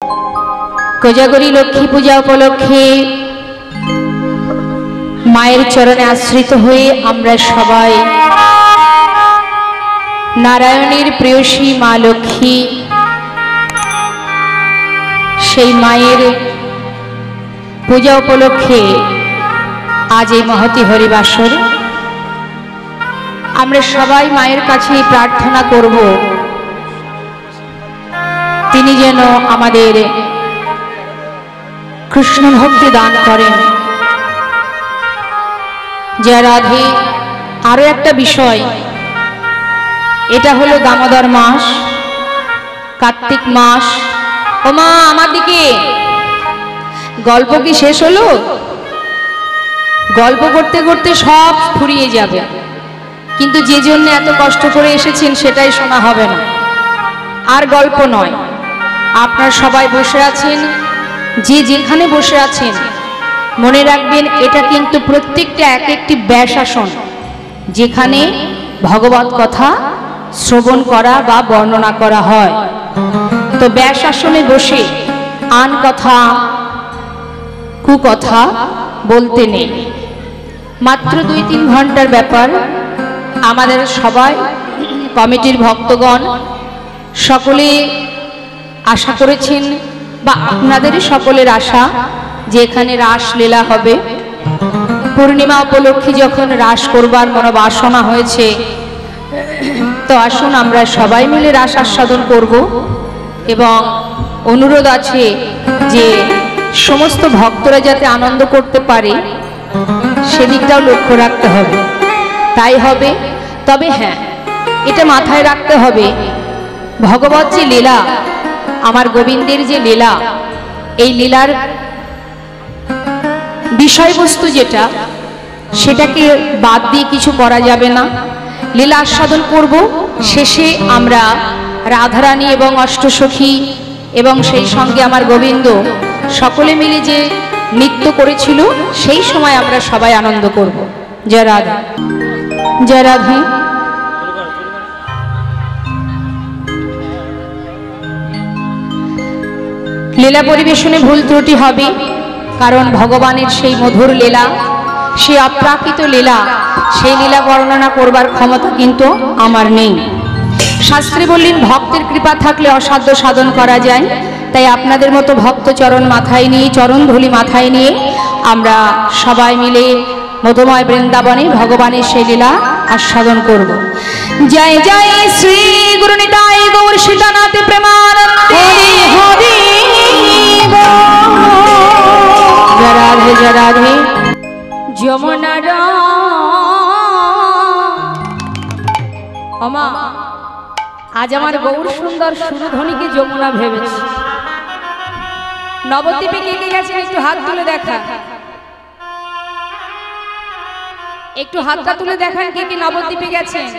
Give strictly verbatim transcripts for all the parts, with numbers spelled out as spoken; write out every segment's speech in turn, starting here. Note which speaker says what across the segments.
Speaker 1: কোজাগরী লক্ষ্মী পূজা উপলক্ষে মায়ের চরণে আশ্রিত হয়ে আমরা সবাই নারায়ণের প্রেয়সী মা লক্ষ্মী সেই মায়ের পূজা উপলক্ষে আজ এই মহতী হরিবাসর আমরা সবাই মায়ের কাছে প্রার্থনা করব তিনি যেন আমাদের কৃষ্ণ ভক্তি দান করেন। জয় রাধে। আরো একটা বিষয়, এটা হলো দামোদর মাস, কার্তিক মাস। ও মা, আমার দিকে গল্প কি শেষ হলো? গল্প করতে করতে সব ফুরিয়ে যাবে, কিন্তু যে জন্য এত কষ্ট করে এসেছেন সেটাই শোনা হবে না। আর গল্প নয়, আপনারা সবাই বসে আছেন, যে যেখানে বসে আছেন মনে রাখবেন এটা কিন্তু প্রত্যেকটা এক একটি ব্যাসাসন, যেখানে ভগবত কথা শ্রবণ করা বা বর্ণনা করা হয়। তো ব্যাসাসনে বসে আন কথা কুকথা বলতে নেই। মাত্র দুই তিন ঘন্টার ব্যাপার। আমাদের সবাই কমিটির ভক্তগণ সকলে আশা করেছেন, বা আপনাদেরই সকলের আশা যে এখানে রাসলীলা হবে। পূর্ণিমা উপলক্ষে যখন রাস করবার মনোবাসনা হয়েছে, তো আসুন আমরা সবাই মিলে রাস আস্বাদন করব। এবং অনুরোধ আছে যে সমস্ত ভক্তরা যাতে আনন্দ করতে পারে সেদিকটাও লক্ষ্য রাখতে হবে। তাই হবে। তবে হ্যাঁ, এটা মাথায় রাখতে হবে, ভগবত যে লীলা, আমার গোবিন্দের যে লীলা, এই লীলার বিষয়বস্তু যেটা, সেটাকে বাদ দিয়ে কিছু করা যাবে না। লীলা আস্বাদন করব। শেষে আমরা রাধারানী এবং অষ্টসখী এবং সেই সঙ্গে আমার গোবিন্দ সকলে মিলে যে নৃত্য করেছিল, সেই সময় আমরা সবাই আনন্দ করব। জয় রাধে। জয় রাধে। লীলা পরিবেশনে ভুল ত্রুটি হবে, কারণ ভগবানের সেই মধুর লীলা, সেই অপ্রাকৃত লীলা, সেই লীলা বর্ণনা করবার ক্ষমতা কিন্তু আমার নেই। শাস্ত্রে বললেন ভক্তের কৃপা থাকলে অসাধ্য সাধন করা যায়। তাই আপনাদের মতো ভক্ত চরণ মাথায় নিয়ে, চরণ ধুলি মাথায় নিয়ে আমরা সবাই মিলে মধুময় বৃন্দাবনে ভগবানের সেই লীলা আস্বাদন করব। জয় জয় শ্রী গুরু নিতাই গৌর সীতানাথ প্রেমানন্দে। হরি জয় রাধে। জয় রাধে। যমুনার আমা, আজ আমার গৌর সুন্দর সুরধ্বনিকে যমুনা ভেবেছি। নবদ্বীপে কে কে গেছেন একটু হাত তুলে দেখা, একটু হাতটা তুলে দেখান কে কে নবদ্বীপে গেছেন।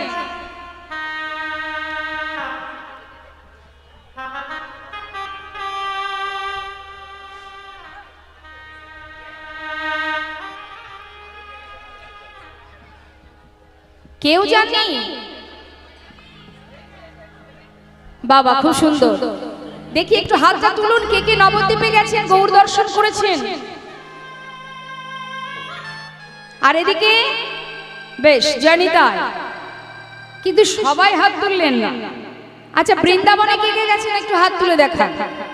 Speaker 1: কেউ জানি? বাবা, খুব সুন্দর। দেখি একটু হাতটা তুলুন, কে কে নবদ্বীপে গেছেন, গৌর দর্শন করেছেন। আর এদিকে বেশ জানি তাই, কিন্তু সবাই হাত তুললেন না। আচ্ছা, বৃন্দাবনে কে কে গেছেন একটু হাত তুলে দেখান।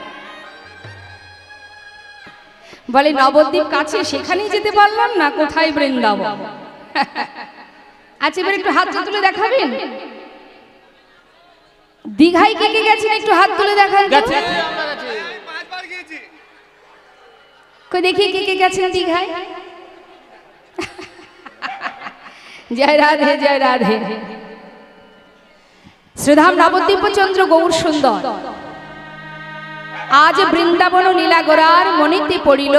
Speaker 1: বলে নবদ্বীপ কাছে, সেখানেই যেতে পারলাম না, কোথায় বৃন্দাবন। আচ্ছা, এবার একটু হাত তুলে দেখাবেন। দীঘায় কে কে গেছেন একটু হাত তুলে দেখান। কই দেখি কে কে গেছেন দীঘায়। জয় রাধে। জয় রাধে। শ্রীধাম নবদ্বীপ চন্দ্র গৌর সুন্দর আজ বৃন্দাবন লীলাগরার মনিতে পড়িল।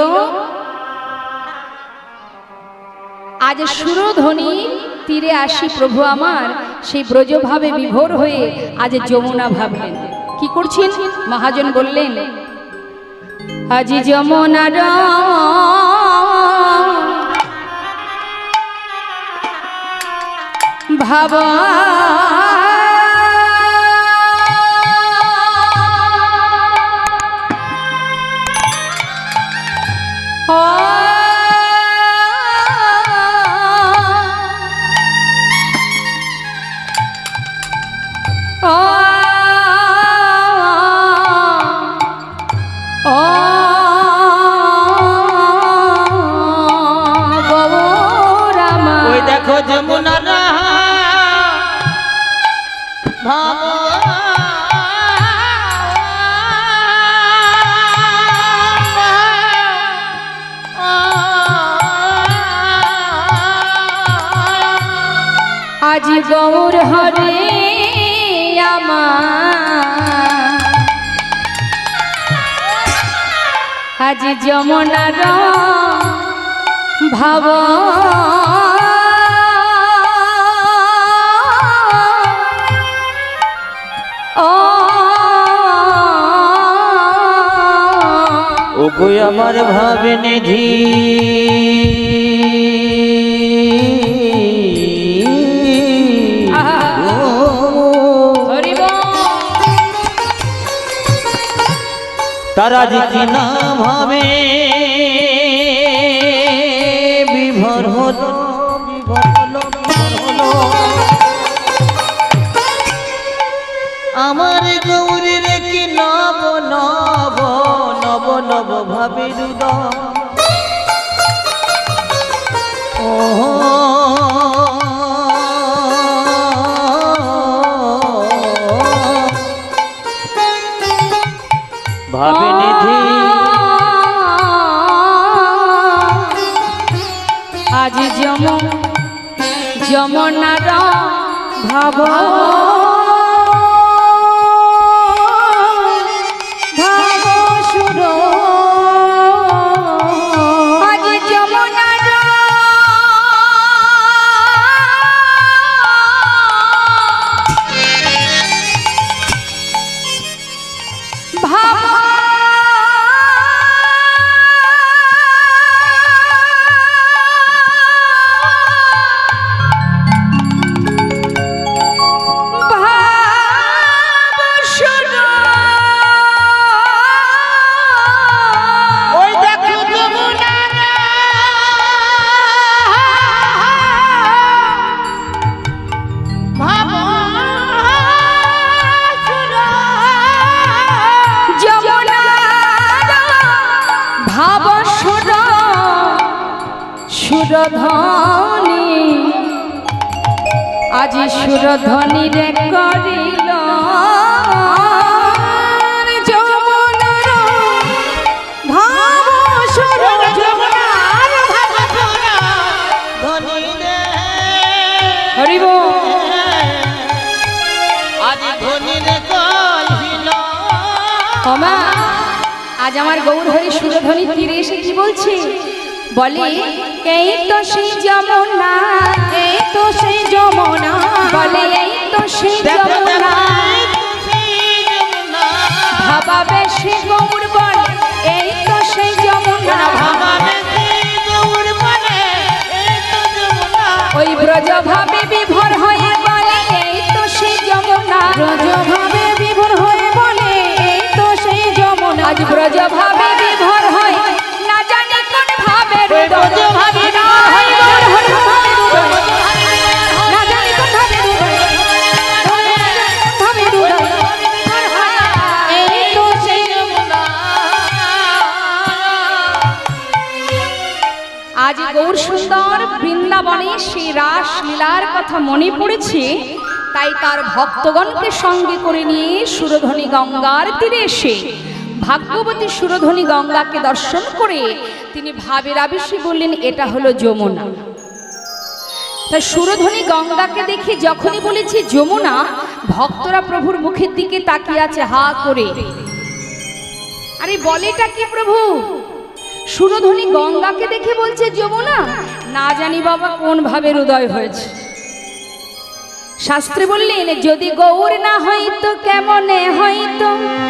Speaker 1: আজ সুরধ্বনি তীরে আসি প্রভু আমার, সেই ব্রজভাবে বিভোর হয়ে আজ যমুনা ভাবলেন। কি করছেন? মহাজন বললেন, আজ যমুনার ভাবা
Speaker 2: দেখো যমুনা ভাবো
Speaker 1: আজ গৌর হরে আমার আজ যমুনার ভাব
Speaker 2: ও গো আমার ভাবে নিধি তারা যে কি না ভাবে বিভোর হলো বিভোর হলো বিভোর হলো আমার গৌরীর কি নব নব নব নব ভাবে হৃদয় ও ভাবে নিধি
Speaker 1: আজ যম যমুনার ভাব ভাব সুর আজ যমুনার ভাব সুরধ্বনি আজি সুরধ্বনি রে করিল যমুনার ভাব সুর যমুনার ভাব সুর
Speaker 2: ধ্বনি রে
Speaker 1: হরি বল
Speaker 2: আজি ধ্বনি রে কহিল
Speaker 1: ওমা আজ আমার গৌর হরি সুরধ্বনি তীরে এসে কি বলছে বলে এই তো সেই যমুনা এই তো সেই যমুনা বলে এই তো সেই যমুনা ভাবাবে সে গৌর বলে এই তো সেই যমুনা
Speaker 2: ভাবাবে সে গৌর বলে এই তো যমুনা
Speaker 1: ওই ব্রজ ভাবে বিভোর হয়ে বলে এই তো সেই যমুনা ব্রজ ভাবে বিভোর হয়ে বলে এই তো সেই যমুনা আজ ব্রজ ভাবে বিভোর হয় না জানি কোন ভাবে ব্রজ ভাবে না হয় গৌর হরি ভাবে না জানি কোন ভাবে ভাবে এই তো সেই যমুনা আজ গৌর সুন্দর বৃন্দাবনে সেই রাস লীলার কথা মনে পড়েছে তাই তার ভক্তগণকে সঙ্গে করে নিয়ে সুরধ্বনি গঙ্গার তীরে এসে ভাগ্যবতী সুরধ্বনি গঙ্গাকে দর্শন করে তিনি ভাবের আবেশে বললেন এটা হলো যমুনা। তাই সুরধ্বনি গঙ্গাকে দেখে যখনই বলেছি যমুনা ভক্তরা প্রভুর মুখের দিকে তাকিয়ে আছে হা করে। আরে বলেটা কি প্রভু সুরধ্বনি গঙ্গাকে দেখে বলছে যমুনা না জানি বাবা কোন ভাবে হৃদয় হয়েছে। শাস্ত্রে বললেন যদি গৌর না হইতো কেমনে হইতো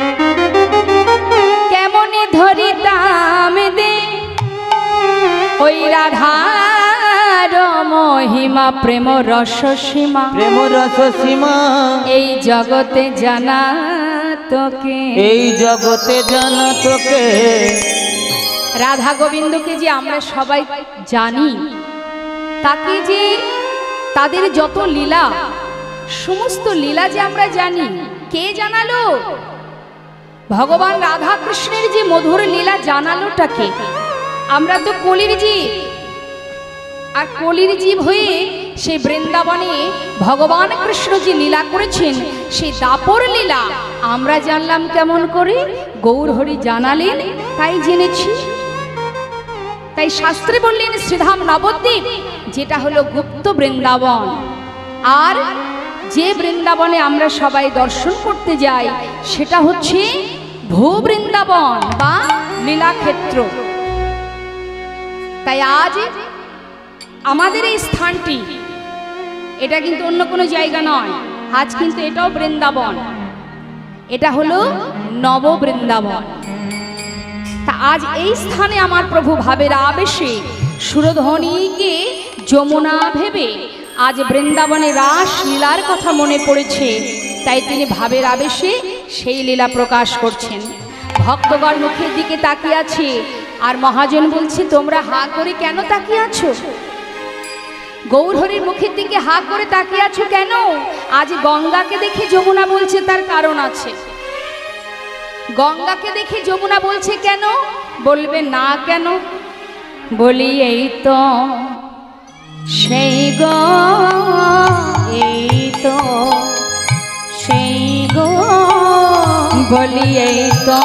Speaker 1: কেমনে ধরিতাম দে ওই রাধার মহিমা প্রেম রস সীমা
Speaker 2: প্রেম রস সীমা
Speaker 1: এই জগতে জানা তোকে
Speaker 2: এই জগতে জানা তোকে।
Speaker 1: রাধা গোবিন্দকে যে আমরা সবাই জানি তাকে যে তাদের যত লীলা সমস্ত লীলা যে আমরা জানি কে জানালো ভগবান রাধা কৃষ্ণের যে মধুর লীলা জানালোটা কে? আমরা তো কলির জীব আর কলির জীব হয়ে সেই বৃন্দাবনে ভগবান কৃষ্ণ যে লীলা করেছেন সেই দাপর লীলা আমরা জানলাম কেমন করে? গৌরহরি জানালেন তাই জেনেছি। তাই শাস্ত্রে বললেন শ্রীধাম নবদ্বীপ যেটা হলো গুপ্ত বৃন্দাবন, আর যে বৃন্দাবনে আমরা সবাই দর্শন করতে যাই সেটা হচ্ছে ভূ বৃন্দাবন বা লীলাক্ষেত্র। তাই আজ আমাদের এই স্থানটি এটা কিন্তু অন্য কোনো জায়গা নয়, আজ কিন্তু এটাও বৃন্দাবন, এটা হলো নব বৃন্দাবন। তা আজ এই স্থানে আমার প্রভু ভাবের আবেশে সুরধ্বনিকে যমুনা ভেবে আজ বৃন্দাবনে রাস লীলার কথা মনে পড়েছে, তাই তিনি ভাবের আবেশে সেই লীলা প্রকাশ করছেন। ভক্তগণ মুখের দিকে তাকিয়ে আছে, আর মহাজন বলছে তোমরা হা করে কেন তাকিয়ে আছো? গৌরহরির মুখের দিকে হা করে তাকিয়ে আছো কেন? আজ গঙ্গাকে দেখে যমুনা বলছে, তার কারণ আছে। গঙ্গাকে দেখে যমুনা বলছে কেন? বলবে না কেন? বলি এই তো সেই গো, এই তো সেই গো, বলি এই তো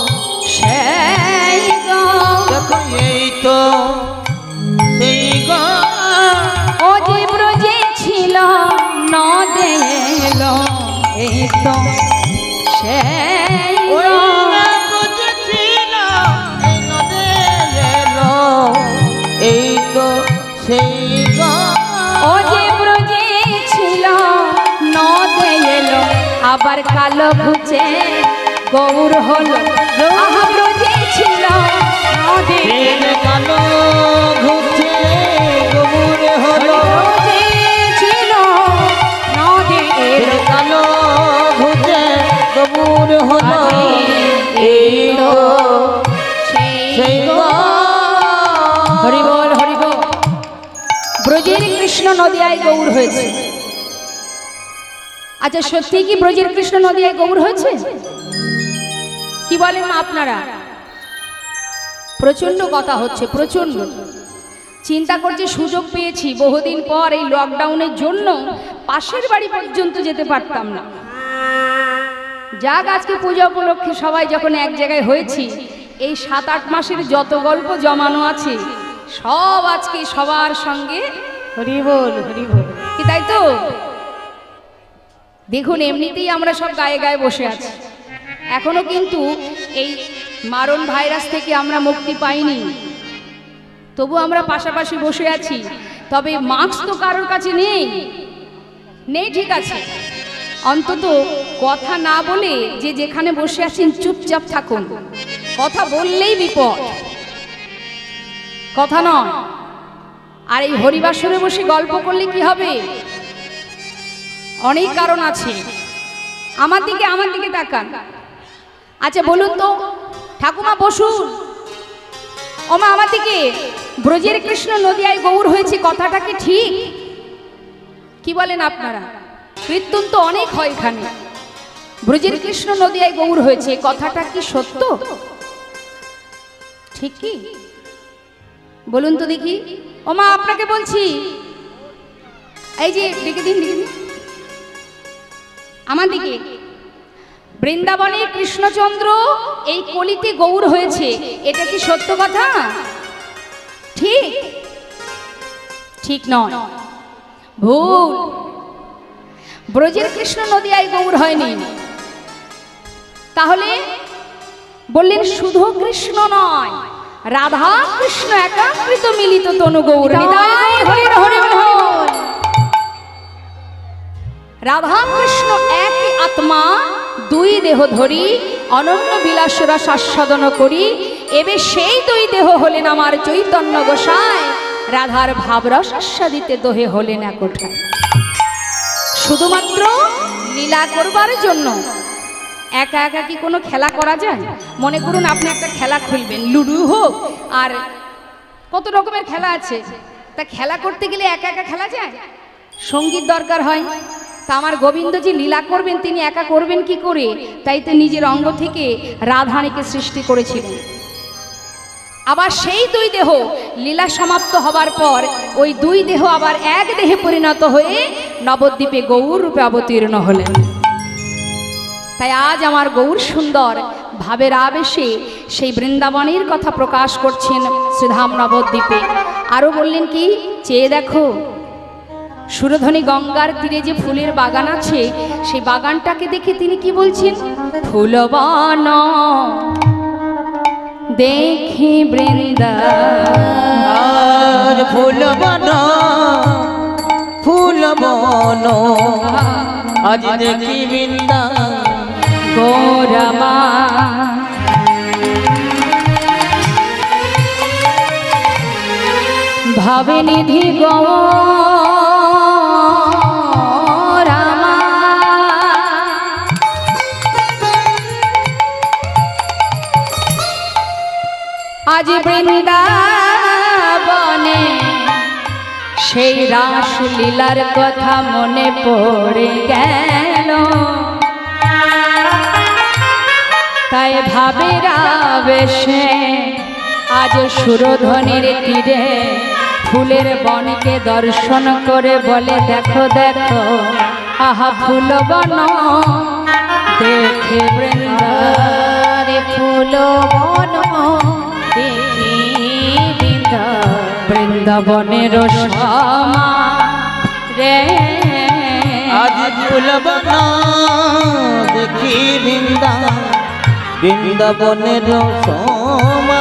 Speaker 1: সেই গো,
Speaker 2: এই তো সেই গো,
Speaker 1: ও যে ব্রজে ছিল নদে এলো, এই তো সেই গো,
Speaker 2: এই তো সেই গো,
Speaker 1: ও যে ব্রজে ছিল নদে এলো, আবার কালো ঘুচে গৌর হলো। আহা ব্রজে ছিল নদে
Speaker 2: কালো ঘুচে গৌর হলো,
Speaker 1: ব্রজে ছিল নদে এলো,
Speaker 2: কালো ঘুচে গৌর হলো, এই তো সেই গো।
Speaker 1: হরি বল হরি বল। ব্রজের কৃষ্ণ নদিয়ায় গৌর হয়েছে। আচ্ছা সত্যি কি ব্রজের কৃষ্ণ নদিয়ায় গৌর হয়েছে? কি বলেন আপনারা? প্রচন্ড কথা হচ্ছে, প্রচন্ড চিন্তা করছে। সুযোগ পেয়েছি বহুদিন পর, এই লকডাউনের জন্য পাশের বাড়ি পর্যন্ত যেতে পারতাম না। যাক আজকে পূজা উপলক্ষে সবাই যখন এক জায়গায় হয়েছি, এই সাত আট মাসের যত গল্প জমানো আছে সব আজকে সবার সঙ্গে হরি বল হরি বল, কি তাই তো? দেখুন এমনিতেই আমরা সব গায়ে গায়ে বসে আছি, এখনো কিন্তু এই মারণ ভাইরাস থেকে আমরা মুক্তি পাইনি, তবু আমরা পাশাপাশি বসে আছি। তবে মাস্ক তো কারোর কাছে নেই, নেই ঠিক আছে, অন্তত কথা না বলে যে যেখানে বসে আছেন চুপচাপ থাকুন। কথা বললেই বিপদ, কথা নয়। আর এই হরিবাসরে বসে গল্প করলে কি হবে? অনেক কারণ আছে। আমার দিকে আমার দিকে তাকান। আচ্ছা বলুন তো ঠাকুমা বসুন, ওমা আমার দিকে। ব্রজের কৃষ্ণ নদিয়ায় গৌর হয়েছে, কথাটা কি ঠিক? কি বলেন আপনারা? কীর্তন তো অনেক হয় এখানে। ব্রজের কৃষ্ণ নদিয়ায় গৌর হয়েছে, কথাটা কি সত্য? ঠিক কি বলুন তো দেখি। ওমা আপনাকে বলছি, এই যে ডেকে দিন ডেকে দিন আমার দিকে। বৃন্দাবনে কৃষ্ণচন্দ্র এই কলিতে গৌর হয়েছে, এটা কি সত্য কথা? ঠিক ঠিক নয়, ভুল। ব্রজের কৃষ্ণ নদিয়ায় গৌর হয়নি। তাহলে বললেন শুধু কৃষ্ণ নয়, রাধা কৃষ্ণ একাকৃত মিলিত তনু গৌর। রাধা কৃষ্ণ একই আত্মা, দুই দেহ ধরি অনন্য বিলাসরা শাস্বাদন করি, এবে সেই দুই দেহ হলেন আমার চৈতন্য গোসাই, রাধার ভাবরস আস্বাদিতে দোহে হলেন এক কোঠায়। শুধুমাত্র লীলা করবার জন্য একা একা কি কোনো খেলা করা যায়? মনে করুন আপনি একটা খেলা খুলবেন, লুডু হোক আর কত রকমের খেলা আছে, তা খেলা করতে গেলে একা একা খেলা যায়? সঙ্গীত দরকার হয়। তা আমার গোবিন্দজি লীলা করবেন, তিনি একা করবেন কি করে? তাই তো নিজের অঙ্গ থেকে রাধারানীকে সৃষ্টি করেছিলেন। আবার সেই দুই দেহ লীলা সমাপ্ত হবার পর ওই দুই দেহ আবার এক দেহে পরিণত হয়ে নবদ্বীপে গৌর রূপে অবতীর্ণ হলেন। তাই আজ আমার গৌর সুন্দর ভাবের আবেশে সেই বৃন্দাবনের কথা প্রকাশ করছেন শ্রীধাম নবদ্বীপে। আরও বললেন কি, চেয়ে দেখো সুরধনী গঙ্গার তীরে যে ফুলের বাগান আছে, সেই বাগানটাকে দেখে তিনি কি বলছেন, ফুলবন দেখি বৃন্দাবন,
Speaker 2: ফুলবন ফুলবন আজ দেখি বৃন্দা
Speaker 1: গৌরমা। ভাবে নিধি গৌরমা, আজ বৃন্দাবনে সেই রাস লীলার কথা মনে পড়ে গেল। তাই ভাবের আবেশে আজ সুরধনের তীরে ফুলের বনকে দর্শন করে বলে, দেখো দেখো আহা ফুল বন দেখে বৃন্দাবন, ফুল বন দেখি বৃন্দাবনের শ্যামা রে,
Speaker 2: আজ ফুলবন দেখি বৃন্দা বৃন্দাবনের শ্যামা,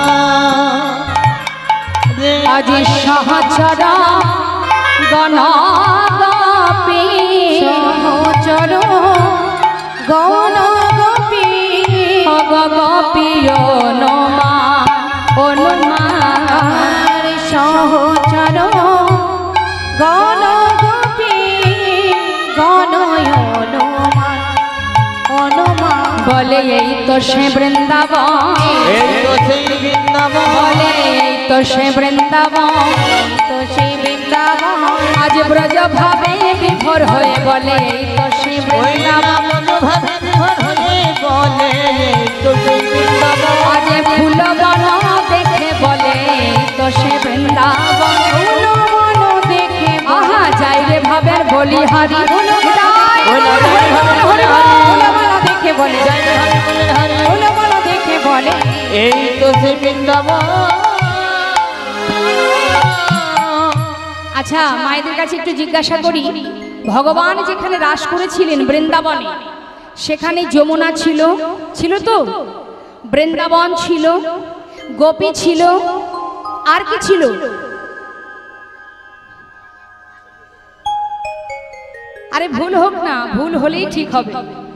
Speaker 1: আজ সহচর গণ গোপী, সহচর গণ গোপী, গোপী অনুমা অনুমা, সহচর গণ গোপী গণ অনুমা অনুমা, বলে এই তো সে বৃন্দাবন,
Speaker 2: এই তো সেই বৃন্দাবন,
Speaker 1: বলে এই তো সে বৃন্দাবন, তো সেই বৃন্দাবন, আজ ব্রজ ভাবে বিভোর হয়ে বলে এই তো সে বৃন্দাবন,
Speaker 2: ভাবে বিভোর হয়ে বলে এই তো সেই বৃন্দাবন,
Speaker 1: আজ ফুল বন দেখে বলে এই তো সে বৃন্দাবন, ফুল বন দেখে আহা যাই রে ভাবের বলি হারি, ফুল দেখে বলে ফুল বন দেখে বলে
Speaker 2: এই তো সেই বৃন্দাবন।
Speaker 1: আচ্ছা, মায়েদের কাছে একটু জিজ্ঞাসা করি, ভগবান যেখানে রাস করেছিলেন বৃন্দাবনে, সেখানে যমুনা ছিল, ছিল তো, বৃন্দাবন ছিল, গোপী ছিল, আর কি ছিল? আরে ভুল হোক না, ভুল হলেই ঠিক হবে।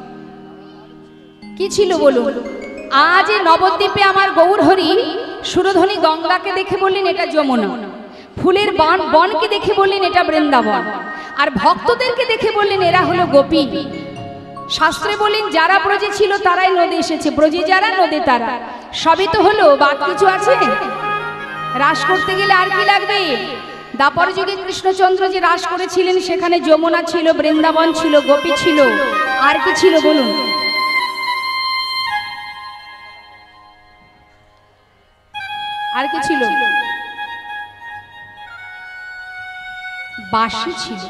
Speaker 1: কি ছিল বলুন? আজ নবদ্বীপে আমার গৌরহরি সুরধনী গঙ্গাকে দেখে বললেন এটা যমুনা, ফুলের বন বনকে দেখে বললেন এটা বৃন্দাবন, আর ভক্তদেরকে দেখে বললেন এরা হলো গোপী। শাস্ত্রে বলেন যারা ব্রজে ছিল তারাই নদী এসেছে, ব্রজে যারা নদী তারা, সবই তো হলো, বাদ কিছু আছে? রাস করতে গেলে আর কি লাগবে? দাপর যুগে কৃষ্ণচন্দ্র যে রাস করেছিলেন সেখানে যমুনা ছিল, বৃন্দাবন ছিল, গোপী ছিল, আর কি ছিল বলুন? আর কি ছিল? বাঁশি ছিল।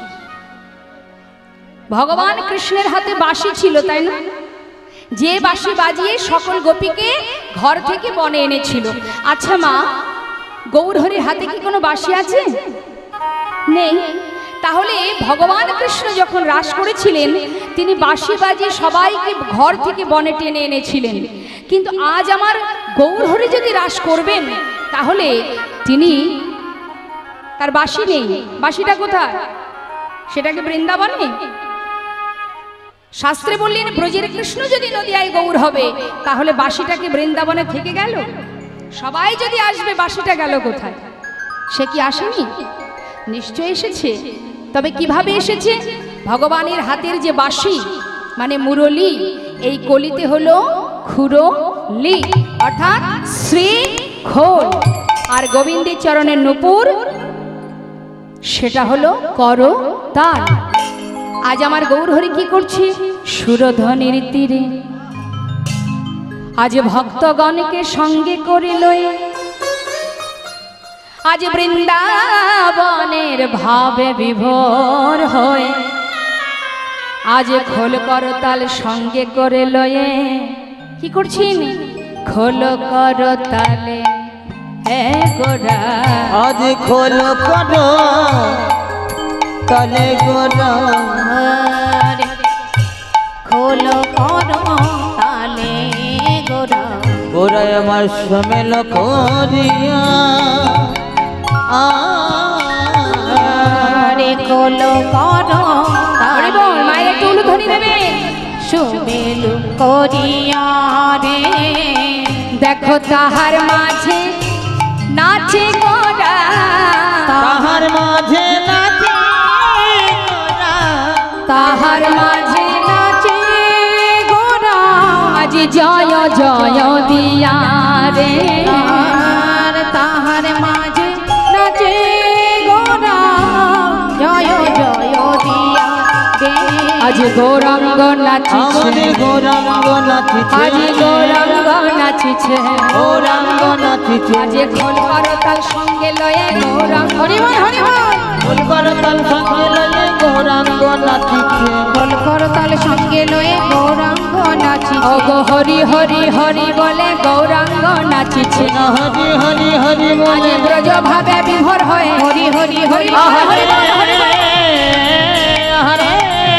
Speaker 1: ভগবান কৃষ্ণের হাতে বাঁশি ছিল, তাই না? যে বাঁশি বাজিয়ে সকল গোপীকে ঘর থেকে বনে এনেছিল। আচ্ছা মা, গৌরহরির হাতে কি কোনো বাঁশি আছে? নেই। তাহলে ভগবান কৃষ্ণ যখন রাস করেছিলেন তিনি বাঁশি বাজিয়ে সবাইকে ঘর থেকে বনে টেনে এনেছিলেন, কিন্তু আজ আমার গৌরহরি যদি রাস করবেন তাহলে তিনি, তার বাঁশি নেই। বাঁশিটা কোথায়? সেটাকে বৃন্দাবনে। শাস্ত্রে বললেন ব্রজের কৃষ্ণ যদি নদিয়ায় গৌর হবে তাহলে বাঁশিটাকে বৃন্দাবনে থেকে গেল। সবাই যদি আসবে বাঁশিটা গেল কোথায়? সে কি আসেনি? নিশ্চয় এসেছে। তবে কিভাবে এসেছে? ভগবানের হাতের যে বাঁশি মানে মুরলী, এই কলিতে হলো খুরলি অর্থাৎ শ্রী খোল, আর গোবিন্দের চরণের নূপুর সেটা হলো করতাল। আজ আমার গৌরহরি কি করছে? সুরধনির তীরে আজ ভক্তগণকে সঙ্গে করে লয়ে আজ বৃন্দাবনের ভাবে বিভোর হয়ে আজ খোল করতাল সঙ্গে করে লয়ে কি করছিন খোল করতালে হে গোরা
Speaker 2: আজ খোল করো তালে গোরা
Speaker 1: খোল করো তালে গোরা
Speaker 2: গোরা আমার সমেল করিয়া
Speaker 1: আরে খোল করো তালে বল মায়ের একটু উলুধ্বনি দেবে সমেল করিয়া রে দেখো তাহার মাঝে নাচে গোরা
Speaker 2: তাহার মাঝে নাচে গোরা
Speaker 1: তাহার মাঝে নাচে গোরা আজ জয় জয় দিয়া রে তাহার মাঝে নাচে গোরা জয় জয় দিয়া রে আজ গৌরাঙ্গ নাচিছে
Speaker 2: গৌরাঙ্গ নাচিছে
Speaker 1: আজ গৌরাঙ্গ নাচিছে
Speaker 2: গৌরাঙ্গ নাচিছে
Speaker 1: আজ খোল করতাল সঙ্গে লয়ে গৌরাঙ্গ হরি বল হরি বল
Speaker 2: খোল করতাল সঙ্গে লয়ে গৌরাঙ্গ নাচিছে
Speaker 1: খোল করতাল সঙ্গে লয়ে গৌরাঙ্গ নাচিছে ও গো হরি হরি হরি বলে গৌরাঙ্গ নাচিছে
Speaker 2: হরি হরি হরি
Speaker 1: আজ
Speaker 2: বলে
Speaker 1: ব্রজ ভাবে বিভোর হয়ে হরি হরি হরি হরি বল হরি বল
Speaker 2: আহারে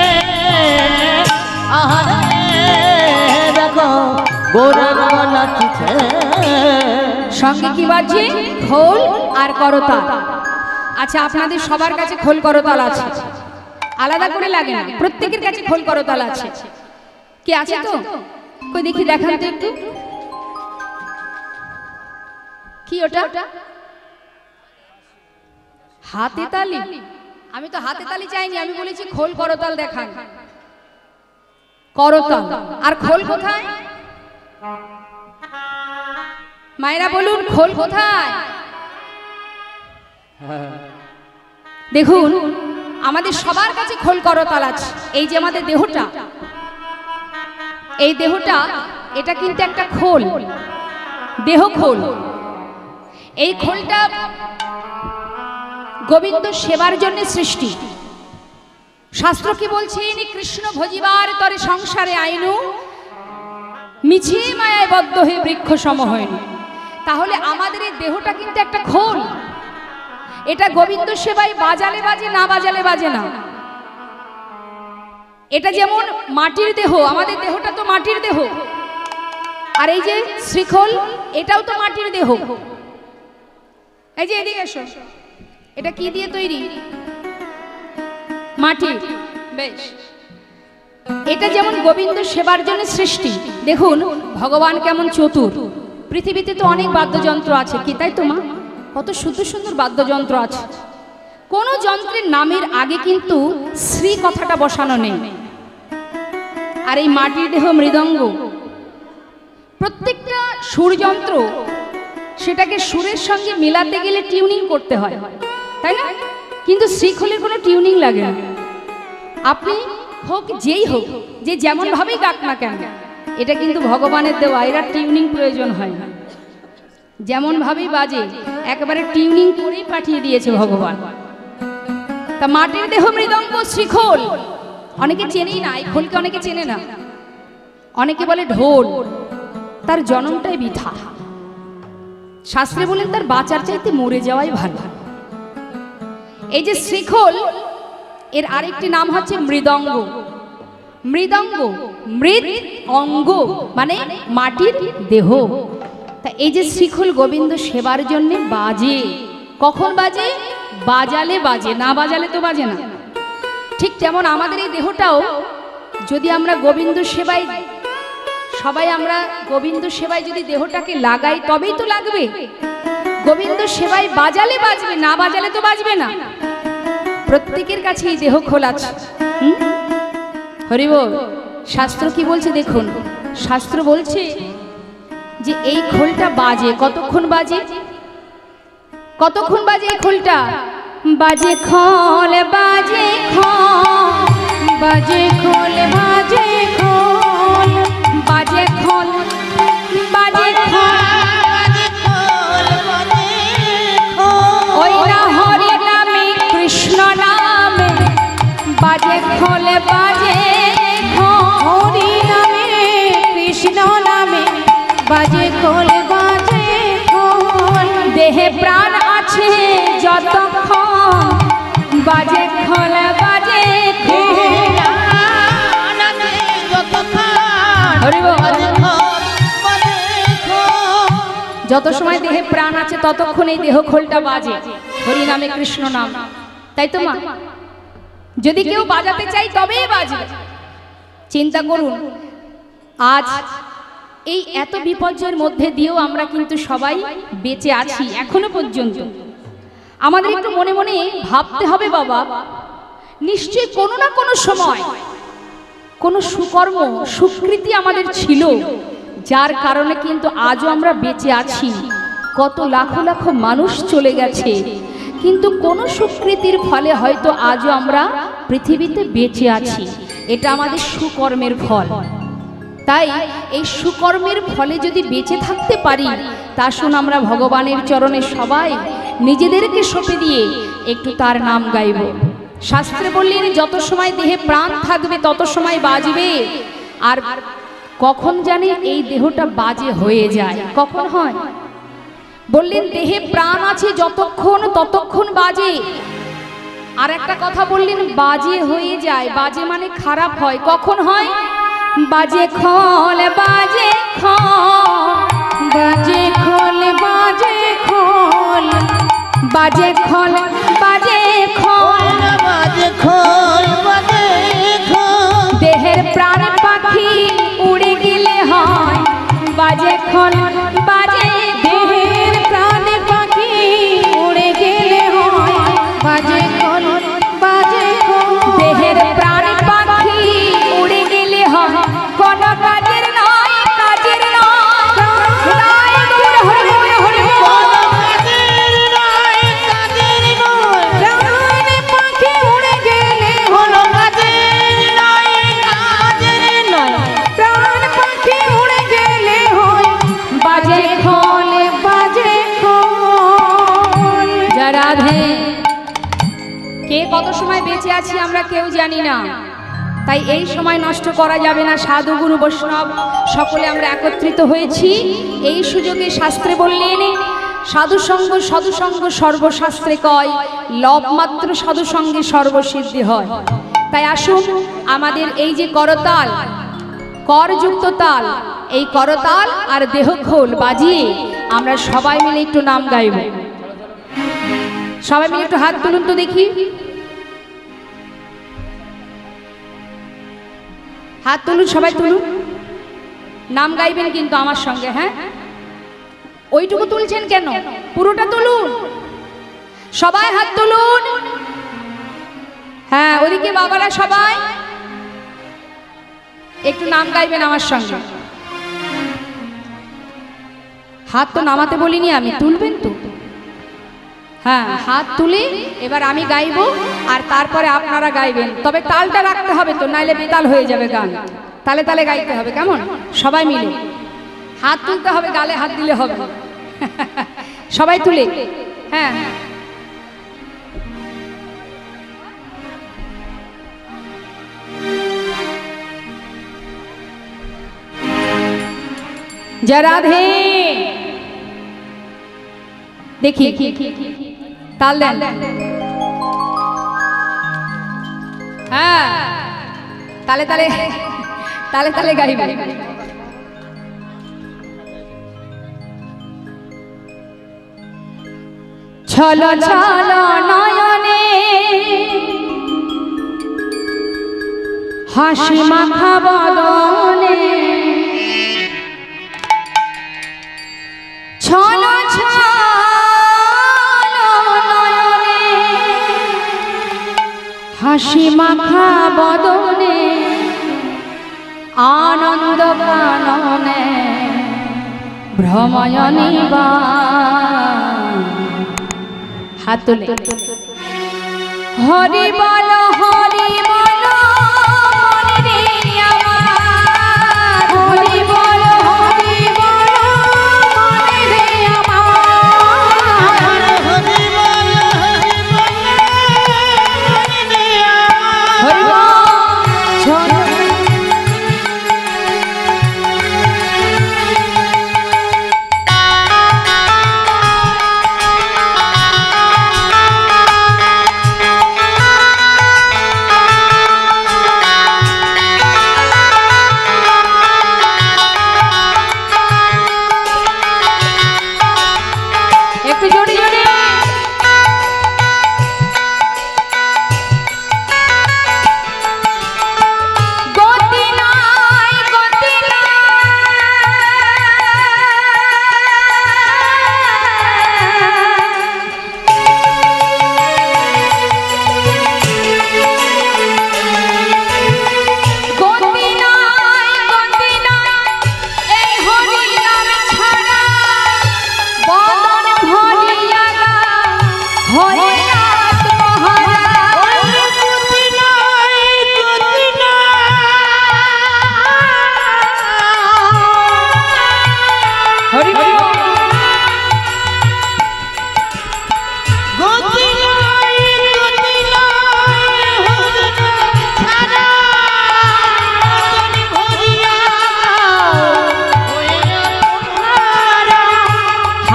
Speaker 2: আহারে দেখো গৌরাঙ্গ নাচিছে
Speaker 1: সঙ্গে কি বাজছে খোল আর করতাল আচ্ছা আপনাদের সবার কাছে খোল করতাল আছে আলাদা করে লাগে না প্রত্যেকের কাছে খোল করতাল আছে কি আছে তো কই দেখি দেখান তো একটু কি ওটা হাতে তালি আমি তো হাতে তালি চাইনি আমি বলেছি খোল করতাল দেখান করতাল আর খোল কোথায় মায়েরা বলুন খোল কোথায় দেখুন আমাদের সবার কাছে খোল করতাল আছে এই যে আমাদের দেহটা এই দেহটা এটা কিন্তু একটা খোল দেহ খোল এই খোলটা গোবিন্দ সেবার জন্য সৃষ্টি শাস্ত্র কি বলছে কৃষ্ণ ভজিবার তরে সংসারে আইনু মিছে মায়ায় বদ্ধ হয়ে বৃক্ষ সম হয়নি তাহলে আমাদের এই দেহটা কিন্তু একটা খোল এটা গোবিন্দ সেবায় বাজালে বাজে না বাজালে বাজে না এটা যেমন মাটির দেহ আমাদের দেহটা তো মাটির দেহ আর এই যে শ্রীখোল এটাও তো মাটির দেহ এই যে এদিকে এসো এটা কি দিয়ে তৈরি মাটি বেশ এটা যেমন গোবিন্দ সেবার জন্য সৃষ্টি দেখুন ভগবান কেমন চতুর পৃথিবীতে তো অনেক বাদ্যযন্ত্র আছে কি তাই তো মা কত সুন্দর সুন্দর বাদ্যযন্ত্র আছে কোন যন্ত্রের নামের আগে কিন্তু শ্রী কথাটা বসানো নেই আর এই মাটির দেহ মৃদঙ্গ প্রত্যেকটা সুরযন্ত্র সেটাকে সুরের সঙ্গে মেলাতে গেলে টিউনিং করতে হয় তাই না কিন্তু শ্রীখোলের কোনো টিউনিং লাগে না আপনি হোক যেই হোক যে যেমন ভাবেই গাক না কেন এটা কিন্তু ভগবানের দেওয়া এরা টিউনিং প্রয়োজন হয় না যেমন ভাবেই বাজে একেবারে টিউনিং করেই পাঠিয়ে দিয়েছে ভগবান তা মাটির দেহ মৃদঙ্গ শ্রীখোল অনেকে চেনেই না এই খোলকে অনেকে চেনে না অনেকে বলে ঢোল তার জন্মটাই বৃথা শাস্ত্রে বলেন তার বাঁচার চাইতে মরে যাওয়াই ভালো এই যে শ্রীখোল এর আরেকটি নাম হচ্ছে মৃদঙ্গ মৃদঙ্গ মৃদ অঙ্গ মানে মাটির দেহ তা এই যে শ্রীখোল গোবিন্দ সেবার জন্য বাজে কখন বাজে বাজালে বাজে না বাজালে তো বাজে না ঠিক তেমন আমাদের এই দেহটাও যদি আমরা গোবিন্দ সেবায় সবাই আমরা গোবিন্দ সেবায় যদি দেহটাকে লাগাই তবেই তো লাগবে গোবিন্দ সেবায় বাজালে বাজবে না বাজালে তো বাজবে না প্রত্যেকের কাছে এই দেহ খোল আছে হরি বল শাস্ত্র কি বলছে দেখুন শাস্ত্র বলছে যে এই খোলটা বাজে কতক্ষণ বাজে কতক্ষণ বাজে এই খোলটা বাজে খোল বাজে খোল বাজে খোল বাজে খোল বাজে খোল বাজে খোল
Speaker 2: বাজে খোল বাজে খোল
Speaker 1: দেহে প্রাণ আছে যতক্ষণ বাজে খোল বাজে যত সময় দেহে প্রাণ আছে ততক্ষণ এই দেহ খোলটা বাজে হরি নামে কৃষ্ণ নাম। তাই তো মা, যদি কেউ বাজাতে চাই তবেই বাজবে। চিন্তা করুন, আজ এই এত বিপর্যয়ের মধ্যে দিয়েও আমরা কিন্তু সবাই বেঁচে আছি এখনো পর্যন্ত। আমাদের একটু মনে মনে ভাবতে হবে, বাবা নিশ্চয়ই কোনো না কোনো সময় কোনো সুকর্ম সুকৃতি আমাদের ছিল, যার কারণে কিন্তু আজও আমরা বেঁচে আছি। কত লাখো লাখো মানুষ চলে গেছে, কিন্তু কোনো সুকৃতির ফলে হয়তো আজও আমরা পৃথিবীতে বেঁচে আছি। এটা আমাদের সুকর্মের ফল। তাই এই সুকর্মের ফলে যদি বেঁচে থাকতে পারি, তা শুন আমরা ভগবানের চরণে সবাই নিজেদেরকে সঁপে দিয়ে একটু তার নাম গাইব। শাস্ত্রে বললেন যত সময় দেহে প্রাণ থাকবে তত সময় বাজবে। আর কখন জানি এই দেহটা বাজে হয়ে যায়, কখন হয়? বললেন দেহে প্রাণ আছে যতক্ষণ ততক্ষণ বাজে। আর একটা কথা বললেন বাজে হয়ে যায়, বাজে মানে খারাপ হয়। কখন হয়? বাজে খোল বাজে খোল বাজে খোল বাজে খোল বাজে খোল বাজে খোল
Speaker 2: বাজে খোল বাজে খোল
Speaker 1: দেহের প্রাণ পাখি উড়ে গেলে হয় বাজে খোল বাজে দেহের প্রাণ পাখি উড়ে গেলে হয় বাজে খোল বাজে খোল দেহের প্রাণ পাখি উড়ে গেলে হয় কোন কাজের নয় কাজের নয় দূর হরি হরি হরি
Speaker 2: কাজের নয় কাজের নয়
Speaker 1: প্রাণ পাখি উড়ে গেলে
Speaker 2: হলো কাজের নয় কাজের নয়
Speaker 1: প্রাণ পাখি উড়ে গেলে হয় বাজে খোল বাজে খোল। যা রাধে, কে কত সময় বেঁচে আছি আমরা কেউ জানি না, তাই এই সময় নষ্ট করা যাবে না। সাধু গুরু বৈষ্ণব সকলে আমরা একত্রিত হয়েছি, এই সুযোগে শাস্ত্রে বললেন সাধু সঙ্গ সাধু সঙ্গ সর্বশাস্ত্রে কয়, লব মাত্র সাধু সঙ্গে সর্বসিদ্ধি হয়। তাই আসুন আমাদের এই যে করতাল, করযুক্ত তাল, এই করতাল আর দেহখোল বাজিয়ে আমরা সবাই মিলে একটু নাম গাইব। সবাই মিলে একটু হাত তুলুন তো দেখি, হাত তুলুন, সবাই তুলুন। নাম গাইবেন কিন্তু আমার সঙ্গে, হ্যাঁ? ওইটুকু তুলছেন কেন? পুরোটা তুলুন, সবাই হাত তুলুন। হ্যাঁ, ওদিকে বাবারা সবাই একটু নাম গাইবেন আমার সঙ্গে। হাত তো নামাতে বলিনি আমি, তুলবেন তো? হ্যাঁ, হাত তুলে এবার আমি গাইব আর তারপরে আপনারা গাইবেন। তবে তালটা রাখতে হবে তো, নাইলে বেতাল হয়ে যাবে গান। তালে তালে গাইতে হবে, কেমন? সবাই মিলে হাত তুলতে হবে, গালে হাত দিলে হবে। সবাই তুলে, হ্যাঁ। জয় রাধে। দেখি তাল দেন, হ্যাঁ, তালে তালে তালে তালে গাইবে। ছলো ছলো নয়নে হাসি মাখা বদনে, ছলো ছলো নয়নে হাসি মাখা বদনে, আনন্দ কাননে ভ্রময়নী বা। হাত তুলে হরি বল হরি বল মনে রে আমার, হরি বল হরি বল মনে রে আমার,
Speaker 2: হরি বল হরি বল মনে রে আমার।
Speaker 1: হরি বল।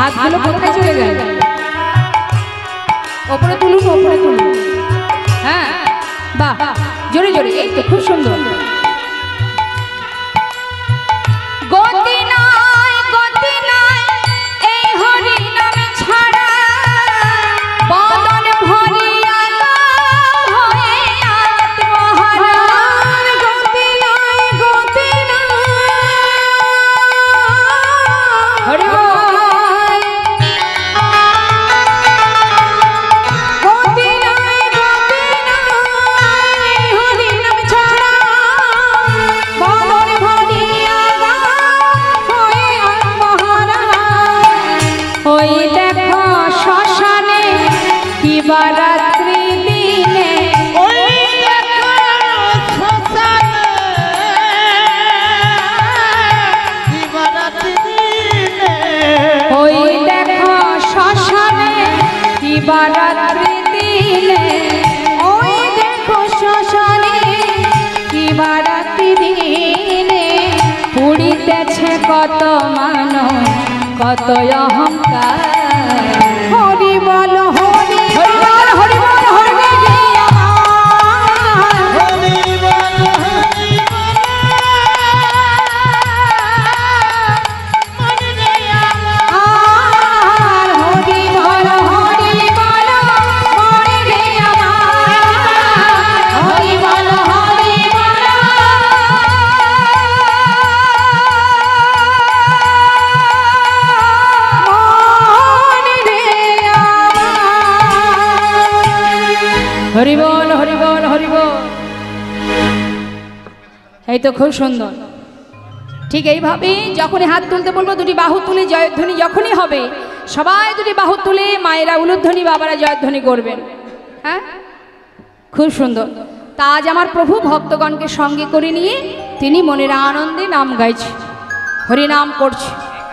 Speaker 1: হাতগুলো কোথায় চলে গেল? ওপরে তুলুন, ওপরে তুলুন। হ্যাঁ, বাহ, জোরে জোরে, এই তো খুব সুন্দর। গতি নাই, গতি নাই এই হরি নামে ছাড়া, বদন ভরিয়া হয়ে আত্মহারা। গতি নাই, গতি নাই, হরি বল। গতি নাই, গতি নাই হরি নামে ছাড়া, বদন ভরিয়া হয়ে আত্মহারা। ওই দেখো শ্মশানে কিবা রাত্রি দিনে,
Speaker 2: ওই দেখো শ্মশানে দিবারাত্রি দিনে,
Speaker 1: ওই দেখো শ্মশানে কিবা রাত্রি দিনে, ওই দেখো শ্মশানে কিবা রাত্রি দিনে, পুড়িতেছে কত মানব কত অহংকার। হরি বল, হরি বল, হরি বল, হরি বল রে আমার।
Speaker 2: হরি বল, হরি বল, মন রে আমার।
Speaker 1: আর হরি বল, হরি বল, হরি রে আমার। হরি বল, হরি বল, মন রে আমার। হরি বল, হরি বল, হরি বল। এই তো খুব সুন্দর। ঠিক এইভাবেই যখনই হাত তুলতে বলবো, দুটি বাহু তুলে জয়ধ্বনি যখনই হবে, সবাই দুটি বাহু তুলে মায়েরা উলুধ্বনি, বাবারা জয়ধ্বনি করবেন। হ্যাঁ, খুব সুন্দর। তা আজ আমার প্রভু ভক্তগণকে সঙ্গে করে নিয়ে তিনি মনের আনন্দে নাম গাইছে, হরিনাম করছে।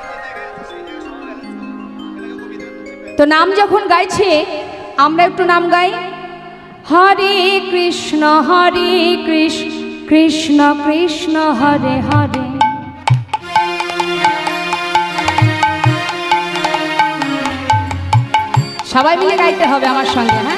Speaker 1: তো নাম যখন গাইছে, আমরা একটু নাম গাই। হরে কৃষ্ণ, হরে কৃষ্ণ, কৃষ্ণ কৃষ্ণ হরে হরে। সবাই মিলে গাইতে হবে আমার সঙ্গে। হ্যাঁ,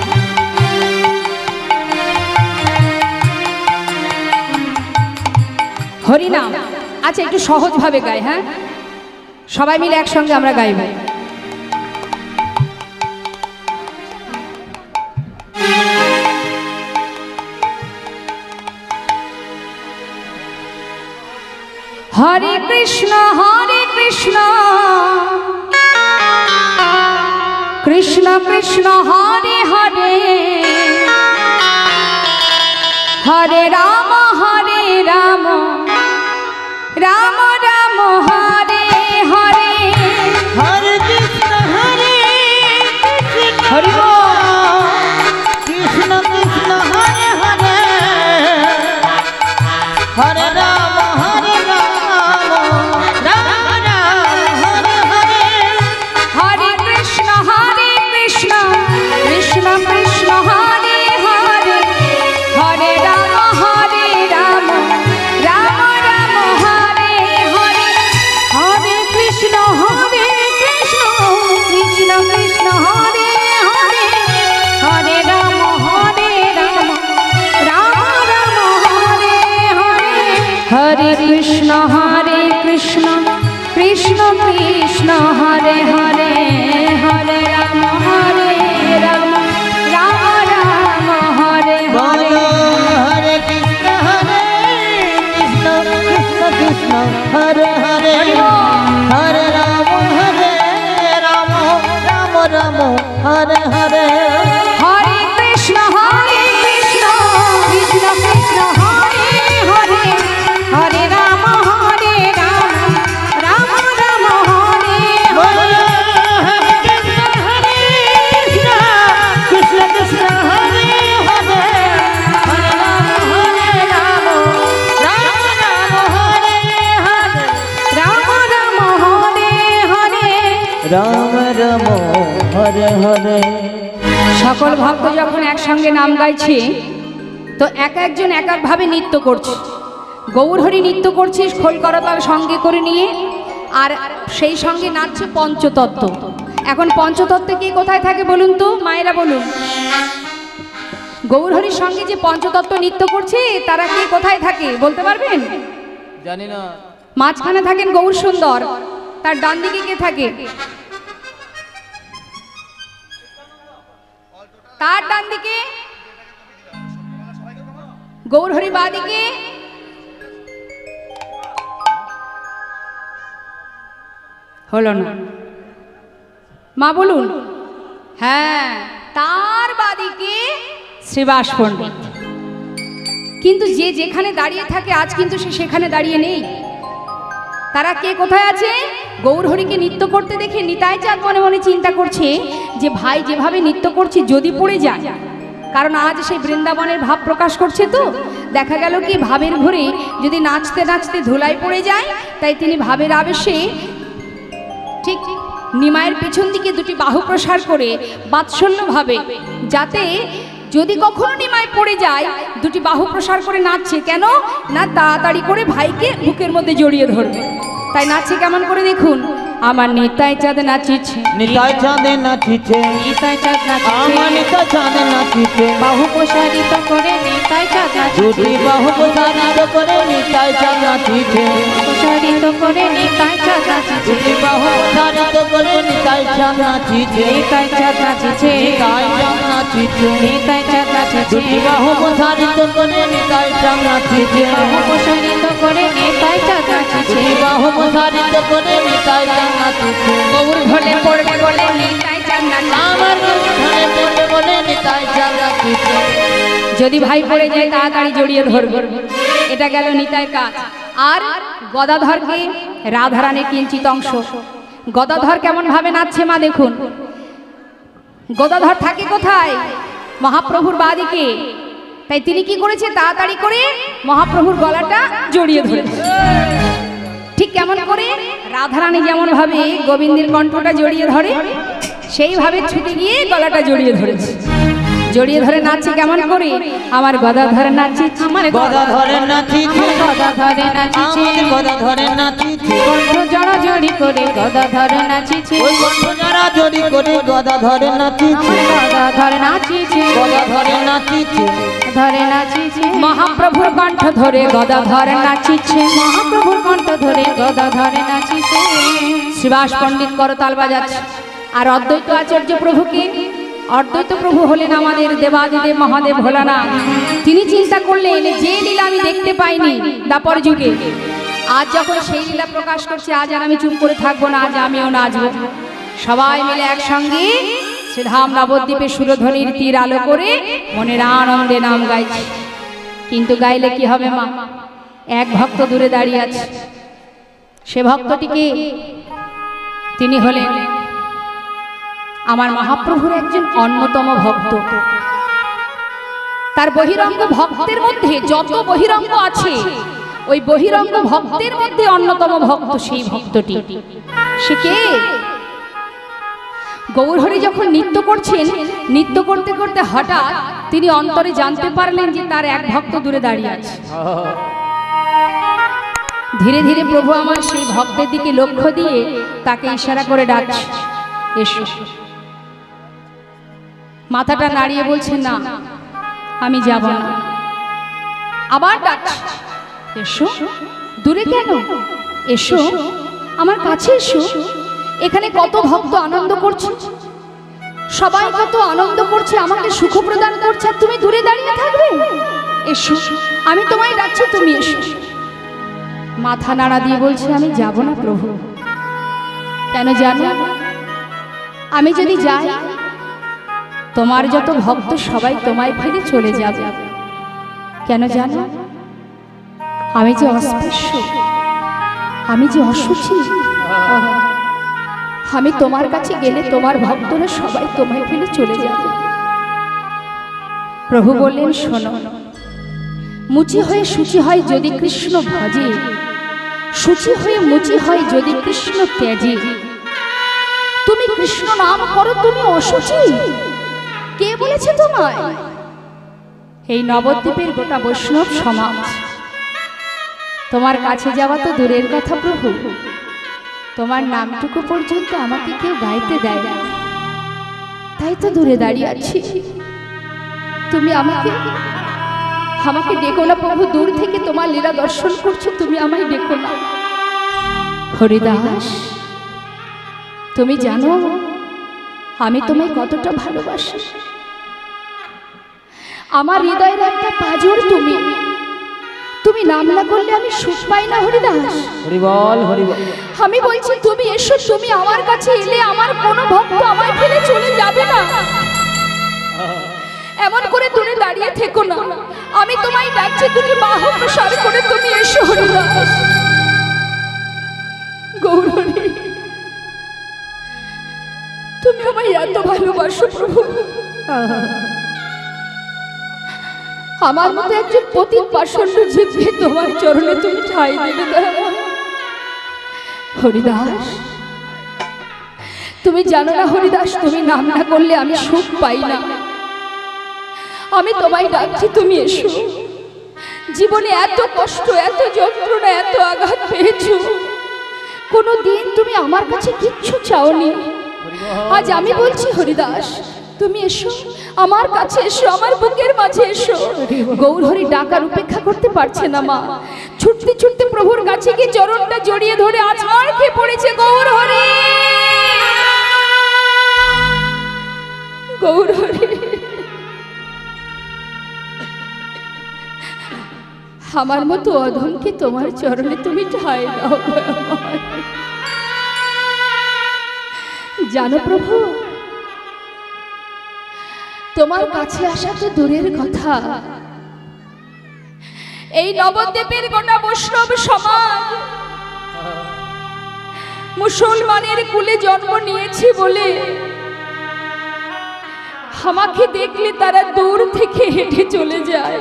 Speaker 1: হরিনাম। আচ্ছা, একটু সহজভাবে গাই। হ্যাঁ, সবাই মিলে একসঙ্গে আমরা গাইব। হরে কৃষ্ণ, হরে কৃষ্ণ, কৃষ্ণ কৃষ্ণ হরে হরে, হরে রাম, হরে রাম, রাম রাম হরে হরে।
Speaker 2: হরে কৃষ্ণ, হরে কৃষ্ণ,
Speaker 1: হরি বল।
Speaker 2: কৃষ্ণ কৃষ্ণ হরে হরে, হরে রাম, হরে রাম, রাম রাম হরে হরে।
Speaker 1: হরে কৃষ্ণ, হরে কৃষ্ণ, কৃষ্ণ কৃষ্ণ হরে হরে, হরে রাম, হরে রাম, রাম রাম হরে হরে। হরে কৃষ্ণ, হরে কৃষ্ণ, কৃষ্ণ কৃষ্ণ হরে হরে, হরে রাম, হরে রাম, রাম রাম হরে হরে। হরে কৃষ্ণ, হরে কৃষ্ণ, কৃষ্ণ কৃষ্ণ হরে হরে, হরে রাম, হরে রাম, রাম রাম হরে হরে।
Speaker 2: বলো হরে কৃষ্ণ, হরে কৃষ্ণ, কৃষ্ণ কৃষ্ণ হরে হরে, হরে রাম, হরে রাম, রাম রাম হরে হরে।
Speaker 1: হরে কৃষ্ণ, হরে কৃষ্ণ, কৃষ্ণ কৃষ্ণ হরে হরে, হরে রাম, হরে রাম, রাম রাম হরে হরে।
Speaker 2: বলো হরে কৃষ্ণ, হরে কৃষ্ণ, কৃষ্ণ কৃষ্ণ হরে হরে, হরে রাম, হরে রাম, রাম রাম হরে হরে।
Speaker 1: রাম রাম হরে হরে।
Speaker 2: রাম রাম হরে হরে।
Speaker 1: সকল ভক্ত যখন একসঙ্গে নাম গাইছে, তো এক একজন এক একভাবে নৃত্য করছে। গৌরহরি নৃত্য করছিস খোল করতাল সঙ্গে করে নিয়ে, আর সেই সঙ্গে নাচছে পঞ্চতত্ত্ব। এখন পঞ্চতত্ত্বে কে কোথায় থাকে বলুন তো, মায়েরা বলুন। গৌরহরির সঙ্গে যে পঞ্চতত্ত্ব নৃত্য করছে তারা কে কোথায় থাকে বলতে পারবেন?
Speaker 2: জানি না।
Speaker 1: মাঝখানে থাকেন গৌর সুন্দর, তার ডান দিকে কে থাকে? তার ডান দিকে গৌরহরি, বাঁ দিকে হলো না, মা বলুন। হ্যাঁ, তার বাদিকে শ্রীবাস পণ্ডিত। কিন্তু যে যেখানে দাঁড়িয়ে থাকে আজ কিন্তু সে সেখানে দাঁড়িয়ে নেই। তারা কে কোথায় আছে? গৌরহরিকে নৃত্য করতে দেখে নিতাই চাঁদ মনে মনে চিন্তা করছে যে ভাই যেভাবে নৃত্য করছে যদি পড়ে যায়, কারণ আজ সেই বৃন্দাবনের ভাব প্রকাশ করছে, তো দেখা গেল কি ভাবের ঘরে যদি নাচতে নাচতে ধুলায় পড়ে যায়, তাই তিনি ভাবের আবেশে ঠিক নিমায়ের পেছন দিকে দুটি বাহু প্রসার করে বাৎসল্যভাবে, যাতে যদি কখনো নিমায় পড়ে যায় দুটি বাহু প্রসার করে নাচছে, কেন না তাড়াতাড়ি করে ভাইকে বুকের মধ্যে জড়িয়ে ধরবে। তাই নাচছে কেমন করে দেখুন। আমার নিতাই চাঁদ নাচিছে,
Speaker 2: নিতাই চাঁদে নাচিছে,
Speaker 1: নিতাই চাঁদ নাচিছে,
Speaker 2: আমার নিতাই চাঁদে নাচিছে,
Speaker 1: বাহু প্রসারিত করে নিতাই চাঁদ নাচিছে,
Speaker 2: দুটি বাহু প্রসারিত করে নিতাই চাঁদ নাচিছে,
Speaker 1: প্রসারিত করে নিতাই চাঁদ নাচিছে,
Speaker 2: দুটি বাহু প্রসারিত করে নিতাই চাঁদ নাচিছে,
Speaker 1: নিতাই চাঁদ নাচিছে,
Speaker 2: নিতাই চাঁদ নাচিছে,
Speaker 1: নিতাই চাঁদ নাচিছে,
Speaker 2: দুটি বাহু প্রসারিত করে নিতাই চাঁদ নাচিছে,
Speaker 1: বাহু প্রসারিত করে নিতাই চাঁদ নাচিছে,
Speaker 2: দুটি বাহু প্রসারিত করে নিতাই চাঁদ নাচিছে,
Speaker 1: গৌর ঢলে পড়বে বলে নিতাই চাঁদ নাচিছে,
Speaker 2: আমার ঢলে পড়বে বলে নিতাই চাঁদ নাচিছে।
Speaker 1: যদি ভাই পড়ে যায় তাড়াতাড়ি জড়িয়ে ধরবে, এটা গেল নিতাই কাজ। আর গদাধরকে রাধারানীর কিঞ্চিত অংশ। গদাধর কেমন ভাবে নাচছে মা দেখুন। গদাধর থাকে কোথায়? মহাপ্রভুর বাদিকে। তাই তিনি কি করেছে, তাড়াতাড়ি করে মহাপ্রভুর গলাটা জড়িয়ে ধরেছে। ঠিক কেমন করে রাধারানী যেমন ভাবে গোবিন্দের কণ্ঠটা জড়িয়ে ধরে, সেইভাবে ছুটে গিয়ে গলাটা জড়িয়ে ধরেছে। জড়িয়ে ধরে নাচছে কেমন করে, আমার গদাধর নাচিছে, আমার
Speaker 2: গদাধরে নাচিছে,
Speaker 1: গদাধরে নাচিছে,
Speaker 2: আমার গদাধরে নাচিছে,
Speaker 1: কণ্ঠ জড়া জড়ি করে গদাধর নাচিছে,
Speaker 2: ওই কণ্ঠ জড়া জড়ি করে গদাধরে নাচিছে,
Speaker 1: গদাধর নাচিছে,
Speaker 2: গদাধরে নাচিছে,
Speaker 1: ধরে নাচিছে, মহাপ্রভুর কণ্ঠ ধরে গদাধর নাচিছে, মহাপ্রভুর কণ্ঠ ধরে গদাধর নাচিছে। শ্রীবাস পণ্ডিত করতাল বাজাচ্ছে। আর অদ্বৈত আচার্য প্রভুকে, অদ্বৈত প্রভু হলেন আমাদের দেবাদিদেব মহাদেব ভোলানাথ। তিনি চিন্তা করলেন যে লীলা আমি দেখতে পাইনি দাপর যুগে, আজ যখন সেই লীলা প্রকাশ করছে, আজ আর আমি চুপ করে থাকবো না, আজ আমিও নাচবো। সবাই মিলে একসঙ্গে শ্রীধাম নবদ্বীপে সুরধ্বনির তীর আলো করে মনের আনন্দে নাম গাইছে। কিন্তু গাইলে কি হবে মা? এক ভক্ত দূরে দাঁড়িয়ে আছে। সে ভক্তটিকে, তিনি হলেন আমার মহাপ্রভুর একজন অন্যতম ভক্ত। তার বহিরঙ্গ ভক্তের মধ্যে যত বহিরঙ্গ আছে, ওই বহিরঙ্গ ভক্তের মধ্যে অন্যতম ভক্ত সেই ভক্তটি। সে কে? গৌরহরি যখন নৃত্য করছেন, নৃত্য করতে করতে হঠাৎ তিনি অন্তরে জানতে পারলেন যে তার এক ভক্ত দূরে দাঁড়িয়ে আছে। ধীরে ধীরে প্রভু আমার সেই ভক্তের দিকে লক্ষ্য দিয়ে তাকে ইশারা করে ডাকছে, এসো। মাথাটা নাড়িয়ে বলছে, না আমি যাব না। আবার ডাকছে, এসো। দূরে কেন? এসো, আমার কাছে এসো। এখানে কত ভক্ত আনন্দ করছে, সবাই কত আনন্দ করছে, আমাকে সুখ প্রদান করছে, আর তুমি দূরে দাঁড়িয়ে থাকবে? এসো, আমি তোমায় ডাকছি, তুমি এসো। মাথা নাড়া দিয়ে বলছে, আমি যাব না প্রভু। কেন জানো? আমি যদি যাই তোমার যত ভক্ত সবাই তোমায় ফেলে চলে যাবে। কেন জানো? আমি যে অস্পৃশ্য, আমি যে অসুচি, আমি তোমার কাছে গেলে তোমার ভক্তরা সবাই তোমায় ফেলে চলে যাবে। প্রভু বললেন, শোনো, মুচি হয়ে সূচি হয় যদি কৃষ্ণ ভজে, সূচি হয়ে মুচি হয় যদি কৃষ্ণ ত্যাজে। তুমি কৃষ্ণ নাম করো, তুমি অসুচি। কে বলেছে তোমায়? এই নবদ্বীপের গোটা বৈষ্ণব সমাজ। তোমার কাছে যাওয়া তো দূরের কথা প্রভু, তোমার নামটুকু পর্যন্ত আমাকে কেউ গাইতে দেয় না, তাই তো দূরে দাঁড়িয়ে আছি। তুমি আমাকে আমাকে ডেকো না প্রভু, দূর থেকে তোমার লীলা দর্শন করছো, তুমি আমায় ডেকো না। হরিদাস, তুমি জানো আমি তোমায় কতটা ভালোবাসি। আমার হৃদয়ের একটা পাঁজর তুমি, তুমি নাম না করলে আমি সুখ পাই না হরিদাস।
Speaker 2: হরি বল, হরি বল।
Speaker 1: আমি বলছি তুমি এসো, তুমি আমার কাছে এলে আমার কোনো ভক্ত আমায় ফেলে চলে যাবে না। এমন করে তুমি দাঁড়িয়ে থেকো না, আমি তোমায় ডাকছি, তুমি বাহু প্রসার করে তুমি এসো হরিদাস। গৌরী, তুমি আমায় এত ভালোবাসো প্রভু, আমার মতো একজন পতিত পাষণ্ড জীবকে তোমার চরণে তুমি ঠাঁই দেবে দয়াময়। হরিদাস, তুমি জানো না হরিদাস, তুমি নাম না করলে আমি সুখ পাই না। আমি তোমায় ডাকছি, তুমি এসো। জীবনে এত কষ্ট, এত যন্ত্রণা, এত আঘাত পেয়েছো, কোনো দিন তুমি আমার কাছে কিচ্ছু চাওনি। আজ আমি বলছি হরিদাস, তুমি এসো, আমার কাছে এসো, আমার বুকের মাঝে এসো। গৌরহরি ডাকার উপেক্ষা করতে পারছে না মা, ছুটতে ছুটতে প্রভুর কাছে গিয়ে চরণটা জড়িয়ে ধরে আছাড় খেয়ে পড়েছে। গৌরহরি, গৌরহরি, আমার মতো অধমকে তোমার চরণে তুমি ঠাঁই দাও। জানো প্রভু, তোমার কাছে আসা তো দূরের কথা, এই নবদ্বীপের গোটা বৈষ্ণব সমাজ মুসলমানের কুলে জন্ম নিয়েছি বলে আমাকে দেখলে তারা দূর থেকে হেঁটে চলে যায়।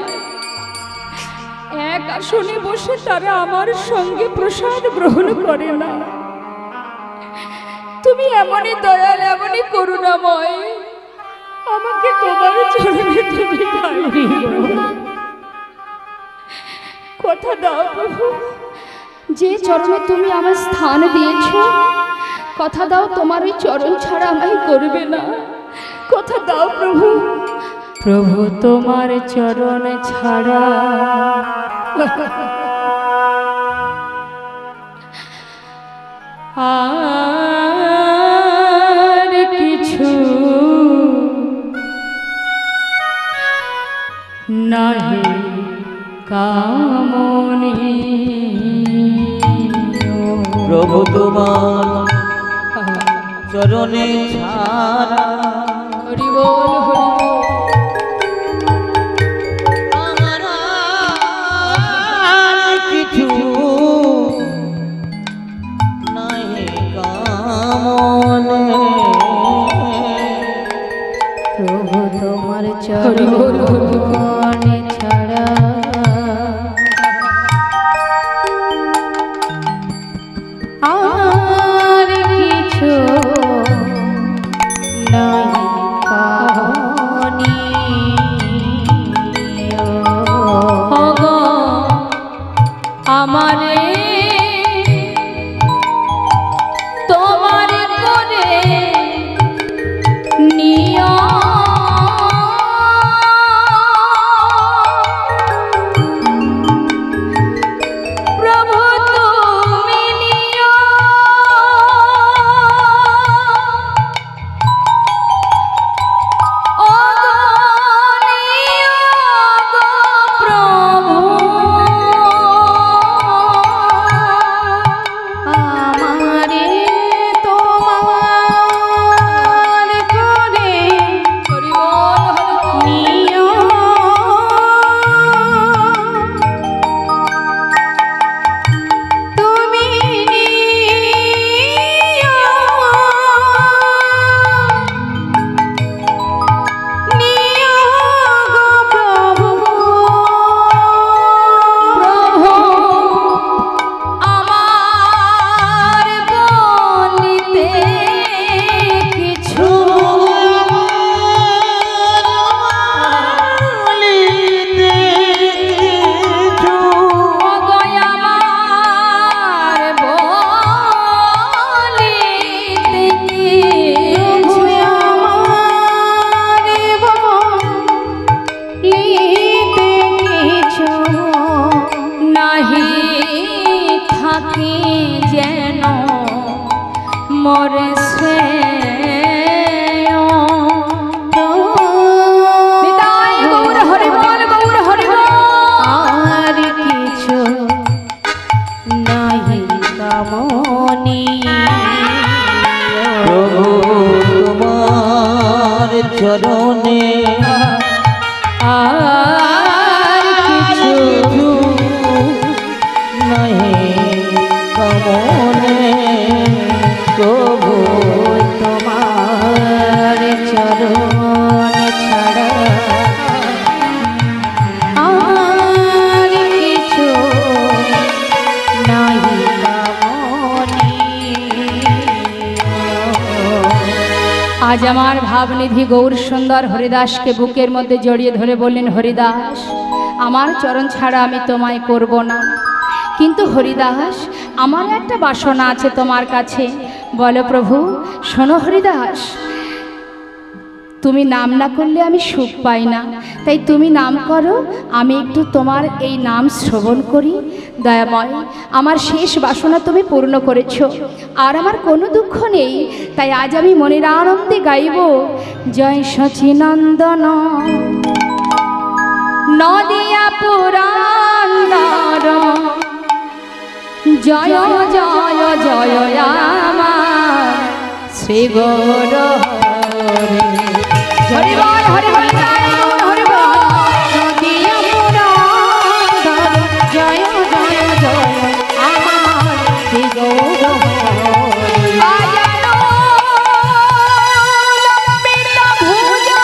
Speaker 1: এক আসনে বসে তারা আমার সঙ্গে প্রসাদ গ্রহণ করে না। তুমি এমনই দয়াল, এমনই করুণাময়, আমাকে তোমার চরণে তুমি ঠাঁই দিও। কথা দাও প্রভু, যে চরণে তুমি আমার স্থান দিয়েছ, কথা দাও তোমার ওই চরণ ছাড়া আমায় করবে না। কথা দাও প্রভু। প্রভু তোমার চরণ ছাড়া আর কিছু নাহি কামনি।
Speaker 2: প্রভু তোমার চরণে ছাড়া
Speaker 1: হরি বল, হরি বল।
Speaker 2: আমার আর কিছু নাহি কামনে।
Speaker 3: প্রভু তোমার চরণে ছাড়া আর কিছু নাই কামনি।
Speaker 1: আমারে তোমার করে নিয়
Speaker 2: চরণে
Speaker 3: আর কিছু
Speaker 2: নাহি কামনে প্রভু
Speaker 3: তোমার চরণ ছাড়া আর কিছু নাহি কামনি।
Speaker 1: আজ আমার ভাবনিধি গৌর সুন্দর হরিদাসকে বুকের মধ্যে জড়িয়ে ধরে বললেন, হরিদাস আমার চরণ ছাড়া আমি তোমায় করব না, কিন্তু হরিদাস আমার একটা বাসনা আছে তোমার কাছে। বলো প্রভু। শোনো হরিদাস, তুমি নাম না করলে আমি সুখ পাই না, তাই তুমি নাম করো, আমি একটু তোমার এই নাম শ্রবণ করি। দয়াময়, আমার শেষ বাসনা তুমি পূর্ণ করেছ, আর আমার কোনো দুঃখ নেই, তাই আজ আমি মনের আনন্দে গাইব জয় সচিনন্দন নদিয়া পুরান্দর জয় জয় জয় আমার শ্রী গৌর হরি। হরি বল হরি বল হরি বল।
Speaker 3: নদিয়া পুরান্দর জয় জয় জয় আমার শ্রী গৌর হরি।
Speaker 1: আজানো লম্বিত ভুজা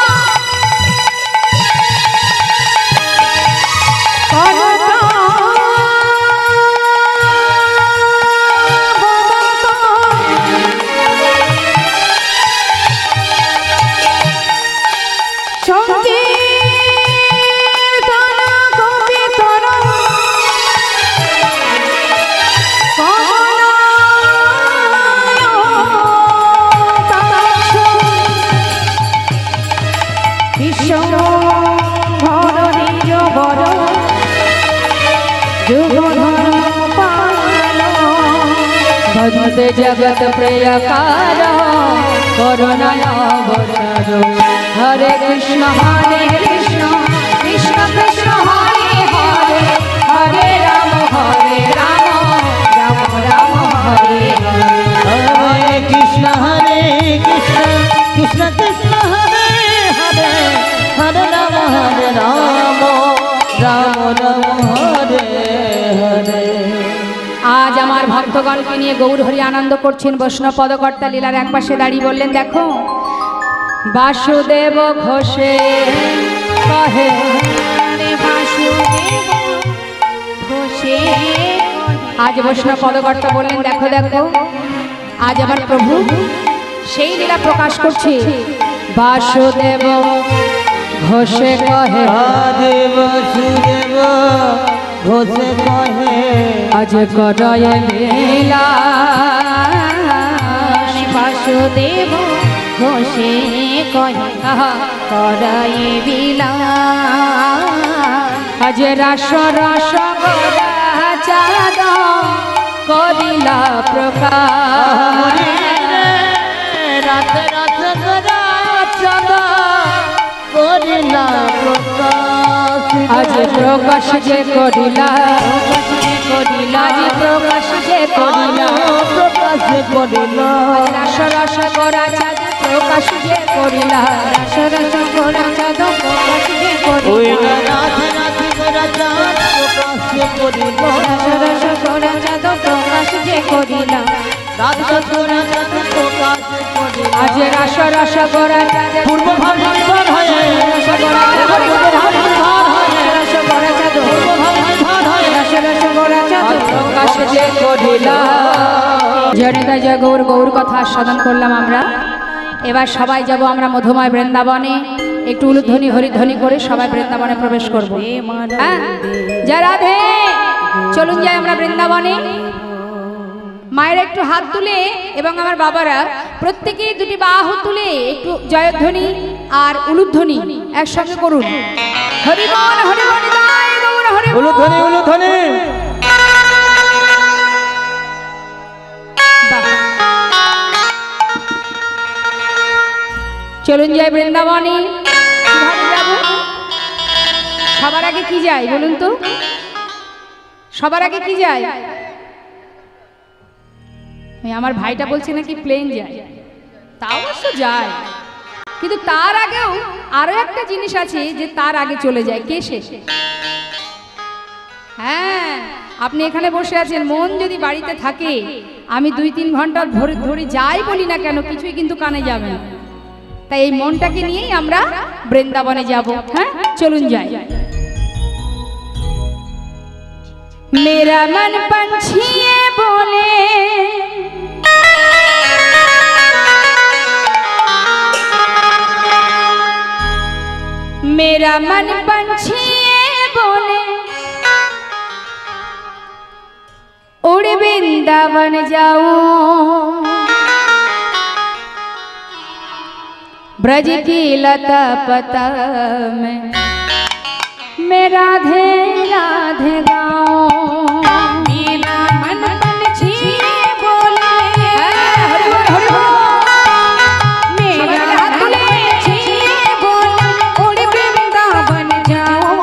Speaker 1: ভজতে জগত প্রিয়কার করুণায় অবতার। হরে কৃষ্ণ হরে কৃষ্ণ কৃষ্ণ কৃষ্ণ হরে হরে, হরে রাম হরে রাম রাম রাম হরে হরে।
Speaker 2: হরে কৃষ্ণ হরে কৃষ্ণ কৃষ্ণ কৃষ্ণ হরে হরে, হরে রাম হরে রাম রাম রাম হরে হরে।
Speaker 1: আজ আমার ভক্তগণকে নিয়ে গৌর হরি আনন্দ করছেন। বৈষ্ণব পদকর্তা লীলার এক পাশে দাঁড়িয়ে বললেন, দেখো বাসুদেব ঘোষে কহে
Speaker 3: বাসুদেব ঘোষে
Speaker 1: আজ বৈষ্ণব পদকর্তা বললেন, দেখো দেখো আজ আমার প্রভু সেই লীলা প্রকাশ করছে। বাসুদেব ঘোষে কহে
Speaker 2: আদে বাসুদেব ঘোষে কহে
Speaker 1: আজ করয় লীলা।
Speaker 3: বাসুদেব ঘোষে কহে করাই বিলা।
Speaker 1: আজ রাস রাস গদা চাঁদ করিলা প্রকাশ।
Speaker 2: রাত রাত গদা চাঁদ করিলা প্রকাশ।
Speaker 1: আজ প্রকাশ যে করিলা করিলা আজ প্রকাশ যে করিলা
Speaker 2: প্রকাশ করিলা।
Speaker 1: রাস রাস গদা চাঁদ প্রকাশ যে করিলা।
Speaker 3: রস রস গোরা চাঁদ প্রকাশ যে
Speaker 2: ওই
Speaker 3: করিলা।
Speaker 2: রাত রাত গদা চাঁদ প্রকাশ করিলা।
Speaker 3: রস রস গোরা চাঁদ প্রকাশ যে করিলা।
Speaker 2: রাত রাত গদা চাঁদ প্রকাশ করিলা।
Speaker 1: আজ রাস রাস গদা চাঁদ
Speaker 2: পূর্ব ভাব নির্ভর হয়ে
Speaker 1: রস গদা চাঁদ রস গদা চাঁদ রস রস গদা চাঁদ প্রকাশ যে করিলা। জনিতা জয় গৌর গৌর কথা আস্বাদন করলাম আমরা। এবার সবাই যাব আমরা মধুময় বৃন্দাবনে, একটু উলুধ্বনি হরিধ্বনি করে সবাই বৃন্দাবনে প্রবেশ করবো। হ্যাঁ জয় রাধে। চলুন যাই আমরা বৃন্দাবনে। মায়ের একটু হাত তুলে এবং আমার বাবারা প্রত্যেকে দুটি বাহু তুলে একটু জয়ধ্বনি আর উলুধ্বনি একসঙ্গে করুন। হরি বল হরি বল জয় গৌর হরি বল।
Speaker 2: উলুধ্বনি উলুধ্বনি।
Speaker 1: বাহ। চলুন যাই বৃন্দাবনে। কিভাবে যাব? সবার আগে কি যায় বলুন তো? সবার আগে কি যায়? আমার ভাইটা বলছে নাকি প্লেন যায়, তা অবশ্য যায়, কিন্তু তার আগেও আরো একটা জিনিস আছে যে তার আগে চলে যায়, কে সে? হ্যাঁ, আপনি এখানে বসে আছেন, মন যদি বাড়িতে থাকে আমি দুই তিন ঘন্টা ধরে ধরে যাই বলি না কেন, কিছুই কিন্তু কানে যাবে না। তাই এই মনটাকে নিয়েই আমরা বৃন্দাবনে যাব। হ্যাঁ, চলুন যাই। मेरा मन पंछिए बोले, मेरा मन पंछिए बोले, उड़ वृंदावन जाओ, ब्रज की लता पता में मैं राधे राधे गाऊं। मेरा मन पंछिए बोले, मेरा मन पंछिए बोले, उड़ वृंदावन जाओ,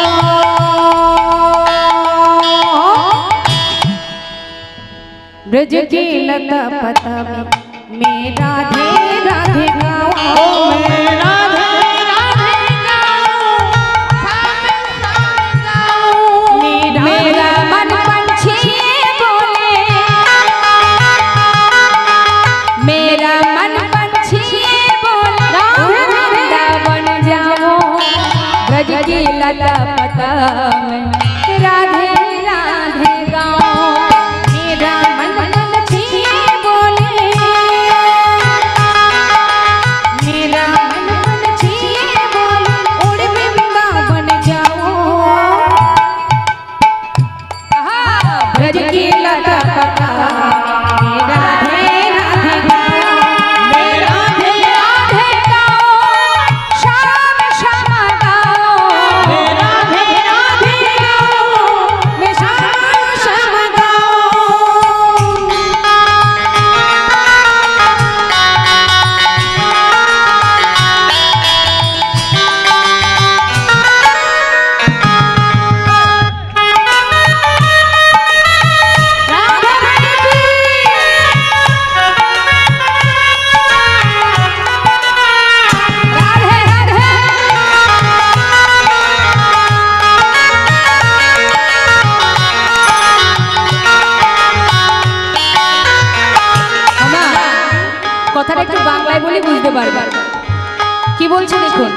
Speaker 1: ब्रज की लता पता में मैं राधे राधे गाऊं। मेरा मन पंछिए बोले, मेरा मन पंछिए बोले, वृंदावन जाओ, ब्रज की लता पता में राधे राधे गाओ। मेरा मन पंछिए बोले, मेरा मन पंछिए बोले, उड़ वृंदावन जाओ, ब्रज की लता पता में राधे राधे गाओ। मैं राधे राधे गाओ, शाम शाम गाओ, मैं राधे राधे गाओ, मैं शाम शाम गाओ। কথাটা একটু বাংলায় বলি বুঝতে পারবে কি বলছে। দেখুন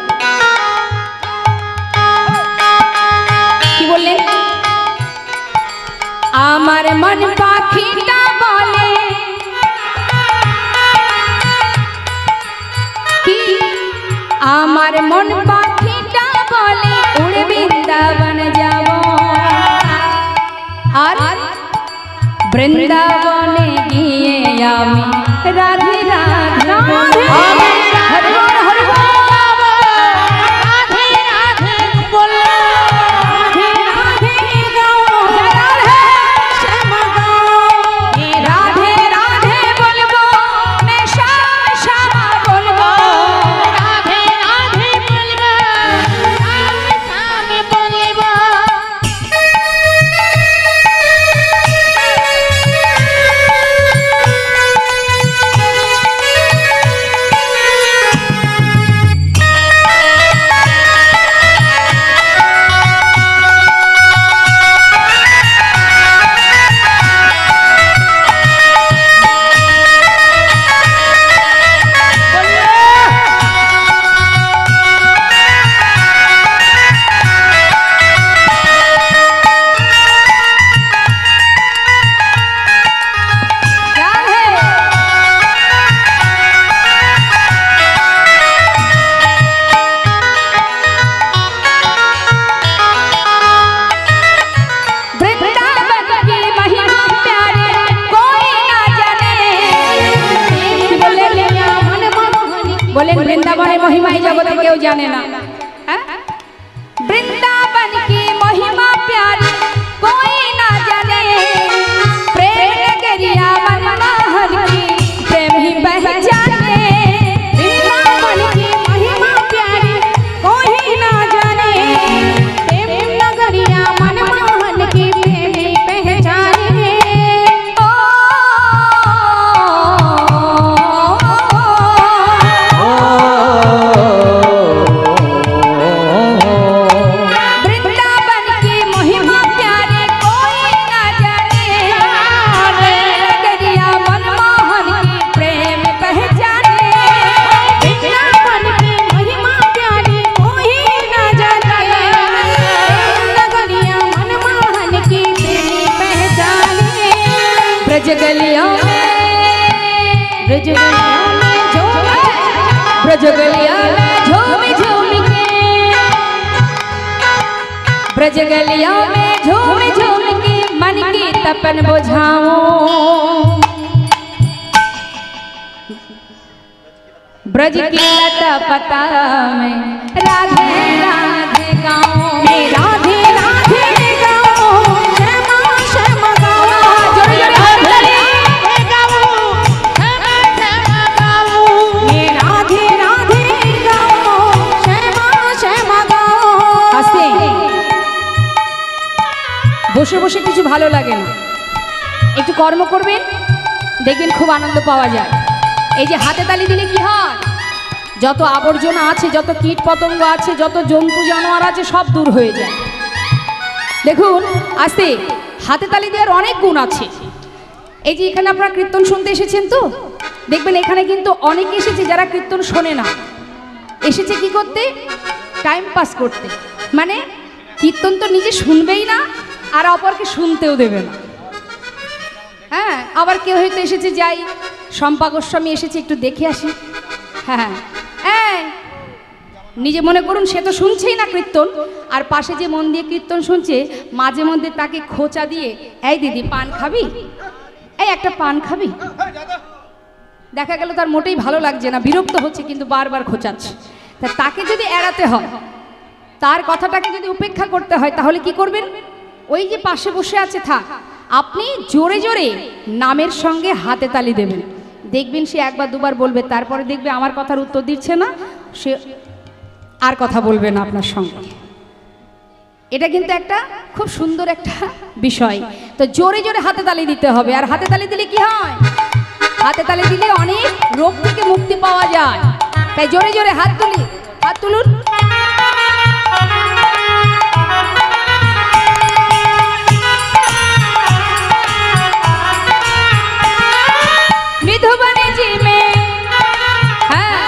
Speaker 1: কি বললেন, আমার মন পাখিটা বলে কি, আমার মন পাখিটা বলে উড়ে বৃন্দাবন যাব, আর বৃন্দাবনে গিয়ে আমি রাধে রাধে রাধে রাধে রাধে বলো, রাধে রাধে গাও, রাধে শ্যাম গাও, রাধে রাধে বলবো, मैं श्याम श्याम बोलबो, राधे राधे बोलबो, श्याम श्याम बोलबो। बोले वृंदावन महिमा जगत केउ जाने ना, वृंदावन की महिमा प्यारी कोई ना जाने, प्रेम नगरिया मनमोहन की प्रेम ही पहचाने, वृंदावन की महिमा प्यारी कोई ना जाने, प्रेम नगरिया मनमोहन की प्रेम ही पहचाने। ओ ब्रज गलिया में झूम झूम के, ब्रज गलिया में झूम झूम के मन की तपन बुझाऊं, ब्रज की लता पता में राधे राधे गाऊं,
Speaker 3: राधे राधे गाऊं, श्यामा श्यामा गाऊं,
Speaker 1: जोरे जोरे हाथ ताली
Speaker 3: गाऊं, श्यामा श्यामा गाऊं, राधे राधे गाऊं, श्यामा श्यामा गाऊं।
Speaker 1: হাসতে বসে বসে কিছু ভালো লাগে না, একটু কর্ম করবেন, দেখবেন খুব আনন্দ পাওয়া যায়। এই যে হাতে তালি দিলে কি হয়, যত আবর্জনা আছে, যত কীট পতঙ্গ আছে, যত জন্তু জানোয়ার আছে, সব দূর হয়ে যায়। দেখুন আস্তে হাতে তালি দেওয়ার অনেক গুণ আছে। এই যে এখানে আপনারা কীর্তন শুনতে এসেছেন, তো দেখবেন এখানে কিন্তু অনেকে এসেছে যারা কীর্তন শোনে না, এসেছে কি করতে, টাইম পাস করতে। মানে কীর্তন তো নিজে শুনবেই না আর অপরকে শুনতেও দেবে না। হ্যাঁ, আবার কেউ হয়তো এসেছে, যাই শম্পা গোস্বামী এসেছে একটু দেখে আসি। হ্যাঁ হ্যাঁ, নিজে মনে করুন সে তো শুনছেই না কীর্তন, আর পাশে যে মন দিয়ে কীর্তন শুনছে মাঝে মধ্যে তাকে খোঁচা দিয়ে, এই দিদি পান খাবি, এই একটা পান খাবি, দেখা গেল তার মোটেই ভালো লাগছে না, বিরক্ত হচ্ছে, কিন্তু বারবার খোঁচাচ্ছে। তা তাকে যদি এড়াতে হয়, তার কথাটাকে যদি উপেক্ষা করতে হয়, তাহলে কি করবেন, ওই যে পাশে বসে আছে থাক, আপনি জোরে জোরে নামের সঙ্গে হাতে তালি দেবেন, দেখবেন সে একবার দুবার বলবে, তারপরে দেখবে আমার কথার উত্তর দিচ্ছে না, সে আর কথা বলবে না আপনার সঙ্গে। এটা কিন্তু একটা খুব সুন্দর একটা বিষয়। তো জোরে জোরে হাতে তালি দিতে হবে। আর হাতে তালি দিলে কি হয়, হাতে তালি দিলে অনেক রোগ থেকে মুক্তি পাওয়া যায়। তাই জোরে জোরে হাত তুলি, হাত তুলুন। मधुबन जी में, हाँ,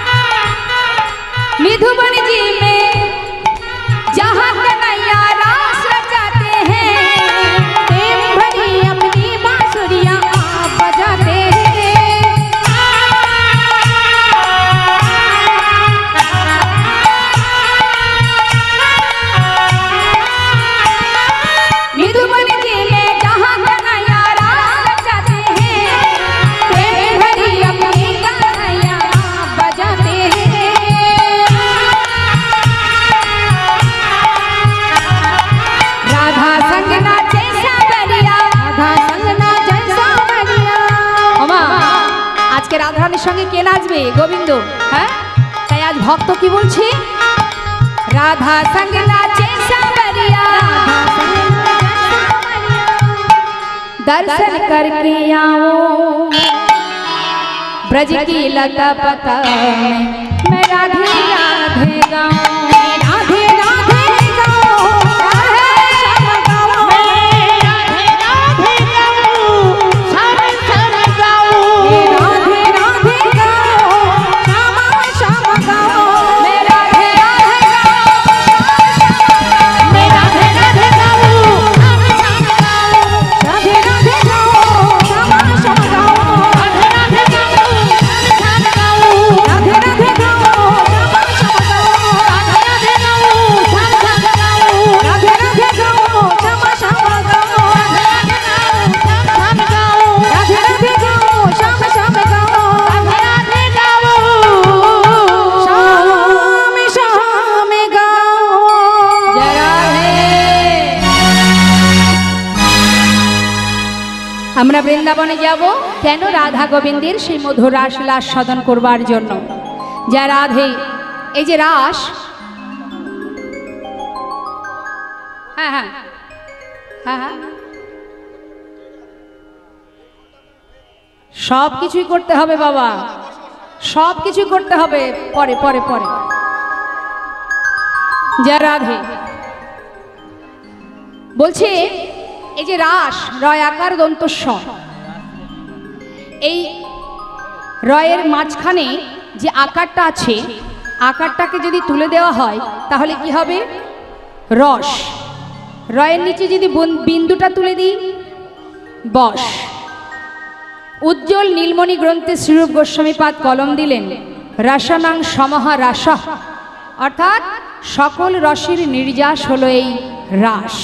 Speaker 1: मधुबन जी में जहाँ कन्हैया रास रचाते हैं,
Speaker 3: प्रेम भरी अपनी बांसुरियां आप बजाते हैं,
Speaker 1: मधुबन जी में जहाँ कन्हैया रास रचाते हैं,
Speaker 3: प्रेम भरी अपनी बांसुरियां आप बजाते हैं,
Speaker 1: राधा संग नाचे सावरिया,
Speaker 3: राधा संग नाचे सावरिया।
Speaker 1: ওমা আজকে রাধারানীর সঙ্গে কে নাচবে, গোবিন্দ। হ্যাঁ, তাই আজ ভক্ত কি বলছে, রাধা संग नाचे सावरिया, दर्शन करके आओ ब्रज की लता पता में, मैं राधे राधे गाऊं,
Speaker 3: राधे राधे गाओ, राधे श्याम गाओ, राधे राधे गाओ, श्याम श्याम गाओ, राधे राधे गाओ, श्याम श्याम गाओ,
Speaker 1: मैं राधे राधे
Speaker 3: मैं राधे राधे गाओ, राधे राधे गाओ, श्याम श्याम गाओ, राधे राधे गाओ, श्याम गाओ, राधे राधे गाओ, श्याम श्याम गाओ, राधे राधे गाओ, श्याम श्याम गाओ, राधे राधे गाओ, श्याम श्याम गाओ, राधे राधे गाओ, श्याम श्याम गाओ, राधे राधे गाओ, श्याम श्याम गाओ।
Speaker 1: जय राधे। আমরা বৃন্দাবনে যাব কেন, রাধা গোবিন্দের সেই মধুর রাস লাস সাধন করবার জন্য। যা রাধে, এই যে রাস, হ্যাঁ হ্যাঁ হ্যাঁ হ্যাঁ, সব কিছুই করতে হবে বাবা, সব কিছুই করতে হবে, পরে পরে পরে। যা রাধে বলছে, এই যে রাস, রয় আকার দন্ত স, এই রয়ের মাঝখানে যে আকারটা আছে, আকারটাকে যদি তুলে দেওয়া হয় তাহলে কি হবে, রস। রয়ের নিচে যদি বিন্দুটা তুলে দিই, বস। উজ্জ্বল নীলমণি গ্রন্থে শ্রীরূপ গোস্বামী পাদ কলম দিলেন, রসানাং সমহা রাস, অর্থাৎ সকল রসের নির্যাস হলো এই রাস।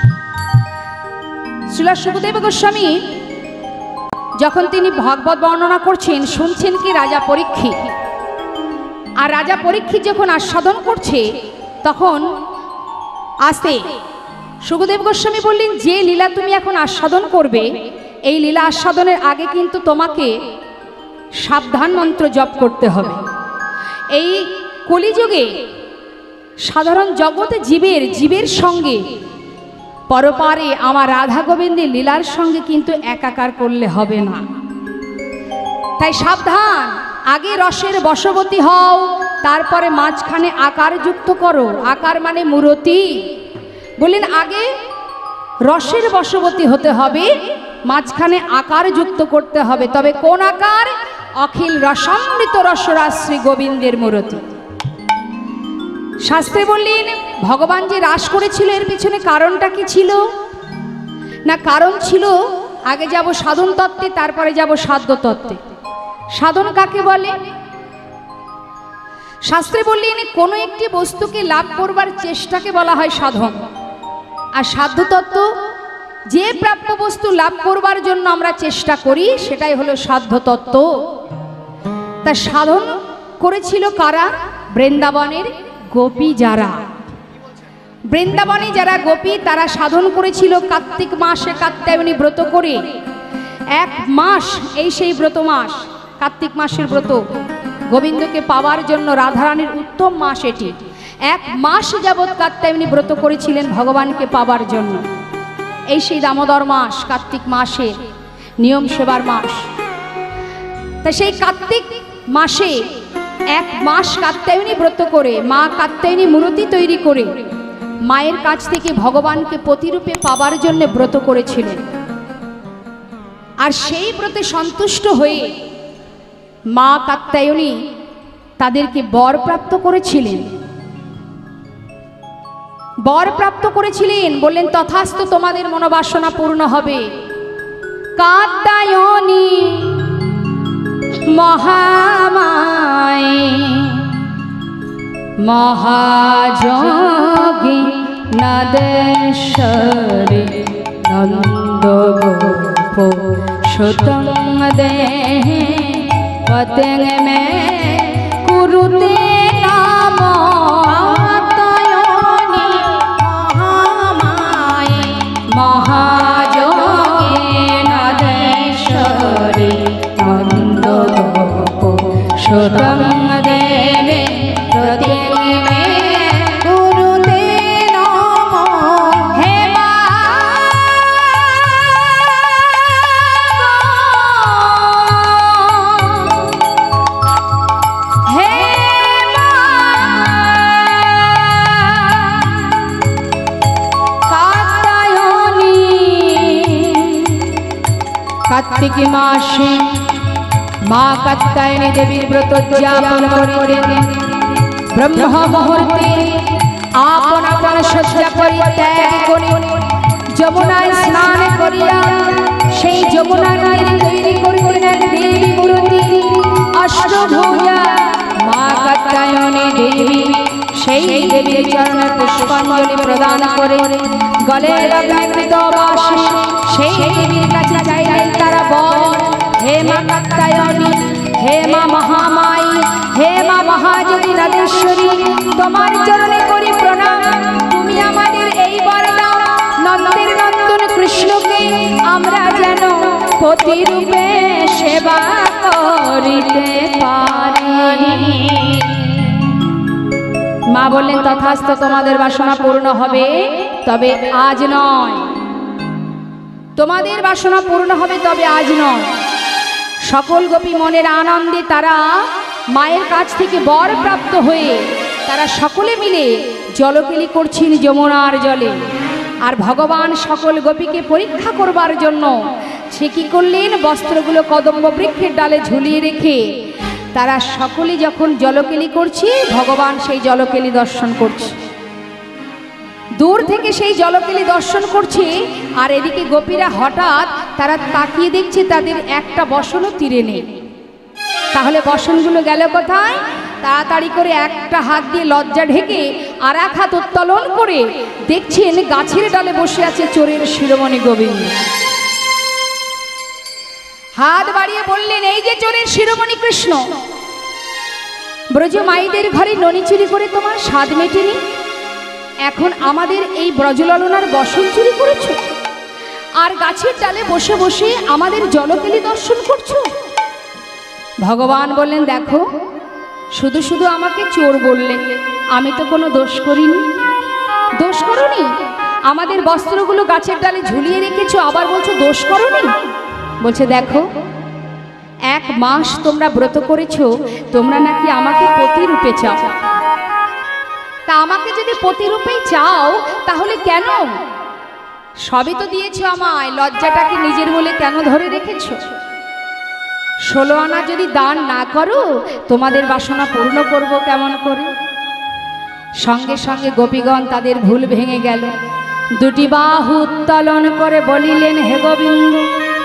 Speaker 1: শ্রীল শুকদেব গোস্বামী যখন তিনি ভাগবত বর্ণনা করছেন, শুনছেন কি রাজা পরীক্ষিত, আর রাজা পরীক্ষিত যখন আস্বাদন করছে তখন আসতে শুকদেব গোস্বামী বললেন, যে লীলা তুমি এখন আস্বাদন করবে, এই লীলা আস্বাদনের আগে কিন্তু তোমাকে সাবধান মন্ত্র জপ করতে হবে। এই কলিযুগে সাধারণ জগতে জীবের জীবের সঙ্গে পরপারে আমার রাধা গোবিন্দের লীলার সঙ্গে কিন্তু একাকার করলে হবে না। তাই সাবধান, আগে রসের বশবতী হও, তারপরে মাঝখানে আকার যুক্ত করো। আকার মানে মূরতি। বললেন আগে রসের বশবতী হতে হবে, মাঝখানে আকার যুক্ত করতে হবে। তবে কোন আকার? অখিল রসামৃত রসরাজ শ্রী গোবিন্দের মূরতি। শাস্ত্রে বললেন ভগবান যে রাস করেছিল এর পিছনে কারণটা কি ছিল না? কারণ ছিল, আগে যাব সাধন তত্ত্বে, তারপরে যাব সাধ্য তত্ত্বে। সাধন কাকে বলে? শাস্ত্রে বললেন কোনো একটি বস্তুকে লাভ করবার চেষ্টাকে বলা হয় সাধন। আর সাধ্য তত্ত্ব যে প্রাপ্য বস্তু লাভ করবার জন্য আমরা চেষ্টা করি, সেটাই হলো সাধ্য তত্ত্ব। তা সাধন করেছিল কারা? বৃন্দাবনের গোপী যারা, বৃন্দাবনে যারা গোপী তারা সাধন করেছিল কার্তিক মাসে কাত্যায়নী ব্রত করে। এক মাস, এই সেই ব্রত মাস, কার্তিক মাসের ব্রত, গোবিন্দকে পাওয়ার জন্য রাধারানীর উত্তম মাস এটি। এক মাস যাবৎ কাত্যায়নী ব্রত করেছিলেন ভগবানকে পাওয়ার জন্য। এই সেই দামোদর মাস, কার্তিক মাসে নিয়ম সেবার মাস। তা সেই কার্তিক মাসে এক মাস কাত্যায়নী ব্রত করে, মা কাত্যায়নী মূর্তি তৈরি করে মায়ের কাছ থেকে ভগবানকে প্রতিরূপে পাবার জন্য ব্রত করেছিলেন। আর সেই ব্রতে সন্তুষ্ট হয়ে মা কাত্যায়নী তাদেরকে বর প্রাপ্ত করেছিলেন। বর প্রাপ্ত করেছিলেন, বললেন তথাস্তু, তোমাদের মনোবাসনা পূর্ণ হবে। কাত্যায়নী মহামায়ে মহাযোগী নদেশ্বরী নন্দ গোপ সুতং দেহে পতেং মে কুরুতে নাম। কাত্যায়নী মহামায়ে মহাযোগী নদেশ্বরী নন্দ গোপ সুতং দেহে পতেং মে কুরুতে নাম। হে মা হে মা কাত্যায়নী কার্তিক মাসে মা কাত্যায়নী দেবীর ব্রত উদযাপন করিলেন। ব্রহ্ম মুহূর্তে আপন আপন সজ্জা করি ত্যাগ করি যমুনায় স্নান করিয়া সেই যমুনার তীরে তৈরি করিলেন দেবী মূর্তি অষ্টভুজা মা কাত্যায়নী দেবী। সেই দেবীর চরণে পুষ্পাঞ্জলি প্রদান করে গলে লগ্নকৃত বাসে সেই দেবীর কাছে চাইলেন তারা বর। হে মা কাত্যায়নী, হে মা মহামায়ী, হে মা মহাযোগী রাজেশ্বরী, তোমার চরণে করি প্রণাম। তুমি আমাদের এই বর দাও, নন্দের নন্দন কৃষ্ণকে আমরা যেন পতিরূপে সেবা করিতে পারি। মা বললেন তথাস্তু, তোমাদের বাসনা পূর্ণ হবে, তবে আজ নয়। তোমাদের বাসনা পূর্ণ হবে, তবে আজ নয়। সকল গোপী মনের আনন্দে তারা মায়ের কাছ থেকে বর প্রাপ্ত হয়ে তারা সকলে মিলে জলকেলি করছেন যমুনার জলে। আর ভগবান সকল গোপীকে পরীক্ষা করবার জন্য সে কি করলেন, বস্ত্রগুলো কদম্ব বৃক্ষের ডালে ঝুলিয়ে রেখে তারা সকলে যখন জলকেলি করছে, ভগবান সেই জলকেলি দর্শন করছে। দূর থেকে সেই জলকেলি দর্শন করছে, আর এদিকে গোপীরা হঠাৎ তারা তাকিয়ে দেখছে তাদের একটা বসনও তীরে নেই। তাহলে বসনগুলো গেল কোথায়? তাড়াতাড়ি করে একটা হাত দিয়ে লজ্জা ঢেকে আর এক হাত উত্তোলন করে দেখছেন গাছের ডালে বসে আছে চোরের শিরোমণি গোবিন্দ। হাত বাড়িয়ে বললেন, এই যে চোরের শিরোমণি কৃষ্ণ, ব্রজ মাইদের ঘরে ননি চুরি করে তোমার স্বাদ মেটেনি, এখন আমাদের এই ব্রজললনার বসন চুরি করেছ আর গাছের ডালে বসে বসে আমাদের জলকেলি দর্শন করছো। ভগবান বললেন, দেখো শুধু শুধু আমাকে চোর বললে, আমি তো কোনো দোষ করিনি। দোষ করনি? আমাদের বস্ত্রগুলো গাছের ডালে ঝুলিয়ে রেখেছো, আবার বলছো দোষ করনি? বলছে, দেখো এক মাস তোমরা ব্রত করেছো, তোমরা নাকি আমাকে পতিরূপে চাও, তা আমাকে যদি পতিরূপেই চাও তাহলে কেন? সবই তো দিয়েছো আমায়, লজ্জাটাকে নিজের বলে কেন ধরে রেখেছো? ষোলো আনা যদি দান না করো তোমাদের বাসনা পূর্ণ করব কেমন করে? সঙ্গে সঙ্গে গোপীগণ তাদের ভুল ভেঙে গেল, দুটি বাহু উত্তোলন করে বলিলেন, হে গোবিন্দ,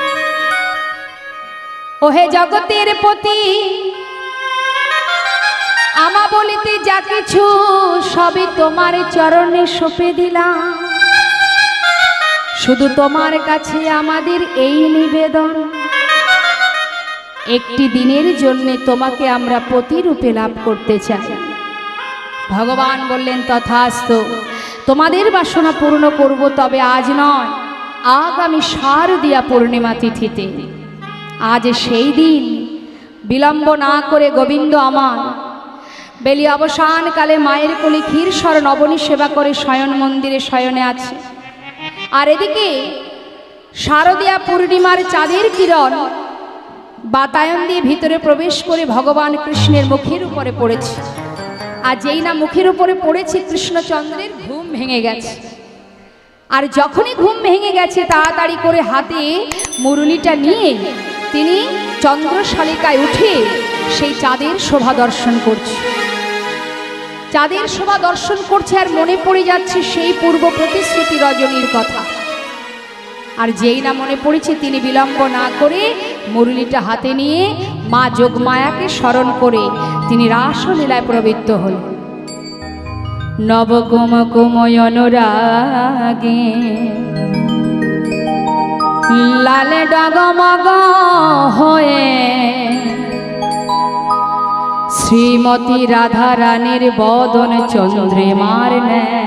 Speaker 1: ওহে জগতের পতি, আমা বলিতে যা কিছু সবই তোমার চরণে সঁপে দিলাম, শুধু তোমার কাছে আমাদের এই নিবেদন, একটি দিনের জন্য তোমাকে আমরা পতিরূপে লাভ করতে চাই। ভগবান বললেন, তথাস্তু, তোমাদের বাসনা পূর্ণ করব, তবে আজ নয়, আগামী শারদীয়া পূর্ণিমা তিথিতে। আজ সেই দিন। বিলম্ব না করে গোবিন্দ আমার বেলি অবসানকালে মায়ের কোলে ক্ষীরসর নবনী সেবা করে শয়ন মন্দিরে শয়নে আছে, আর এদিকে শারদীয়া পূর্ণিমার চাঁদের কিরণ বাতায়ন দিয়ে ভিতরে প্রবেশ করে ভগবান কৃষ্ণের মুখের উপরে পড়েছে। আর যেই না মুখের উপরে পড়েছে, কৃষ্ণচন্দ্রের ঘুম ভেঙে গেছে। আর যখনই ঘুম ভেঙে গেছে, তাড়াতাড়ি করে হাতে মুরুলিটা নিয়ে তিনি চন্দ্রশালিকায় উঠে সেই চাঁদের শোভা দর্শন করছে। চাঁদের শোভা দর্শন করছে আর মনে পড়ে যাচ্ছে সেই পূর্ব প্রতিশ্রুতি রজনীর কথা। আর যেই না মনে পড়েছে, তিনি বিলম্ব না করে মুরলিটা হাতে নিয়ে মা যোগমায়াকে স্মরণ করে তিনি রাসলীলায় প্রবৃত্ত হলেন। নবকুম কুময় অনুরাগে লালে ডগমগ হয়ে শ্রীমতী রাধা রানীর বদন চন্দ্রিমার ন্যায়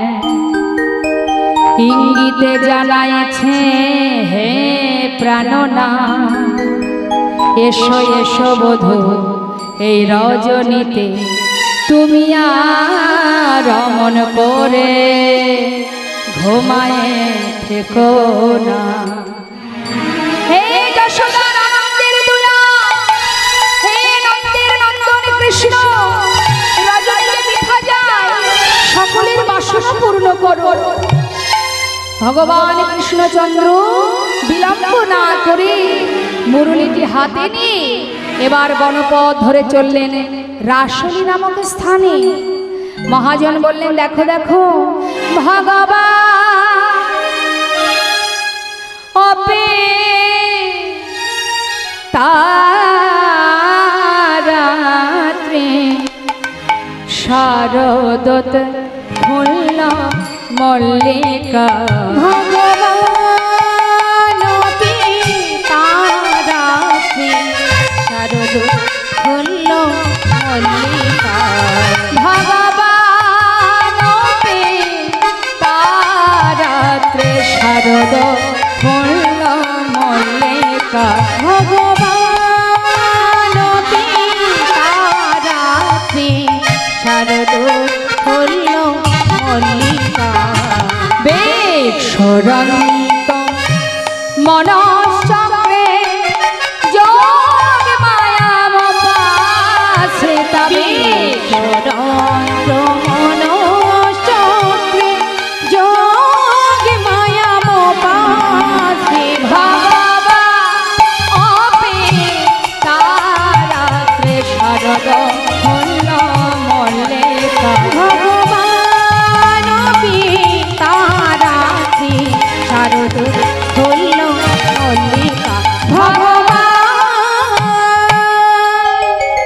Speaker 1: ইঙ্গিতে জানাইছে, হে প্রাণনা, এসো এসো বধূ এই রজনীতে, তুমি আর রমণ করে ঘুমায়ে থেকো না। হে যশোদার আনন্দের দুলা, হে নন্দের নন্দন কৃষ্ণ, রজনীতে মিঠা যায়, সকলের বাসনা পূর্ণ করো। ভগবান কৃষ্ণচন্দ্র বিলম্ব না করে মুরলিটি হাতে নিয়ে এবার বনপথ ধরে চললেন রাসলী নামক স্থানে। মহাজন বললেন, দেখো দেখো ভগবান অপে তারাত্রে শারদত ফুল্ল মল্লিকা, ভগবান তারাত্রে শারদ ফুল্ল মল্লিকা, ভগবান তারাত্রে শারদ ফুল্ল মল্লিকা, ভগবান তারাত্রে শারদ ফুল্ল মল্লিকা, বেক্ষরন্ত মনশ্চক্রে যোগ মায়ামপাশ্রিতা, বেক্ষরন্ত মনশ্চক্রে যোগ মায়ামপাশ্রিতা, ভগবান অপে তারাত্রে শারদ ফুল্ল মল্লিকা, ভগবান অপে তারাত্রে শারদ ফুল্ল মল্লিকা, ভগবান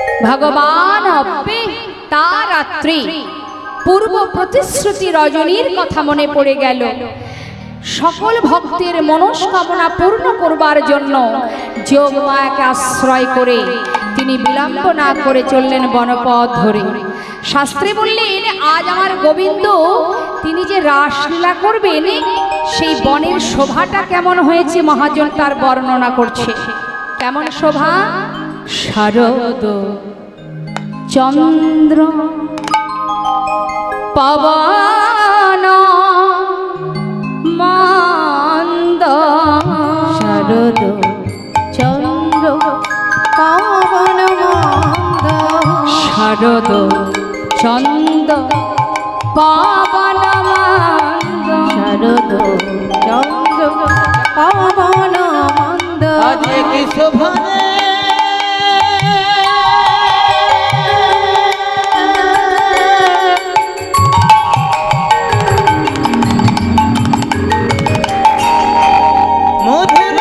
Speaker 1: রাত্রি পূর্ব প্রতিশ্রুতি রজনীর কথা মনে পড়ে গেল। সকল ভক্তের মনস্কামনা পূর্ণ করবার জন্য যোগমায়াকে আশ্রয় করে তিনি বিলম্ব না করে চললেন বনপথ ধরে। শাস্ত্রে বললেন আজ আমার গোবিন্দ তিনি যে রাসলীলা করবেন সেই বনের শোভাটা কেমন হয়েছে মহাজন তার বর্ণনা করছে। কেমন শোভা? শারদ চন্দ্র পবন মন্দ,
Speaker 3: শারদ চন্দ্র পবন মন্দ,
Speaker 1: শারদ চন্দ্র পবন মন্দ,
Speaker 3: শারদ চন্দ্র পবন মন্দ।
Speaker 2: আজ কি শোভা রে মধুর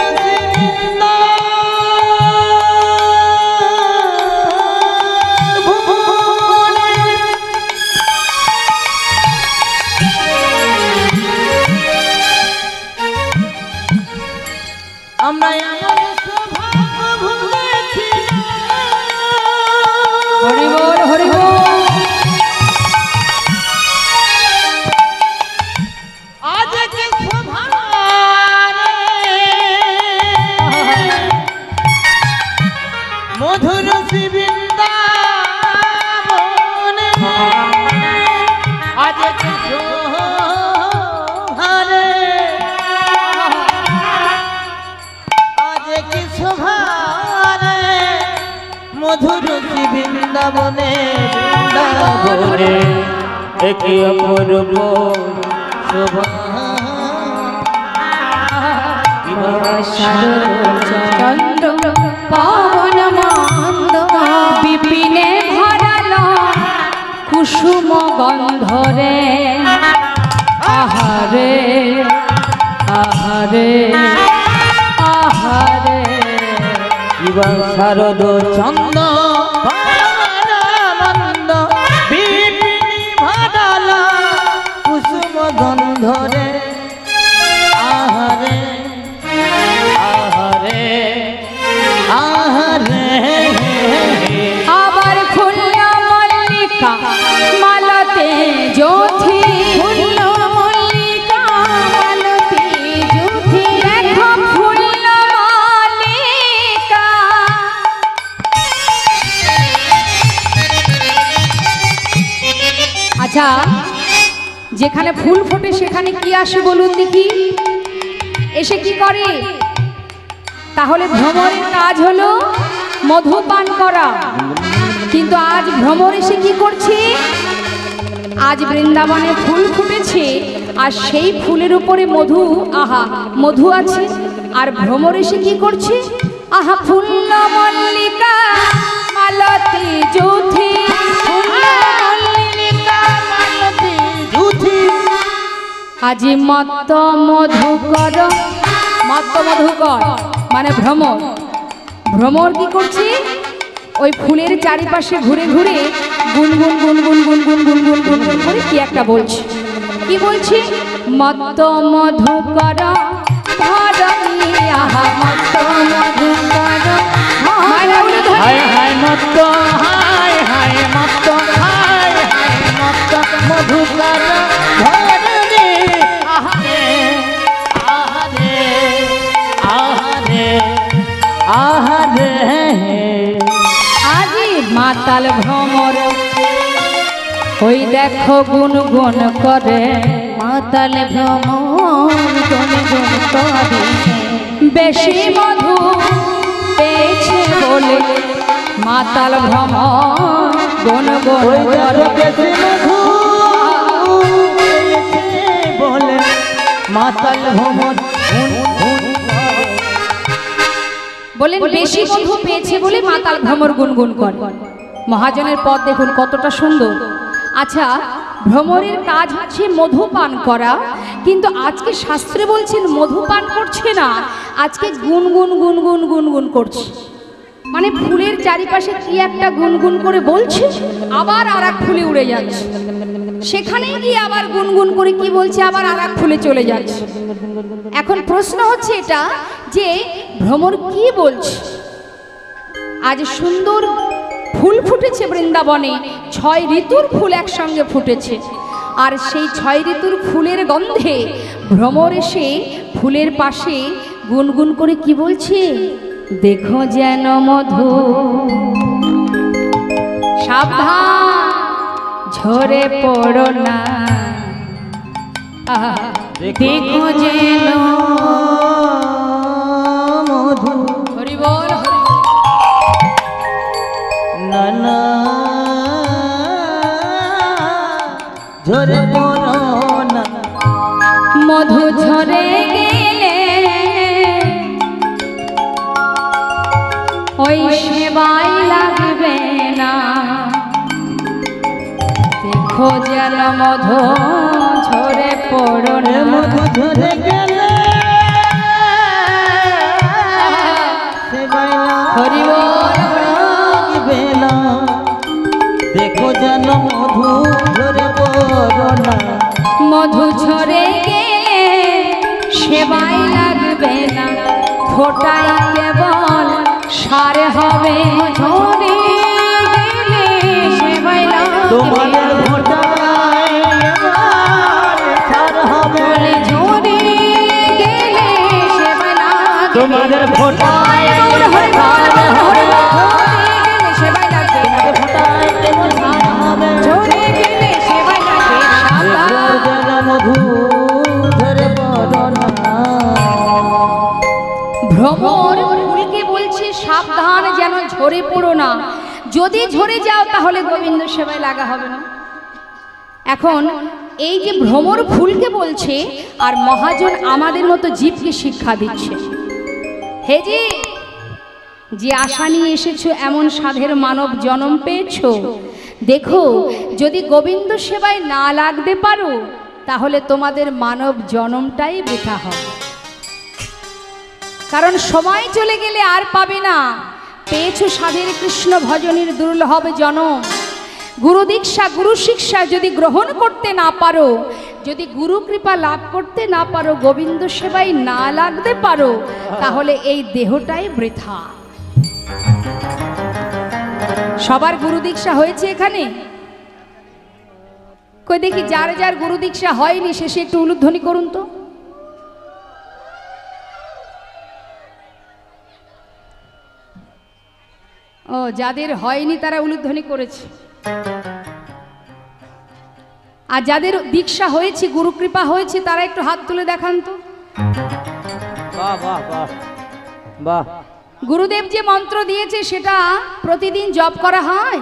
Speaker 2: বৃন্দাবনে। আমরা এমন সৌভাগ্য ভুগেছি,
Speaker 1: হরি বল হরি বল।
Speaker 2: আজ কি শোভা রে মধুর বৃন্দাবনে। আজ কি শোভা রে, আজ কি শোভা রে মধুর বৃন্দাবনে। বৃন্দাবনে একে অপূর্ব শোভা।
Speaker 3: চন্দ্র পবন মন্দ,
Speaker 1: বিপিনে ভরাল কুসুম গন্ধরে। আহারে আহারে আহারে
Speaker 2: ইবা শারদ চন্দ পবনানন্দ, বিপিনি ভাদাল কুসুম গন্ধরে। আহারে আহারে আহারে
Speaker 1: আবার ফুল্ল মল্লিকা মালতে জ্যোতি,
Speaker 3: ফুল্ল মল্লিকা মালতী জ্যোতি।
Speaker 1: দেখো ফুল্ল মল্লিকা। আচ্ছা, যেখানে ফুল ফোটে সেখানে কি আসে বলুন দেখি? এসে কি করে? তাহলে ভ্রমরের কাজ হলো মধু পান করা। কিন্তু আজ ভ্রমর এসে কি করছে? আজ বৃন্দাবনে ফুল ফুটেছে আর সেই ফুলের উপরে মধু, আহা মধু আছে। আর ভ্রমর এসে কি করছে? আহা ফুল্ল মল্লিকা মালতী জ্যোতি, আজি মত্ত মধুকর। মত্ত মধুকর মানে ভ্রমর। ভ্রমর কি করছে? ওই ফুলের চারিপাশে ঘুরে ঘুরে গুনগুন গুনগুন গুনগুন গুনগুন গুনগুন করে কি একটা বলছে। কি বলছে? মত্ত মধুকর ধরণী, আহা মত্ত মধুকর।
Speaker 2: হায় হায় মত্ত, হায় হায় মত্ত, হায় হায় মত্ত মধুকর ধরণী। আহারে আহারে আহারে আহারে
Speaker 1: আজি মাতাল ভ্রমর ওই দেখো গুনগুন করে।
Speaker 3: মাতাল ভ্রমণ গুন গুন করে।
Speaker 1: বেশি মধু পেয়েছে বলে মাতাল ভ্রমর গুন গুন
Speaker 2: ওই
Speaker 1: করে।
Speaker 2: বেশি মধু পেয়েছে বলে মাতাল ভ্রমর
Speaker 1: বলেন বেশি মধু পেয়েছে বলে মাতাল ভ্রমর গুনগুন করে। মহাজনের পদ দেখুন কতটা সুন্দর। আচ্ছা, ভ্রমরের কাজ হচ্ছে মধু পান করা, কিন্তু আজকে শাস্ত্রে বলছেন মধু পান করছে না, আজকে গুনগুন গুনগুন গুনগুন করছে।
Speaker 3: মানে ফুলের চারিপাশে কি একটা গুনগুন করে বলছে, আবার আর এক ফুলে উড়ে যাচ্ছে, সেখানে গিয়ে আবার গুনগুন করে কি বলছে, আবার আর এক ফুলে চলে যাচ্ছে। এখন প্রশ্ন হচ্ছে এটা যে ভ্রমর কি বলছে? আজ সুন্দর ফুল ফুটেছে বৃন্দাবনে, ছয় ঋতুর ফুল একসঙ্গে ফুটেছে, আর সেই ছয় ঋতুর ফুলের গন্ধে ভ্রমর এসে ফুলের পাশে গুনগুন করে কি বলছে, দেখো যেন মধু সাবধান ঝরে পড়ো না, আহা, দেখো যেন
Speaker 2: মধু
Speaker 3: হরি বল হরি বল।
Speaker 2: না না ঝরে পড়ো না,
Speaker 3: মধু ঝরে গেলে ওই সেবাই লাগবে না, দেখো যেন মধু ঝরে পড়ো না,
Speaker 2: মধু ঝরে গেলে সেবাই
Speaker 3: হরি বল হরি
Speaker 2: লাগবে না, দেখো যেন মধু ঝরে পড়ো না,
Speaker 3: মধু ঝরে গেলে সেবাই লাগবে না, ফোটাই কেবল সার হবে, ঝরে গেলে সেবাই লাগবে
Speaker 2: তোমাদের ভোটায় এবার সার হবে,
Speaker 3: বলে ঝরে গেলে সেবাই লাগবে,
Speaker 2: তোমাদের ভোটায়
Speaker 3: বল হরি বল হরি বল, ঝরে গেলে সেবাই লাগবে,
Speaker 2: ভোটায় কেবল সার হবে,
Speaker 3: ঝরে গেলে সেবাই লাগবে, সাবধান।
Speaker 2: দেখো যেন মধু ঝরে পড়ো না।
Speaker 3: ভ্রমর ফুলকে বলছে সাবধান যেন ঝরে পড়ো না, যদি ঝরে যাও তাহলে গোবিন্দ সেবায় লাগা হবে না। এখন এই যে ভ্রমর ফুলকে বলছে আর মহাজন আমাদের মতো জীবকে শিক্ষা দিচ্ছে, হে জি, যে আশা নিয়ে এসেছো এমন সাধের মানব জন্ম পেয়েছো, দেখো যদি গোবিন্দ সেবায় না লাগতে পারো তাহলে তোমাদের মানব জন্মটাই বৃথা হবে, কারণ সময় চলে গেলে আর পাবে না। পেয়েছো সাধের কৃষ্ণ ভজনের দুর্লভ জনম, গুরু দীক্ষা গুরু শিক্ষা যদি গ্রহণ করতে না পারো, যদি গুরু কৃপা লাভ করতে না পারো, গোবিন্দ সেবায় না লাগতে পারো, তাহলে এই দেহটাই বৃথা। সবার গুরু দীক্ষা হয়েছে এখানে? কই দেখি যার যার গুরু দীক্ষা হয়নি শেষে একটু উলুধ্বনি করুন তো। ও, যাদের হয়নি তারা উলুধ্বনি করেছে, আর যাদের দীক্ষা হয়েছে গুরু কৃপা হয়েছে তারা একটু হাত তুলে দেখান তো।
Speaker 2: বাহ বাহ বাহ বাহ।
Speaker 3: গুরুদেব যে মন্ত্র দিয়েছে সেটা প্রতিদিন জপ করা হয়?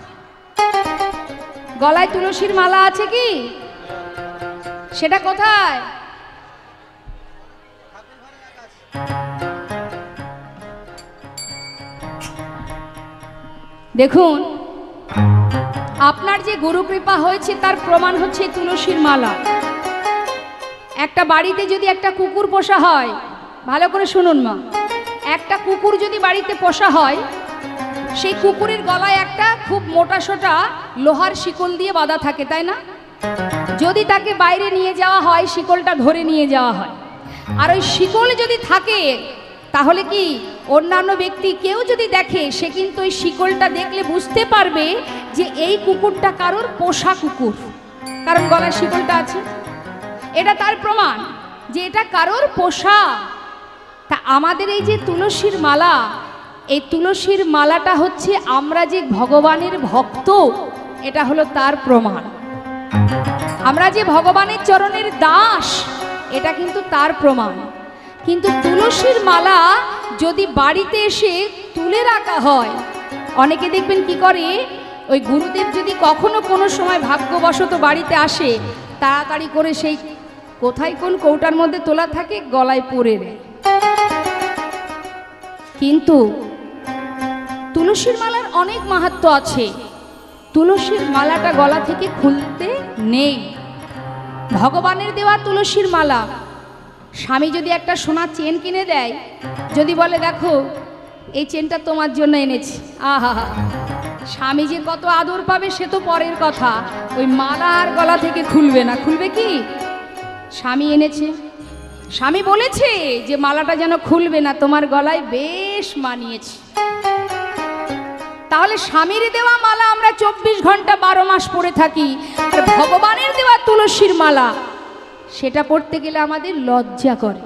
Speaker 3: গলায় তুলসীর মালা আছে কি? সেটা কোথায়? দেখুন, আপনার যে গুরু কৃপা হয়েছে তার প্রমাণ হচ্ছে তুলসীর মালা। একটা বাড়িতে যদি একটা কুকুর পোষা হয়, ভালো করে শুনুন মা, একটা কুকুর যদি বাড়িতে পোষা হয়, সেই কুকুরের গলায় একটা খুব মোটা সোটা লোহার শিকল দিয়ে বাঁধা থাকে, তাই না? যদি তাকে বাইরে নিয়ে যাওয়া হয় শিকলটা ধরে নিয়ে যাওয়া হয়, আর ওই শিকল যদি থাকে তাহলে কি অন্যান্য ব্যক্তি কেউ যদি দেখে সে কিন্তু ওই শিকলটা দেখলে বুঝতে পারবে যে এই কুকুরটা কারোর পোষা কুকুর, কারণ গলায় শিকলটা আছে। এটা তার প্রমাণ যে এটা কারোর পোষা। তা আমাদের এই যে তুলসীর মালা, এই তুলসীর মালাটা হচ্ছে আমরা যে ভগবানের ভক্ত, এটা হলো তার প্রমাণ। আমরা যে ভগবানের চরণের দাস, এটা কিন্তু তার প্রমাণ। কিন্তু তুলসীর মালা যদি বাড়িতে এসে তুলে রাখা হয়, অনেকে দেখবেন কি করে, ওই গুরুদেব যদি কখনো কোনো সময় ভাগ্যবশত বাড়িতে আসে, তাড়াতাড়ি করে সেই কোথায় কোন কৌটার মধ্যে তোলা থাকে গলায় পরে দেয়। কিন্তু তুলসীর মালার অনেক মাহাত্ম্য আছে। তুলসীর মালাটা গলা থেকে খুলতে নেই, ভগবানের দেওয়া তুলসীর মালা। স্বামী যদি একটা সোনার চেন কিনে দেয়, যদি বলে দেখো
Speaker 1: এই চেনটা তোমার জন্য এনেছি। আহা, স্বামী যে কত আদর পাবে সে তো পরের কথা, ওই মালার গলা থেকে খুলবে না। খুলবে কি? স্বামী এনেছে, স্বামী বলেছে যে মালাটা যেন খুলবে না, তোমার গলায় বেশ মানিয়েছে। তাহলে স্বামীর দেওয়া মালা আমরা চব্বিশ ঘন্টা বারো মাস পরে থাকি, আর ভগবানের দেওয়া তুলসীর মালা সেটা পড়তে গেলে আমাদের লজ্জা করে,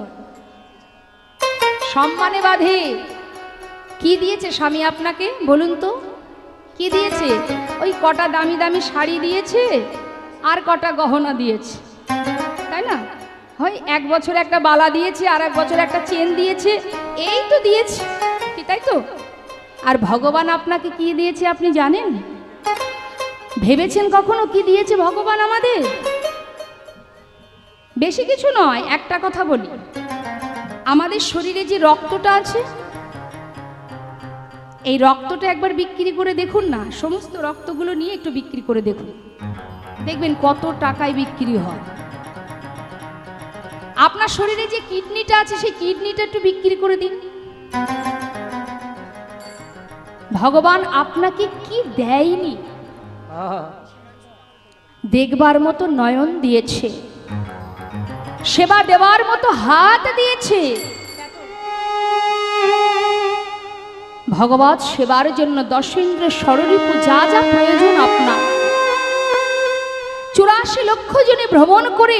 Speaker 1: সম্মানে বাঁধে। কি দিয়েছে স্বামী আপনাকে বলুন তো? কি দিয়েছে? ওই কটা দামি দামি শাড়ি দিয়েছে আর কটা গহনা দিয়েছে, তাই না? হয় এক বছর একটা বালা দিয়েছে, আর এক বছর একটা চেন দিয়েছে, এই তো দিয়েছে, কি তাই তো? আর ভগবান আপনাকে কি দিয়েছে আপনি জানেন? ভেবেছেন কখনো কি দিয়েছে ভগবান আমাদের? বেশি কিছু নয়, একটা কথা বলি, আমাদের শরীরে যে রক্তটা আছে, এই রক্তটা একবার বিক্রি করে দেখুন না, সমস্ত রক্তগুলো নিয়ে একটু বিক্রি করে দেখুন, দেখবেন কত টাকায় বিক্রি হয়। আপনার শরীরে যে কিডনিটা আছে সেই কিডনিটা একটু বিক্রি করে দিন। ভগবান আপনাকে কি দেয়নি? দেখবার মতো নয়ন দিয়েছে, সেবা দেওয়ার মতো হাত দিয়েছে। ভগবত সেবার জন্য দশেন্দ্রের ষড়রিপু যা যা প্রয়োজন আপনার, চুরাশি লক্ষ জনে ভ্রমণ করে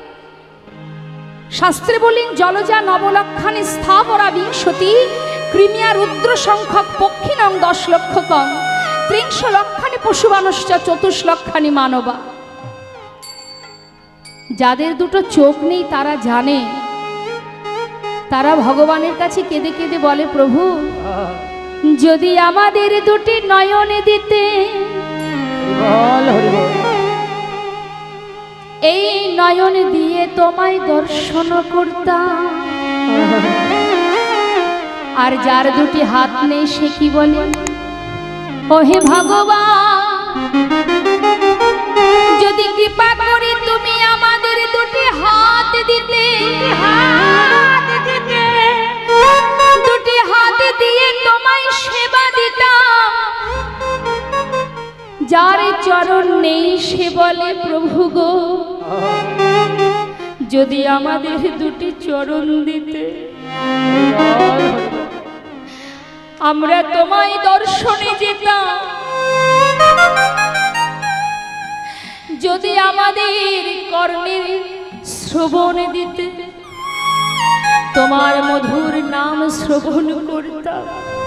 Speaker 1: শাস্ত্রে বলেন জলজা নবলক্ষানি স্থাবরা বিংশতি ক্রিমিয়া রুদ্র সংখ্যক পক্ষিণং দশ লক্ষ কম ত্রিংশ লক্ষানি পশুমানুষ্য চতুষ লক্ষানি মানবা। যাদের দুটো চোখ নেই তারা জানে, তারা ভগবানের কাছে কেঁদে কেঁদে বলে, প্রভু যদি আমাদের দুটি নয়নে দিতে, এই নয়ন দিয়ে তোমায় দর্শন করতাম। আর যার দুটি হাত নেই সে কি বলে, ওহে ভগবান যদি কৃপা করে তুমি আমাদের দুটি হাত দিতে, হাত দিতে, দুটি হাত দিয়ে তোমায় সেবা দিতাম। যার চরণ নেই সে বলে, প্রভু গো যদি আমাদের দুটি চরণ দিতে, আমরা তোমায় দর্শনে যেতাম। যদি আমাদের কর্ণের শ্রবণ দিতে, তোমার মধুর নাম শ্রবণ করতাম।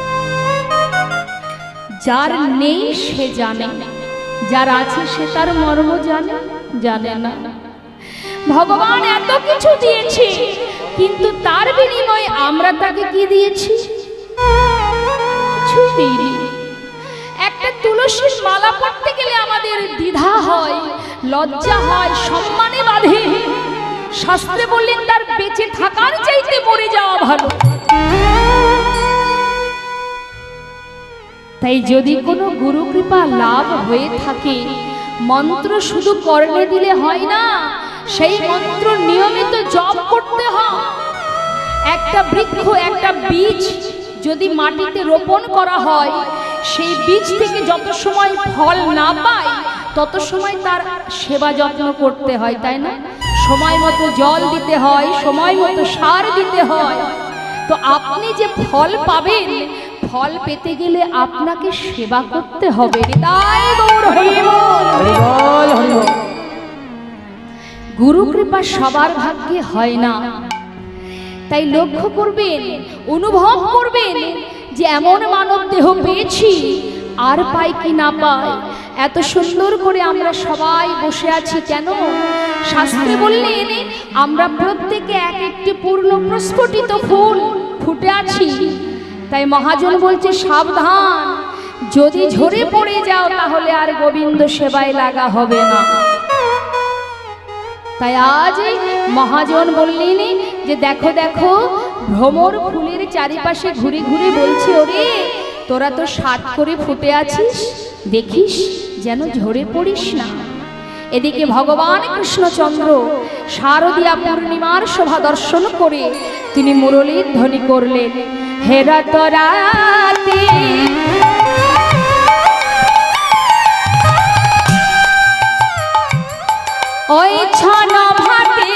Speaker 1: যার নেই সে জানে, যার আছে সে তার মর্ম জানে জানে না। ভগবান এত কিছু দিয়েছে, কিন্তু তার বিনিময়ে আমরা তাকে কি দিয়েছি? কিছু দেইনি। একটা তুলসীর মালা পড়তে গেলে আমাদের দ্বিধা হয়, লজ্জা হয়, সম্মানে বাঁধে। শাস্ত্রে বললেন তার বেঁচে থাকার চাইতে মরে যাওয়া ভালো। তাই যদি কোনো গুরু কৃপা লাভ হয়ে থাকে, মন্ত্র শুধু কর্ণে দিলে হয় না, সেই মন্ত্র নিয়মিত জপ করতে হয়। একটা বৃক্ষ, একটা বীজ যদি মাটিতে রোপণ করা হয়, সেই বীজ থেকে যত সময় ফল না পায় তত সময় তার সেবা যত্ন করতে হয়, তাই না? সময় মতো জল দিতে হয়, সময় মতো সার দিতে হয়। তো আপনি যে ফল পাবেন, ফল পেতে গেলে আপনাকে সেবা করতে হবে। তাই গৌর হরি বল, হরি বল, হরি বল। গুরু কৃপা সবার ভাগ্যে হয় না, তাই লক্ষ্য করবেন, অনুভব করবেন যে এমন মানব দেহ পেয়েছি, আর পাই কি না পাই। এত সুন্দর করে আমরা সবাই বসে আছি কেন? শাস্ত্রে বললেন আমরা প্রত্যেকে এক একটি পূর্ণ প্রস্ফুটিত ফুল ফুটে আছি। তাই মহাজন বলছে সাবধান, যদি ঝরে পড়ে যাও তাহলে আর গোবিন্দ সেবায় লাগা হবে না। তাই আজ মহাজন বললেন যে দেখো দেখো ভ্রমর ফুলের চারিপাশে ঘুরে ঘুরে বলছে, ওরে তোরা তো সাত করে ফুটে আছিস, দেখিস যেন ঝরে পড়িস না। এদিকে ভগবান কৃষ্ণচন্দ্র শারদীয়া পূর্ণিমার শোভা দর্শন করে তিনি মুরলীর ধ্বনি করলেন। হেরত রাতি ওই ছন ভাতি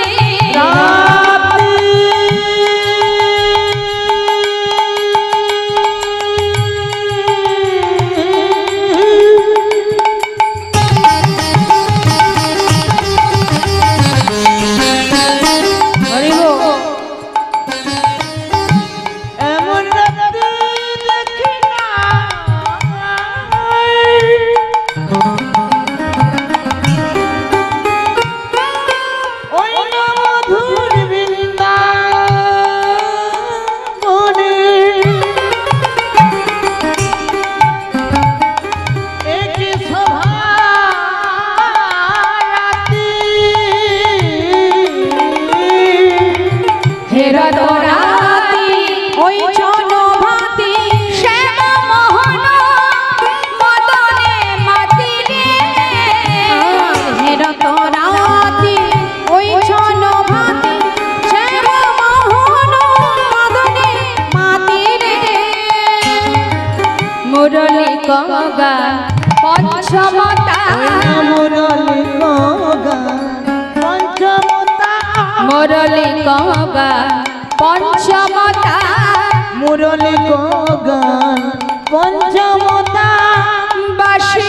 Speaker 1: মুরলি গঙ্গা পঞ্চমতা
Speaker 2: মুরলি গঙ্গা পঞ্চমতা
Speaker 1: মুরলি গঙ্গা পঞ্চমতা
Speaker 2: মুরলি গঙ্গা পঞ্চমতা
Speaker 1: বাসি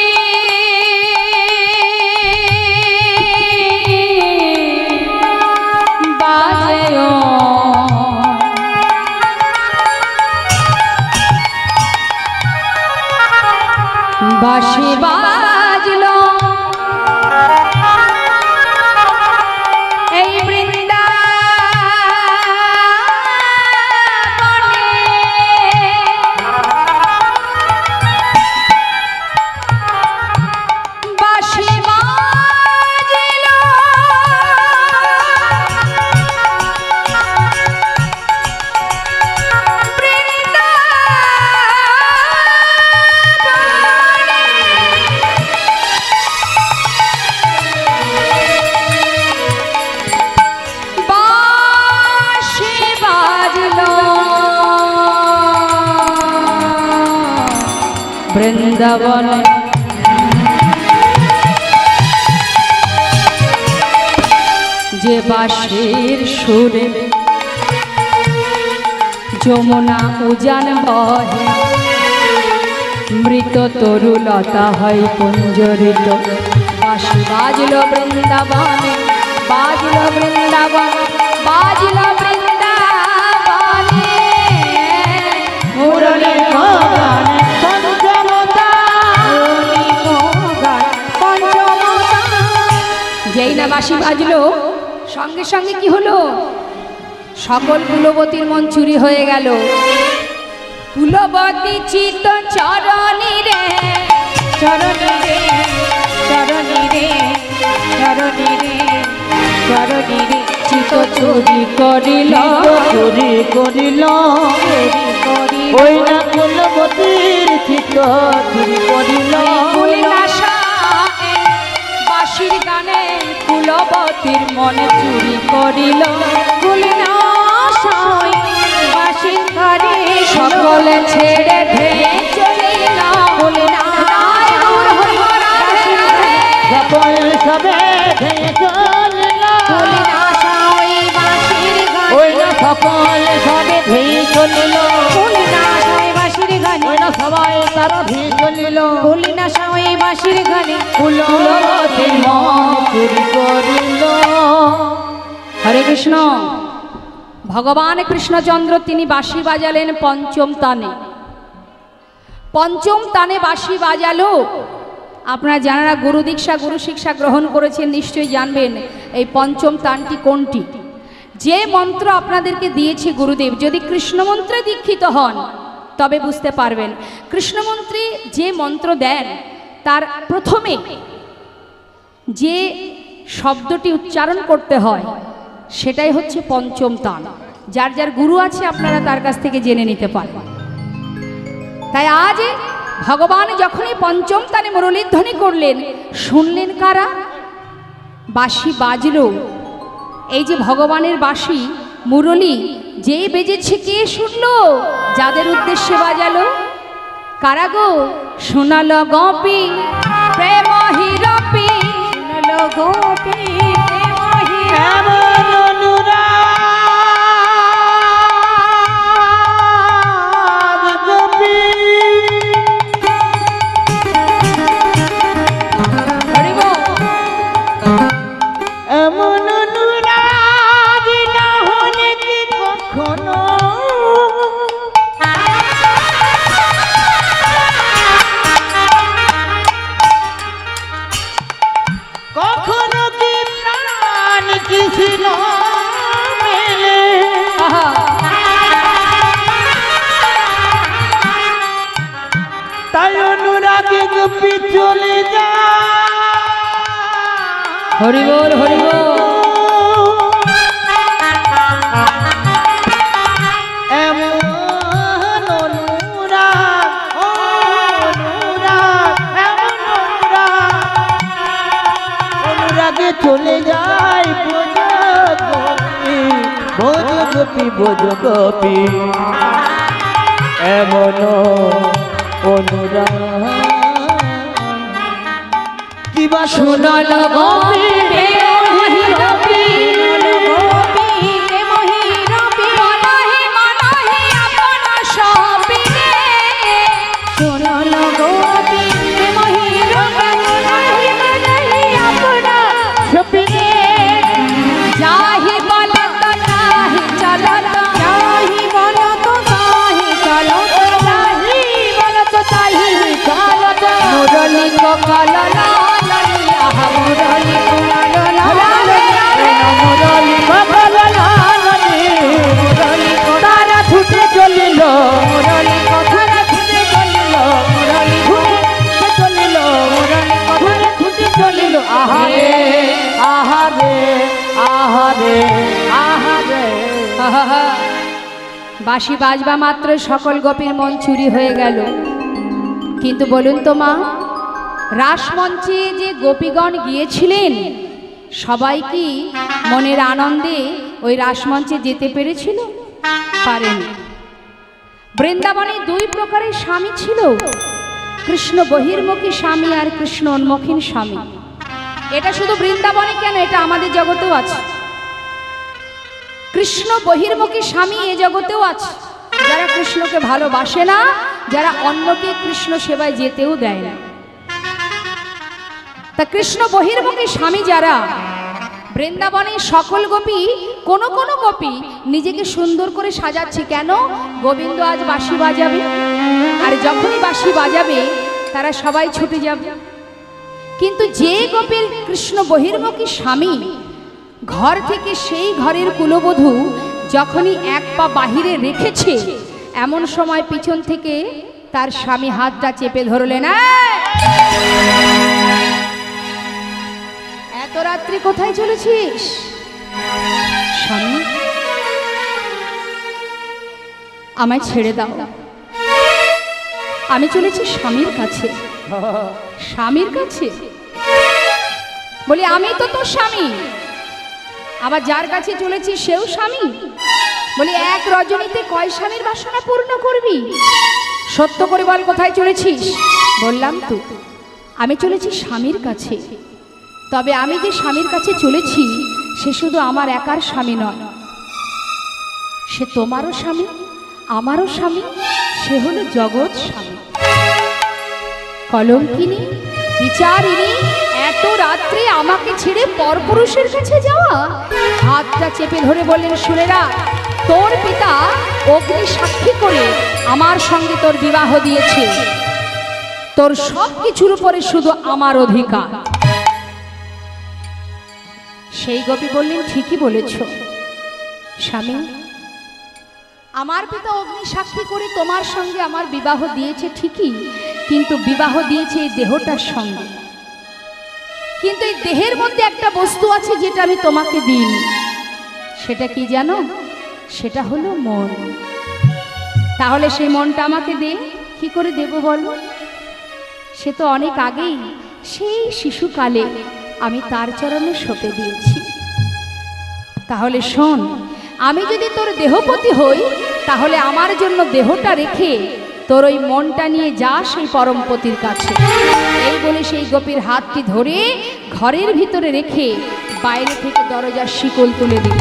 Speaker 1: বাজেও বাঁশি বাজলো এই বৃন্দাবনে বাঁশি বাজলো বৃন্দাবন যে বাঁশির সুরে যমুনা উজান বহে মৃত তরুলতা হয় পুঞ্জরিত বাঁশি বাজলো বৃন্দাবনে বাজলো বৃন্দাবন বাজলো বৃন্দাবনে মুরলি গঙ্গা পঞ্চমতা মুরলি গঙ্গা পঞ্চমতা। যেই না বাঁশি বাজলো সঙ্গে সঙ্গে কি হলো? সকল কুলবতীর মন চুরি হয়ে গেল। কুলবতী চিত চরণী রে চরণী রে চরণী রে চরণী রে চরণী রে চিত চুরি করিল
Speaker 2: চুরি করিল
Speaker 1: চুরি করিল
Speaker 2: ওই না কুলবতীর চিত চুরি করিল
Speaker 1: বাঁশির গানে কুলবতীর মনে চুরি করিল বাঁশির গানে সকলে ছেড়ে ধেয়ে চলিল
Speaker 2: সকল সবে ধেয়ে চলিল ওই না সকল সবে ধেয়ে চলিল ওই না সবাই তারা ধেয়ে চলিল
Speaker 3: বাঁশির গানে
Speaker 2: কুলবতীর মন চুরি করিল।
Speaker 1: হরে কৃষ্ণ। ভগবান কৃষ্ণচন্দ্র তিনি বাঁশি বাজালেন পঞ্চম তানে। পঞ্চম তানে বাঁশি বাজালো। আপনারা যারা গুরু দীক্ষা গুরু শিক্ষা গ্রহণ করেছেন নিশ্চয়ই জানবেন এই পঞ্চম তানটি কোনটি। যে মন্ত্র আপনাদেরকে দিয়েছে গুরুদেব, যদি কৃষ্ণ মন্ত্রে দীক্ষিত হন তবে বুঝতে পারবেন। কৃষ্ণমন্ত্রে যে মন্ত্র দেন তার প্রথমে যে শব্দটি উচ্চারণ করতে হয় সেটাই হচ্ছে পঞ্চম তান। যার যার গুরু আছে আপনারা তার কাছ থেকে জেনে নিতে পারেন। তাই আজ ভগবান যখনই পঞ্চম তানে মুরলীধ্বনি করলেন, শুনলেন কারা? বাঁশি বাজল। এই যে ভগবানের বাঁশি মুরলি যেই বেজেছে কে শুনলো, যাদের উদ্দেশ্যে বাজালো, কারা গো? শোনালো গোপী প্রেম হিরপি, শোনালো গোপী প্রেম হিরপি।
Speaker 2: এমন অনুরাগ গোপী,
Speaker 1: হরি বল।
Speaker 2: এমন অনুরাগ না হলে কি কখনো কখনো কি প্রাণ কিছু না মেলে।
Speaker 1: আহা,
Speaker 2: তাই অনুরাগে গোপী চলে যা।
Speaker 1: হরি বল হরি বল।
Speaker 2: এমন অনুরাগ, অনুরাগ, এমন অনুরাগ, অনুরাগে চলে যায় বোঝ গোপী, বোঝ গোপী, বোঝ গোপী। এমন অনুরাগ কিবা
Speaker 1: শোনালো গোপী প্রেম হিরপি, গোপী প্রেম হিরপি। মনহি মনহি আপন সপিনে, শোনালো গোপী প্রেম হিরপি। মনহি মনহি আপন সপিনে, যাহি বলত তাহি চলত, যাহি বলত তাহি চলত, যাহি বলত তাহি চলত। মুরলি কলনা মুরলি
Speaker 2: মুরলি মুরলি তারা ছুটে চলিল,
Speaker 1: মুরলি কথারা ছুটে চলিল, মুরলি ছুটে চলিল, মুরলি কথারা ছুটে চলিল।
Speaker 2: আহারে আহারে আহারে আহারে।
Speaker 1: আহা, বাঁশি বাজবা মাত্র সকল গোপীর মন চুরি হয়ে গেল। কিন্তু বলুন তো মা, রাসমঞ্চে যে গোপীগণ গিয়েছিলেন সবাই কি মনের আনন্দে ওই রাসমঞ্চে যেতে পেরেছিল? পারেনি। বৃন্দাবনে দুই প্রকারের স্বামী ছিল, কৃষ্ণ বহির্মুখী স্বামী আর কৃষ্ণ উন্মুখী স্বামী। এটা শুধু বৃন্দাবনে কেন, এটা আমাদের জগতেও আছে। কৃষ্ণ বহির্মুখী স্বামী এ জগতেও আছে, যারা কৃষ্ণকে ভালোবাসে না, যারা অন্যকে কৃষ্ণ সেবায় যেতেও দেয় না। তা কৃষ্ণ বহির্মুখী স্বামী যারা, বৃন্দাবনে সকল গোপী, কোন কোন গোপী নিজেকে সুন্দর করে সাজাচ্ছে। কেন? গোবিন্দ আজ বাঁশি বাজাবে, আর যখনই বাঁশি বাজাবে তারা সবাই ছুটে যাবে। কিন্তু যে গোপীর কৃষ্ণ বহির্মুখী স্বামী, ঘর থেকে সেই ঘরের কুলবধূ যখনই এক পা বাহিরে রেখেছে, এমন সময় পিছন থেকে তার স্বামী হাতটা চেপে ধরলেন। এত রাত্রি কোথায় চলেছিস? স্বামী, আমায় ছেড়ে দাও, আমি চলেছি স্বামীর কাছে। স্বামীর কাছে? বলি আমি তো তোর স্বামী, আবার যার কাছে চলেছি সেও স্বামী। বলি এক রজনীতে কয় স্বামীর বাসনা পূর্ণ করবি? সত্য করে বল, কোথায় চলেছিস? বললাম তো আমি চলেছি স্বামীর কাছে। তবে আমি যে স্বামীর কাছে চলেছি সে শুধু আমার একার স্বামী নয়, সে তোমারও স্বামী, আমারও স্বামী, সে হলো জগৎ স্বামী। কলঙ্কিনী, বিচারিণী, এত রাত্রে আমাকে ছেড়ে পরপুরুষের কাছে যাওয়া? হাতটা চেপে ধরে বললেন, শুনে রাখ, তোর পিতা অগ্নি সাক্ষী করে আমার সঙ্গে তোর বিবাহ দিয়েছে, তোর সব কিছুর উপরে শুধু আমার অধিকার। সেই গোপী বললেন, ঠিকই বলেছ স্বামী, আমার পিতা অগ্নি সাক্ষী করে তোমার সঙ্গে আমার বিবাহ দিয়েছে ঠিকই, কিন্তু বিবাহ দিয়েছে এই দেহটার সঙ্গে। কিন্তু এই দেহের মধ্যে একটা বস্তু আছে যেটা আমি তোমাকে দিইনি। সেটা কি জানো? সেটা হলো মন। তাহলে সেই মনটা আমাকে দে। কি করে দেব বলো? সে তো অনেক আগেই, সেই শিশুকালে আমি তার চরণে সঁপে দিয়েছি। তাহলে শোন, আমি যদি তোর দেহপতি হই তাহলে আমার জন্য দেহটা রেখে তোর ওই মনটা নিয়ে যা সেই পরমপতির কাছে। এই বলে সেই গোপীর হাতটি ধরে ঘরের ভিতরে রেখে বাইরে থেকে দরজার শিকল তুলে দিল।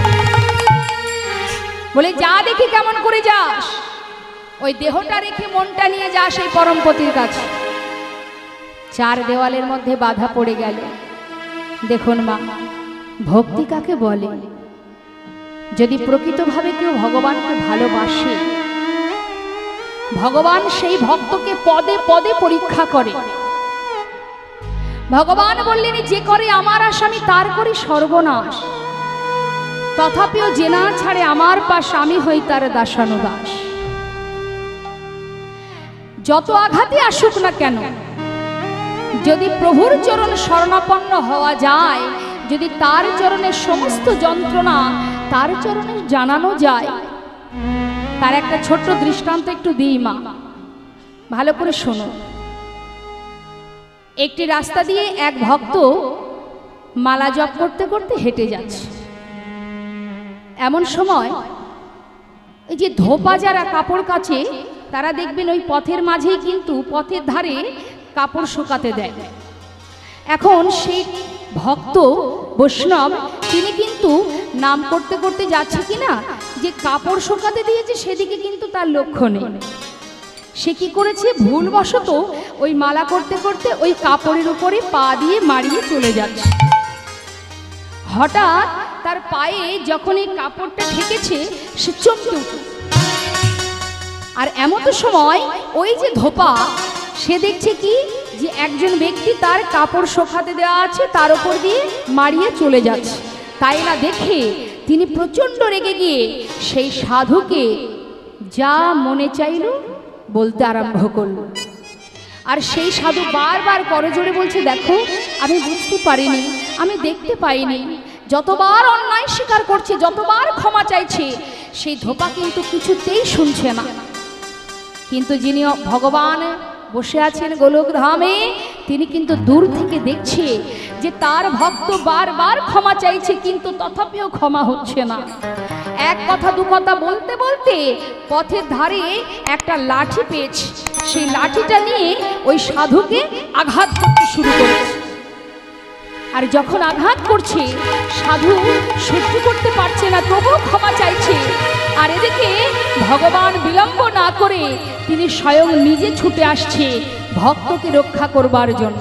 Speaker 1: বলে যা দেখি কেমন করে যাস, ওই দেহটা রেখে মনটা নিয়ে যা সেই পরমপতির কাছে। চার দেওয়ালের মধ্যে বাধা পড়ে গেল। দেখুন মা, ভক্তি কাকে বলে? যদি প্রকৃতভাবে কেউ ভগবানকে ভালোবাসে, ভগবান সেই ভক্তকে পদে পদে পরীক্ষা করে। ভগবান বললেন, যে করে আমার আসামি তার করি সর্বনাশ, তথাপিও যে না ছাড়ে আমার পাশ আমি হই তার দাসানুদাস। যত আঘাতে আসুক না কেন, যদি প্রভুর চরণ শরণাপন্ন হওয়া যায়, যদি তার চরণের সমস্ত যন্ত্রণা তার চরণে জানানো যায়, তার একটা ছোট্ট দৃষ্টান্ত একটু দিই মা, ভালো করে শোনো। একটি রাস্তা দিয়ে এক ভক্ত মালা জপ করতে করতে হেঁটে যাচ্ছে। এমন সময় এই যে ধোপা যারা কাপড় কাচে, তারা দেখবেন ওই পথের মাঝেই কিন্তু পথের ধারে কাপড় শুকাতে দেয়। এখন সেই ভক্ত বৈষ্ণব তিনি কিন্তু নাম করতে করতে যাচ্ছে কিনা, যে কাপড় শুকাতে দিয়েছে সেদিকে কিন্তু তার লক্ষ্য নেই। সে কি করেছে, ভুলবশত ওই মালা করতে করতে ওই কাপড়ের উপরে পা দিয়ে মারিয়ে চলে যাচ্ছে। হঠাৎ তার পায়ে যখন এই কাপড়টা ঠেকেছে, সে চমকে উঠল। আর এমন সময় ওই যে ধোপা, সে দেখছে কি, যে একজন ব্যক্তি তার কাপড় শুকাতে দেওয়া আছে তার উপর দিয়ে মারিয়ে চলে যাচ্ছে। তাই না দেখে তিনি প্রচণ্ড রেগে গিয়ে সেই সাধুকে যা মনে চাইল বলতে আরম্ভ করল। আর সেই সাধু বারবার করজোড়ে বলছে, দেখো আমি বুঝতে পারিনি, আমি দেখতে পাইনি। যতবার অন্যায় স্বীকার করছে, যতবার ক্ষমা চাইছে, সেই ধোপা কিন্তু কিছুতেই শুনছে না। কিন্তু যিনি ভগবান বসে আছেন গোলক ধামে, তিনি কিন্তু দূর থেকে দেখছে যে তার ভক্ত বারবার ক্ষমা চাইছে, কিন্তু তথাপিও ক্ষমা হচ্ছে না। এক কথা দু কথা বলতে বলতে পথের ধারে একটা লাঠি পেয়েছে, সেই লাঠিটা নিয়ে ওই সাধুকে আঘাত করতে শুরু করেছে। আর যখন আঘাত করছে, সাধু সহ্য করতে পারছে না, তবুও ক্ষমা চাইছে। আর এদিকে ভগবান বিলম্ব না করে তিনি স্বয়ং নিজে ছুটে আসছে ভক্তকে রক্ষা করবার জন্য।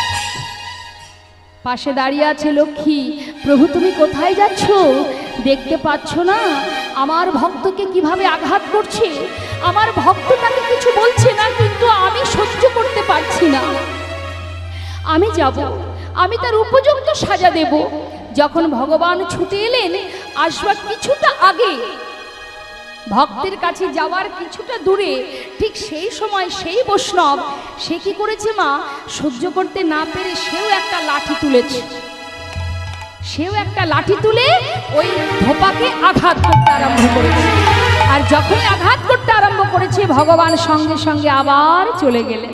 Speaker 1: পাশে দাঁড়িয়ে আছে লক্ষ্মী। প্রভু তুমি কোথায় যাচ্ছ? দেখতে পাচ্ছ না আমার ভক্তকে কিভাবে আঘাত করছে? আমার ভক্ত তাকে কিছু বলছে না, কিন্তু আমি সহ্য করতে পারছি না। আমি যাব, আমি তার উপযুক্ত সাজা দেব। যখন ভগবান ছুটে এলেন, আসবার কিছুটা আগে, ভক্তের কাছে যাওয়ার কিছুটা দূরে, ঠিক সেই সময় সেই বৈষ্ণব সে কি করেছে মা, সহ্য করতে না পেরে সেও একটা লাঠি তুলেছে। সেও একটা লাঠি তুলে ওই ধোপাকে আঘাত করতে আরম্ভ করেছে। আর যখন আঘাত করতে আরম্ভ করেছে, ভগবান সঙ্গে সঙ্গে আবার চলে গেলেন।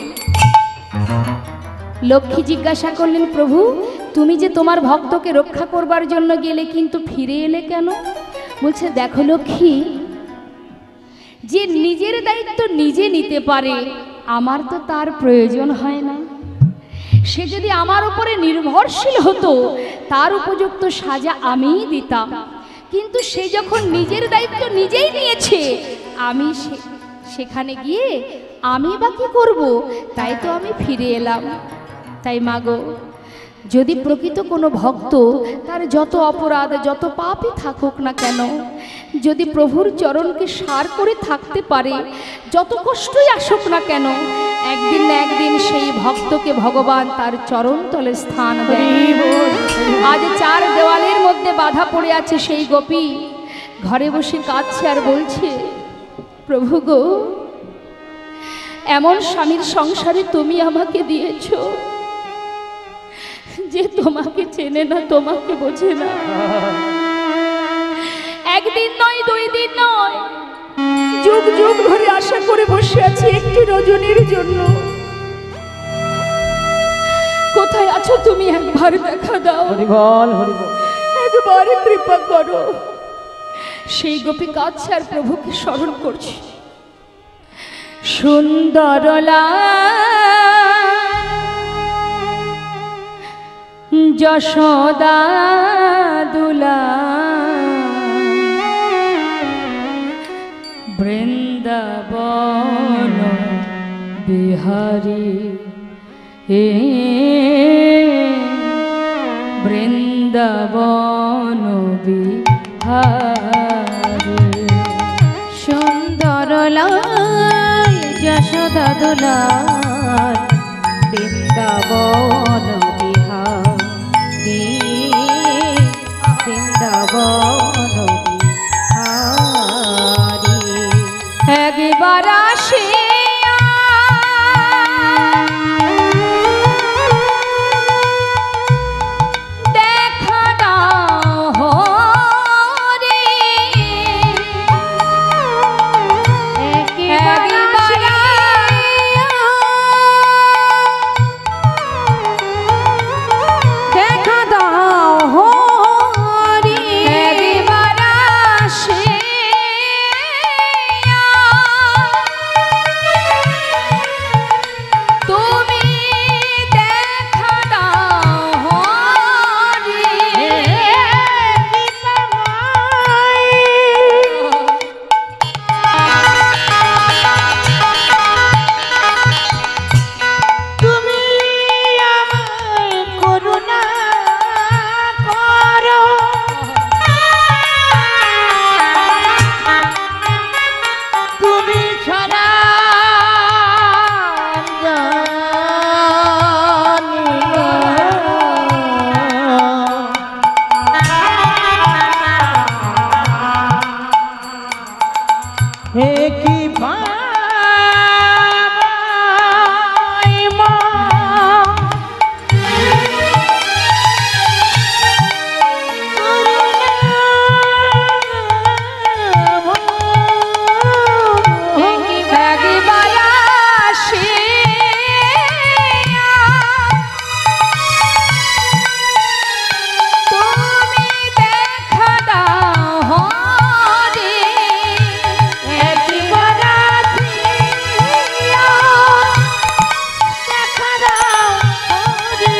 Speaker 1: লক্ষ্মী জিজ্ঞাসা করলেন, প্রভু তুমি যে তোমার ভক্তকে রক্ষা করবার জন্য গেলে, কিন্তু ফিরে এলে কেন? বলছে, দেখো লক্ষ্মী, যে নিজের দায়িত্ব নিজে নিতে পারে, আমার তো তার প্রয়োজন হয় না। সে যদি আমার উপরে নির্ভরশীল হতো, তার উপযুক্ত সাজা আমিই দিতাম। কিন্তু সে যখন নিজের দায়িত্ব নিজেই নিয়েছে, আমি সেখানে গিয়ে আমি বা কি করব? তাই তো আমি ফিরে এলাম। তাই মাগো, যদি প্রকৃত কোনো ভক্ত তার যত অপরাধ যত পাপই থাকুক না কেন, যদি প্রভুর চরণকে সার করে থাকতে পারে, যত কষ্টই আসুক না কেন, একদিন না একদিন সেই ভক্তকে ভগবান তার চরণ তলে স্থান দেয়। আজ চার দেওয়ালের মধ্যে বাধা পড়ে আছে সেই গোপী, ঘরে বসে কাঁদছে আর বলছে, প্রভু গো, এমন স্বামীর সংসারে তুমি আমাকে দিয়েছ যে তোমাকে চেনে না, তোমাকে বোঝে না। একদিন নয়, দুই দিন নয়, যুগ যুগ ধরে আশা করে বসে আছি একটি রজনীর জন্য। কোথায় আছো তুমি? একবার দেখা দাও,
Speaker 2: হরি বল, হরি বল।
Speaker 1: একবার কৃপা করো। সেই গোপী কাঁদছে আর প্রভুকে স্মরণ করছে। সুন্দরলা যশোদা দুলা বৃন্দাবন বিহারী হে বৃন্দাবন বিহারী।
Speaker 3: সুন্দরলাল যশোদা দুলাল বৃন্দাবন বিহারী বৃন্দাবন বিহারী।
Speaker 1: একবার আসিয়া দেখা দাও হরি,
Speaker 3: একবার আসিয়া দেখা দাও হরি,
Speaker 1: একবার আসিয়া তুমি দেখা দাও হরি।
Speaker 3: তুমি আমায় করুণা করো, তুমি ছাড়া জানি না। হে কি পাই মা,
Speaker 1: একবার আসিয়া তুমি দেখা দাও হরি।
Speaker 3: একবার আসিয়া দেখা দাও হরি।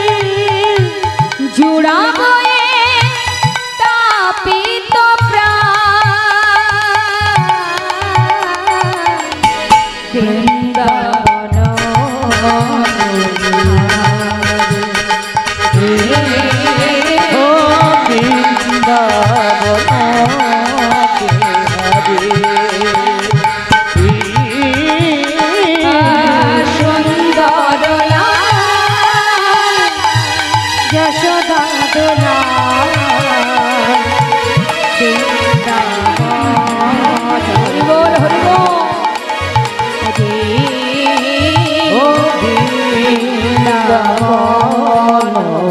Speaker 1: জুড়াবো এ তাপিত প্রাণ বৃন্দাবন
Speaker 2: ও বৃন্দাবন
Speaker 1: সুন্দরলা
Speaker 3: যশোদা দুলাল বৃন্দাবন
Speaker 1: হরি বল হরি বল।
Speaker 2: ও বৃন্দাবন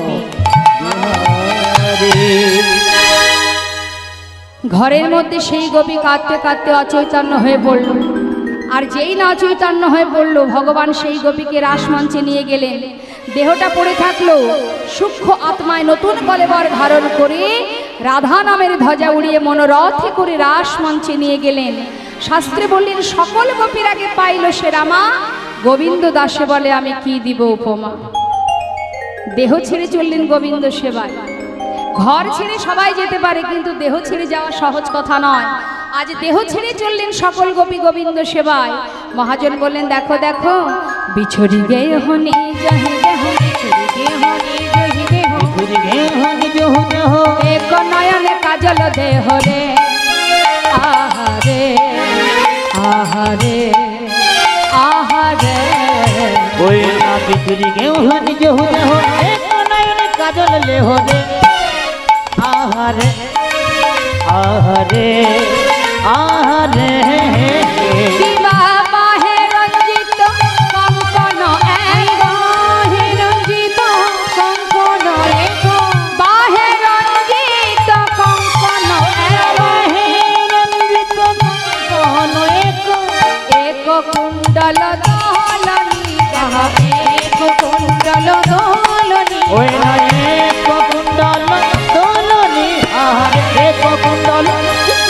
Speaker 1: ঘরের মধ্যে সেই গোপী কাঁদতে কাঁদতে অচৈতন্য হয়ে পড়ল। আর যেই না অচৈতন্য হয়ে পড়ল, ভগবান সেই গোপীকে রাসমঞ্চে নিয়ে গেলেন। দেহটা পড়ে থাকলো, সূক্ষ্ম আত্মায় নতুন কলেবর ধারণ করে রাধা নামের ধ্বজা উড়িয়ে মনোরথে করে রাসমঞ্চে নিয়ে গেলেন। শাস্ত্রে বললেন সকল গোপীর আগে পাইল সে রামা, গোবিন্দ দাসে বলে আমি কি দিব উপমা। দেহ ছেড়ে চললেন গোবিন্দ সেবায়। ঘর ছেড়ে সবাই যেতে পারে, কিন্তু দেহ ছেড়ে যাওয়া সহজ কথা নয়। আজ দেহ ছেড়ে চললেন সকল গোপী গোবিন্দ সেবায়। মহাজন বললেন দেখো দেখো বিছড়ি গে হনি যাহি দেহ, বিছড়ি গে হনি যাহি দেহ, এক নয়নে কাজল দেহ রে আহারে আহারে আহারে।
Speaker 2: ওই না বিচুরি গেউ নিজ দেহ এক নয়নে কাজল লেহ রে আহারে আহারে আহারে।
Speaker 1: শিবা বাহে রঞ্জিত কঙ্কন এক, বাহে রঞ্জিত কঙ্কন এক, বাহে রঞ্জিত কঙ্কন এক,
Speaker 2: হে রঞ্জিত কঙ্কন এক,
Speaker 1: এক কুণ্ডল দলনি গাহ, এক কুণ্ডল দলনি।
Speaker 2: ওই না এক কুণ্ডল দোলনি আহারে এক কুণ্ডল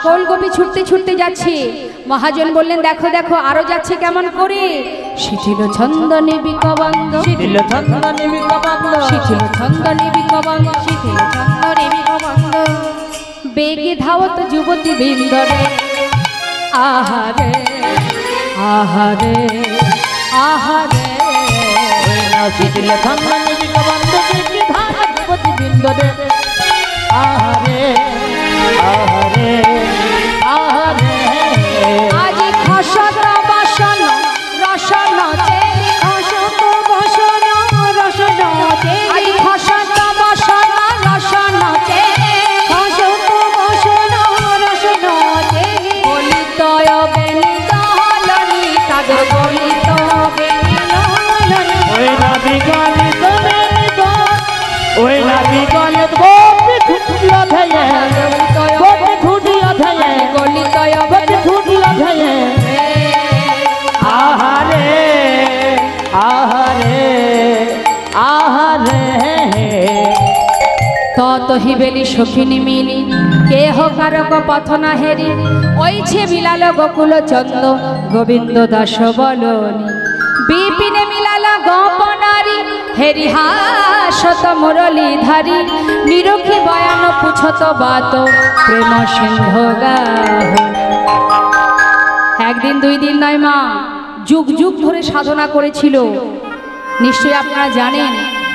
Speaker 1: সকল গোপী ছুটতে ছুটতে যাচ্ছে। মহাজন বললেন দেখো দেখো আরো যাচ্ছে কেমন করে। শিথিল ছন্দ নিবিক বন্ধ,
Speaker 2: শিথিল ছন্দ নিবিক বন্ধ,
Speaker 1: শিথিল ছন্দ নিবিক বন্ধ,
Speaker 3: শিথিল ছন্দ নিবিক বন্ধ।
Speaker 1: বেগে ধাবত যুবতী বৃন্দরে, আহারে আহারে আহারে।
Speaker 2: শিথিল ছন্দ নিবিক বন্ধ, বেগে ধাবত যুবতী বৃন্দরে, আহারে আহারে আহারে।
Speaker 1: আজি খসত বাসন রসন চেরি,
Speaker 3: খসত বসন রসন চেরি,
Speaker 1: আজি খসত বাসন রসন চেরি,
Speaker 3: খসত বসন রসন চেরি।
Speaker 1: গলিত বেনিত লনি তাদের গলিত বেনিত লনি।
Speaker 2: ওই নাবি গলিত বেনিত, ওই নাবি গলিত গোপী খুঁটি অধয়ে, গোপী খুঁটি অধয়ে,
Speaker 1: গলিত
Speaker 2: গোপী খুঁটি অধয়ে। আহারে আহারে আহারে।
Speaker 1: তত হিবেলি সখিনী মিলি কেহ কারক পথ না হেরি, ওইছে বিলাল গোকুল চন্দ গোবিন্দ দাস বলনি। বিপিনে মিলাল গোপনারী হেরি হাসত মুরলী ধারি, নিরখি বয়ান পুছত বাত প্রেম সিন্ধ গাহ। একদিন দুই দিন নয় মা, যুগ যুগ ধরে সাধনা করেছিল। নিশ্চয়ই আপনারা জানেন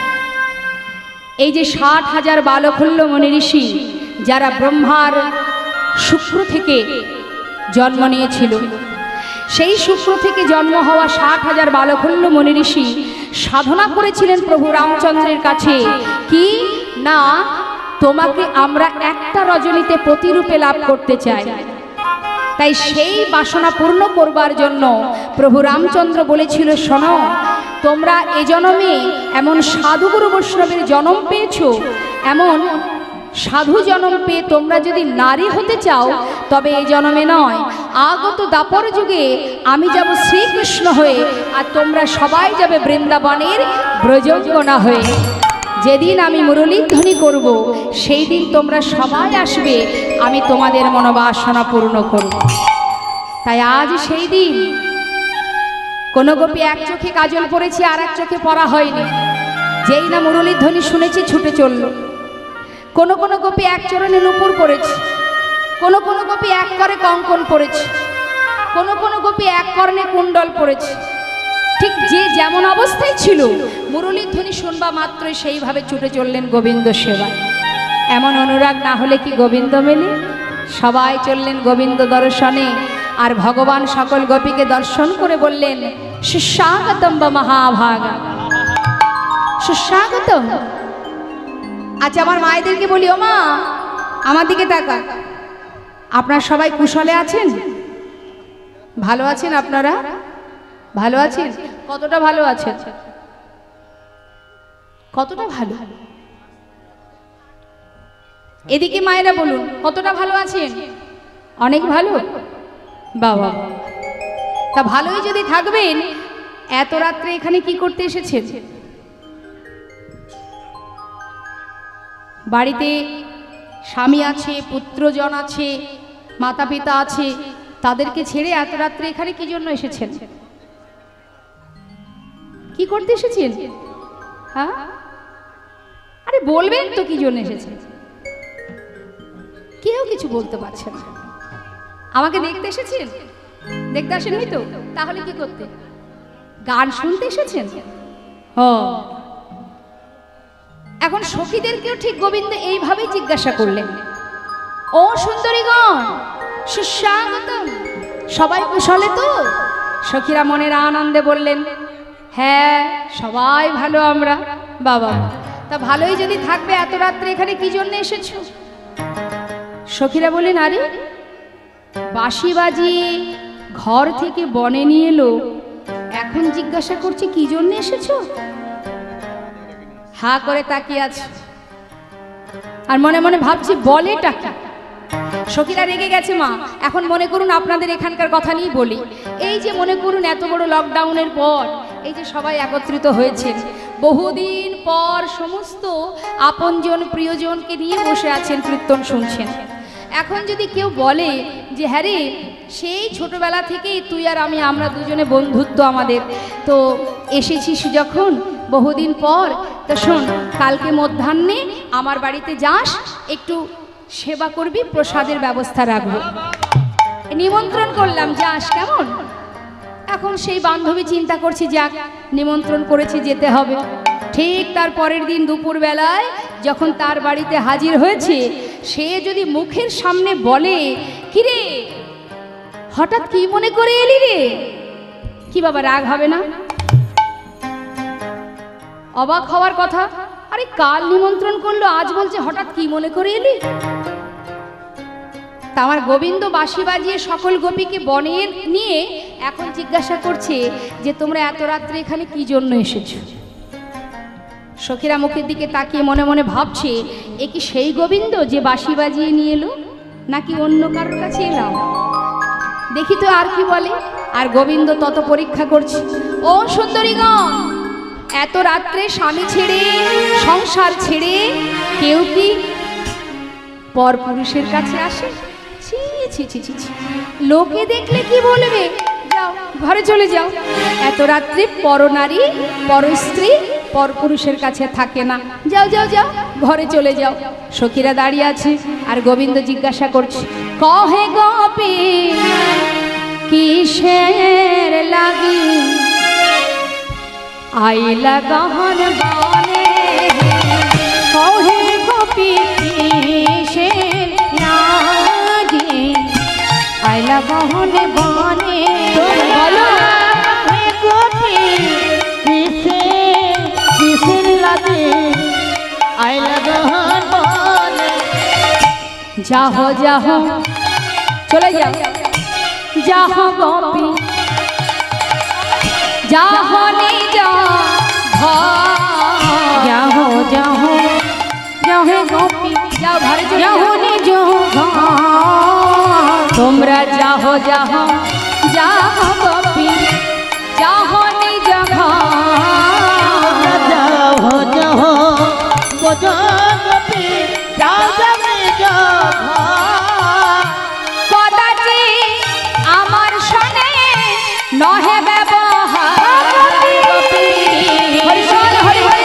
Speaker 1: এই যে ষাট হাজার বালখল্য মনি ঋষি যারা ব্রহ্মার শুক্র থেকে জন্ম নিয়েছিল, সেই শুক্র থেকে জন্ম হওয়া ষাট হাজার বালখল্য মনি ঋষি সাধনা করেছিলেন প্রভু রামচন্দ্রের কাছে। কি না, তোমাকে আমরা একটা রজনীতে প্রতিরূপে লাভ করতে চাই। তাই সেই বাসনা পূর্ণ করবার জন্য প্রভু রামচন্দ্র বলেছিল, শোনো তোমরা এ জন্মে এমন সাধুগুরু বৈষ্ণবের জন্ম পেয়েছো, এমন সাধু জন্ম পেয়ে তোমরা যদি নারী হতে চাও তবে এই জন্মে নয়, আগত দাপর যুগে আমি যাব শ্রীকৃষ্ণ হয়ে, আর তোমরা সবাই যাবে বৃন্দাবনের ব্রজঙ্গনা হয়ে। যেদিন আমি মুরলীধ্বনি করব সেই দিন তোমরা সবাই আসবে, আমি তোমাদের মনোবাসনা পূর্ণ করব। তাই আজ সেই দিন। কোন গোপী এক চোখে কাজল পরেছে আর এক চোখে পরা হয়নি, যেই না মুরলীধ্বনি শুনেছে ছুটে চলল। কোন কোন গোপী এক চরণে নূপুর পরেছে, কোন কোন গোপী এক করে কঙ্কন পরেছে, কোন কোন গোপী এক কর্ণে কুণ্ডল পরেছে। ঠিক যে যেমন অবস্থায় ছিল মুরলীধ্বনি শুনবা মাত্রই সেইভাবে ছুটে চললেন গোবিন্দ সেবায়। এমন অনুরাগ না হলে কি গোবিন্দ মেলে? সবাই চললেন গোবিন্দ দর্শনে। আর ভগবান সকল গোপীকে দর্শন করে বললেন, সুস্বাগতম বা মহাভাগা, সুস্বাগতম। আচ্ছা আমার মায়েদেরকে বলি, ও মা আমার দিকে তাকা, আপনারা সবাই কুশলে আছেন? ভালো আছেন? আপনারা ভালো আছেন? কতটা ভালো আছেন? কতটা ভালো? এদিকে মায়েরা বলুন, কতটা ভালো আছেন? অনেক ভালো। বাবা, তা ভালোই যদি থাকবেন, এত রাত্রে এখানে কি করতে এসেছেন? বাড়িতে স্বামী আছে, পুত্রজন আছে, মাতা পিতা আছে, তাদেরকে ছেড়ে এত রাত্রে এখানে কি জন্য এসেছেন? কি করতে এসেছেন? হ্যাঁ, আরে বলবেন তো কি জন্য এসেছেন। কেউ কিছু বলতে পারছে না। আমাকে দেখতে এসেছেন? দেখতে আসেননি তো? তাহলে কি করতে? গান শুনতে এসেছেন? ও, এখন সখীদেরকেও ঠিক গোবিন্দ এইভাবেই জিজ্ঞাসা করলেন, ও সুন্দরীগণ সুস্বাগতম, সবাই কুশলে তো? সখীরা মনের আনন্দে বললেন, হ্যাঁ সবাই ভালো আমরা। বাবা, তা ভালোই যদি থাকবে, এত রাত্রে এখানে কি জন্য এসেছো? সখীরা বললেন, আরে বাঁশি বাজিয়ে ঘর থেকে বনে নিয়ে এলো, এখন জিজ্ঞাসা করছে কি জন্য এসেছো? হা করে তাকিয়ে আছে আর মনে মনে ভাবছি বলেটা কি। সখীরা রেগে গেছে মা। এখন মনে করুন আপনাদের এখানকার কথা নিয়ে বলি। এই যে মনে করুন এত বড় লকডাউনের পর এই যে সবাই একত্রিত হয়েছেন, বহুদিন পর সমস্ত আপনজন প্রিয়জনকে নিয়ে বসে আছেন, কীর্তন শুনছেন। এখন যদি কেউ বলে যে হ্যাঁ রে সেই ছোটবেলা থেকেই তুই আর আমি আমরা দুজনে বন্ধুত্ব আমাদের, তো এসেছিস যখন বহুদিন পর, তো শোন কালকে মধ্যাহ্নে আমার বাড়িতে যাস, একটু সেবা করবি, প্রসাদের ব্যবস্থা রাখবো, নিমন্ত্রণ করলাম, যাস কেমন? এখন সেই বান্ধবী চিন্তা করছি যাক নিমন্ত্রণ করেছে যেতে হবে। ঠিক তার পরের দিন দুপুরবেলায় যখন তার বাড়িতে হাজির হয়েছে, সে যদি মুখের সামনে বলে কিরে হঠাৎ কি মনে করে এলি রে, কি বাবা রাগ হবে না? অবাক হওয়ার কথা, আরে কাল নিমন্ত্রণ করলো আজ বলছে হঠাৎ কি মনে করে এলি। তা আমার গোবিন্দ বাঁশি বাজিয়ে সকল গোপীকে বনে নিয়ে এখন জিজ্ঞাসা করছে যে তোমরা এত রাত্রে এখানে কি জন্য এসেছো। সখীরা মুখের দিকে তাকিয়ে মনে মনে ভাবছে এ কি সেই গোবিন্দ যে বাঁশি বাজিয়ে নিয়ে এলো, নাকি অন্য কারোর কাছে এলাম, দেখি তো আর কি বলে। আর গোবিন্দ তত পরীক্ষা করছে, ও সুন্দরীগণ এত রাত্রে স্বামী ছেড়ে সংসার ছেড়ে কেউ কি পর পুরুষের কাছে আসে? ছি ছি ছি ছি ছি, লোকে দেখলে কি বলবে, যাও ঘরে চলে যাও। এত রাত্রে পরনারী পর স্ত্রী পর পুরুষের কাছে থাকে না, যাও যাও যাও ঘরে চলে যাও। সখীরা দাঁড়িয়ে আছে আর গোবিন্দ জিজ্ঞাসা করছে, কহে গোপী কিসের লাগি আইলা গহন বনে, কহে গোপী কিসের লাগি আইলা গহন বনে, বলো
Speaker 2: গোপী কিসের কিসের লাগে আইলা গহন বনে,
Speaker 1: যাহ যাহ চলে যাও, যাহ গোপী যাহ নিজ
Speaker 3: যাহ যাহ যাহ গোপী
Speaker 1: যাও ঘরে চলে
Speaker 3: যাহ
Speaker 1: যাও,
Speaker 3: নিজ
Speaker 1: তোমরা যাহ যাহ যাহ গোপী যাহ নিজ
Speaker 2: যাহ যাহ বোঝা গোপী যাও যাও নিজ
Speaker 1: কদাচি আমার সনে নহে ব্যবহার, হরি বল হরি হরি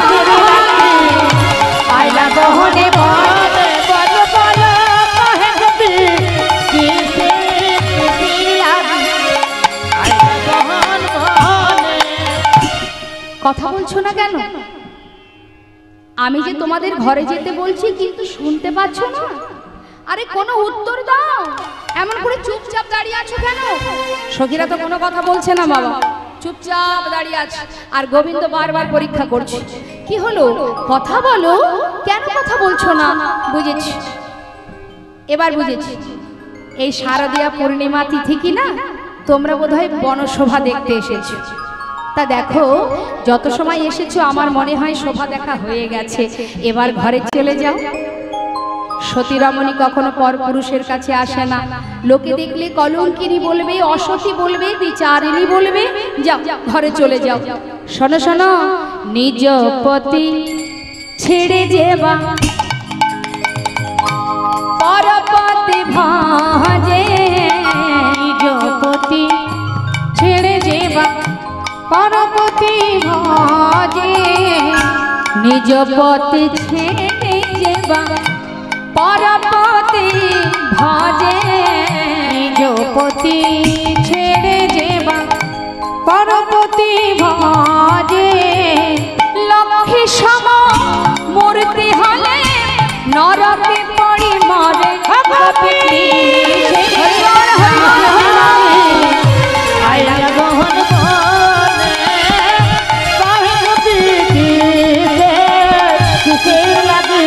Speaker 2: আইলা গহনে বনে, বল বল কহে গোপী কিসের কিসের লাগে আইলা গহন বনে।
Speaker 1: কথা বলছো না কেন? আমি যে তোমাদের ঘরে যেতে বলছি কিন্তু শুনতে পাচ্ছ না? আরে কোনো উত্তর দাও, এমন করে চুপচাপ দাঁড়িয়ে আছো কেন? সখীরা তো কোনো কথা বলছে না বাবা, চুপচাপ দাঁড়িয়ে আছে। আর গোবিন্দ বারবার পরীক্ষা করছে, কি হলো কথা বলো, কেন কথা বলছো না? বুঝেছি, এবার বুঝেছি, এই শারদীয়া পূর্ণিমা তিথি কি না, তোমরা বোধহয় বনশোভা দেখতে এসেছো। তা দেখো যত সময় এসেছো আমার মনে হয় শোভা দেখা হয়ে গেছে, এবার ঘরে চলে যাও। সতী রমণী কখনো পর পুরুষের কাছে আসে না, লোকে দেখলে কলঙ্কিনী বলবে, অসতী বলবে, বিচারিণী বলবে, যাও ঘরে চলে যাও। শোনো শোনো, নিজ পতি ছেড়ে যেবা পরপতি ভাজে,
Speaker 3: নিজ পতি ছেড়ে যেবা পরপতি ভজে,
Speaker 1: নিজ পতি ছেড়ে যেবা পরপতি ভাজে,
Speaker 3: নিজ পতি ছেড়ে যেবা পরপতি ভজে,
Speaker 1: লক্ষ্মী সম মূর্তি হলে নরকে পড়ি মরে,
Speaker 2: আইলা গহন বনে, কহে গোপী কিসের কিসের লাগে।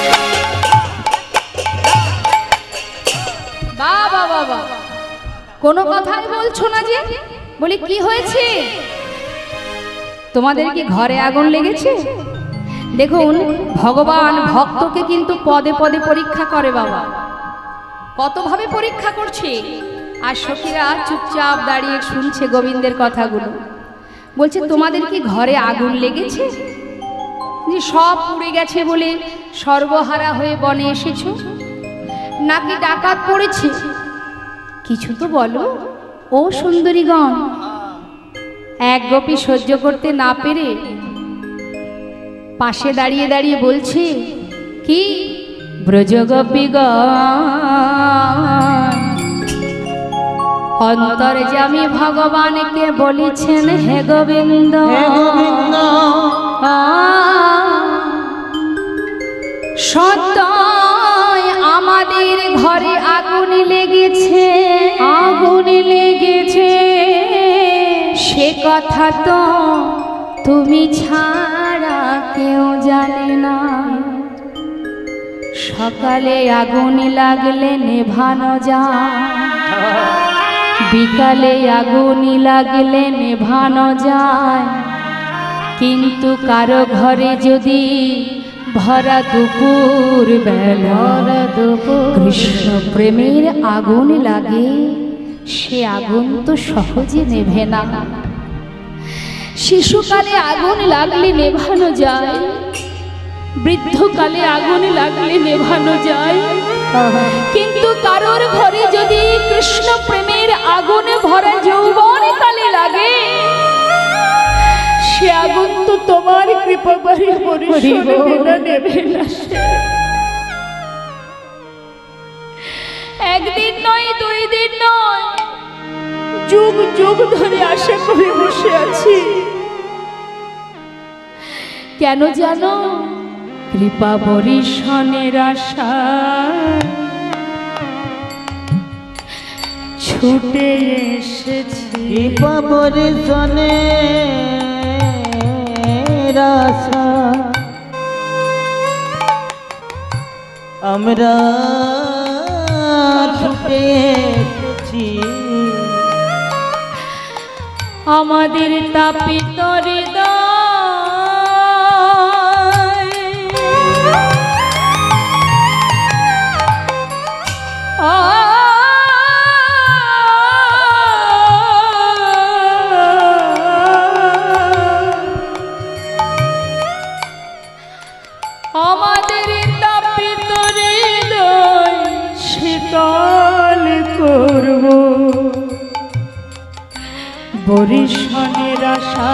Speaker 1: বাবা বাবা কোনো কথাই বলছো না যে, বলি কি হয়েছে? তোমাদের কি ঘরে আগুন লেগেছে? দেখুন ভগবান ভক্তকে কিন্তু পদে পদে পরীক্ষা করে বাবা, কতভাবে পরীক্ষা করছে। আর সখীরা চুপচাপ দাঁড়িয়ে শুনছে গোবিন্দের কথাগুলো। বলছে তোমাদের কি ঘরে আগুন লেগেছে, যে সব পুড়ে গেছে বলে সর্বহারা হয়ে বনে এসেছো? নাকি ডাকাত পড়েছে? কিছু তো বলো ও সুন্দরীগণ। এক গোপী সহ্য করতে না পেরে পাশে দাঁড়িয়ে দাঁড়িয়ে বলছে, কি ব্রজগোপীগণ, অন্তর্যামী ভগবানকে বলেছেন, হে গোবিন্দ, সত্যই আমাদের ঘরে আগুন লেগেছে, আগুন লেগেছে, সে কথা তো তুমি ছাড়া কেউ জানে না। সকালে আগুন লাগলে নেভানো যায়, বিকালে আগুন লাগলে নেভানো যায়, কিন্তু কারো ঘরে যদি ভরা দুপুর বেলা কৃষ্ণ প্রেমের আগুন লাগে, সে আগুন তো সহজে নেভে না। শিশুকালে আগুন লাগলে নেভানো যায়, বৃদ্ধকালে আগুন লাগলে নেভানো যায়, কিন্তু কারোর ঘরে যদি কৃষ্ণ প্রেমের আগুনে ভরা যৌবন কালে লাগে, সে আগুন তো তোমার কৃপা বাড়ি নেবে না। একদিন নয়, দুই দিন নয়, যুগ যুগ ধরে আশা করে বসে আছি। কেন জানো? কৃপা বরিশনের আশা ছুটে এসেছি,
Speaker 2: কৃপা বরিশনের আশা আমরা ছুটে এসেছি।
Speaker 1: আমাদের তাপিত হৃদয় আমাদের তাপিত হৃদয় শীতল করব, বরিশনের আশা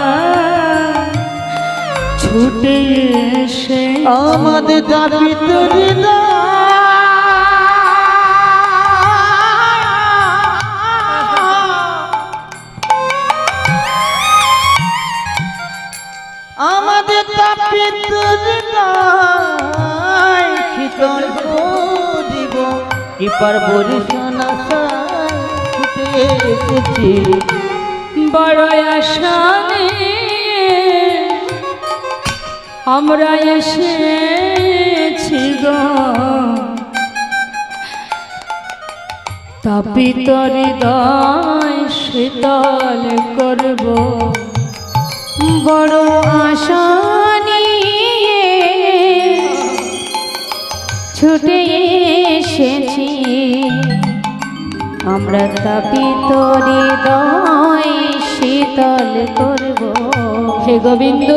Speaker 1: ছুটে এসে
Speaker 2: আমাদের তাপিত হৃদয় আমাদের তাপিত হৃদয় শীতল করিব, কৃপার বরিশন আশায় ছুটে এসেছি।
Speaker 1: বড় আশা নিয়ে আমরা এসেছি গো, তাপিত হৃদয় শীতল করব। বড় আশা নিয়ে ছুটে এসেছি আমরা, তাপিত হৃদয় শীতল করব। হে গোবিন্দ,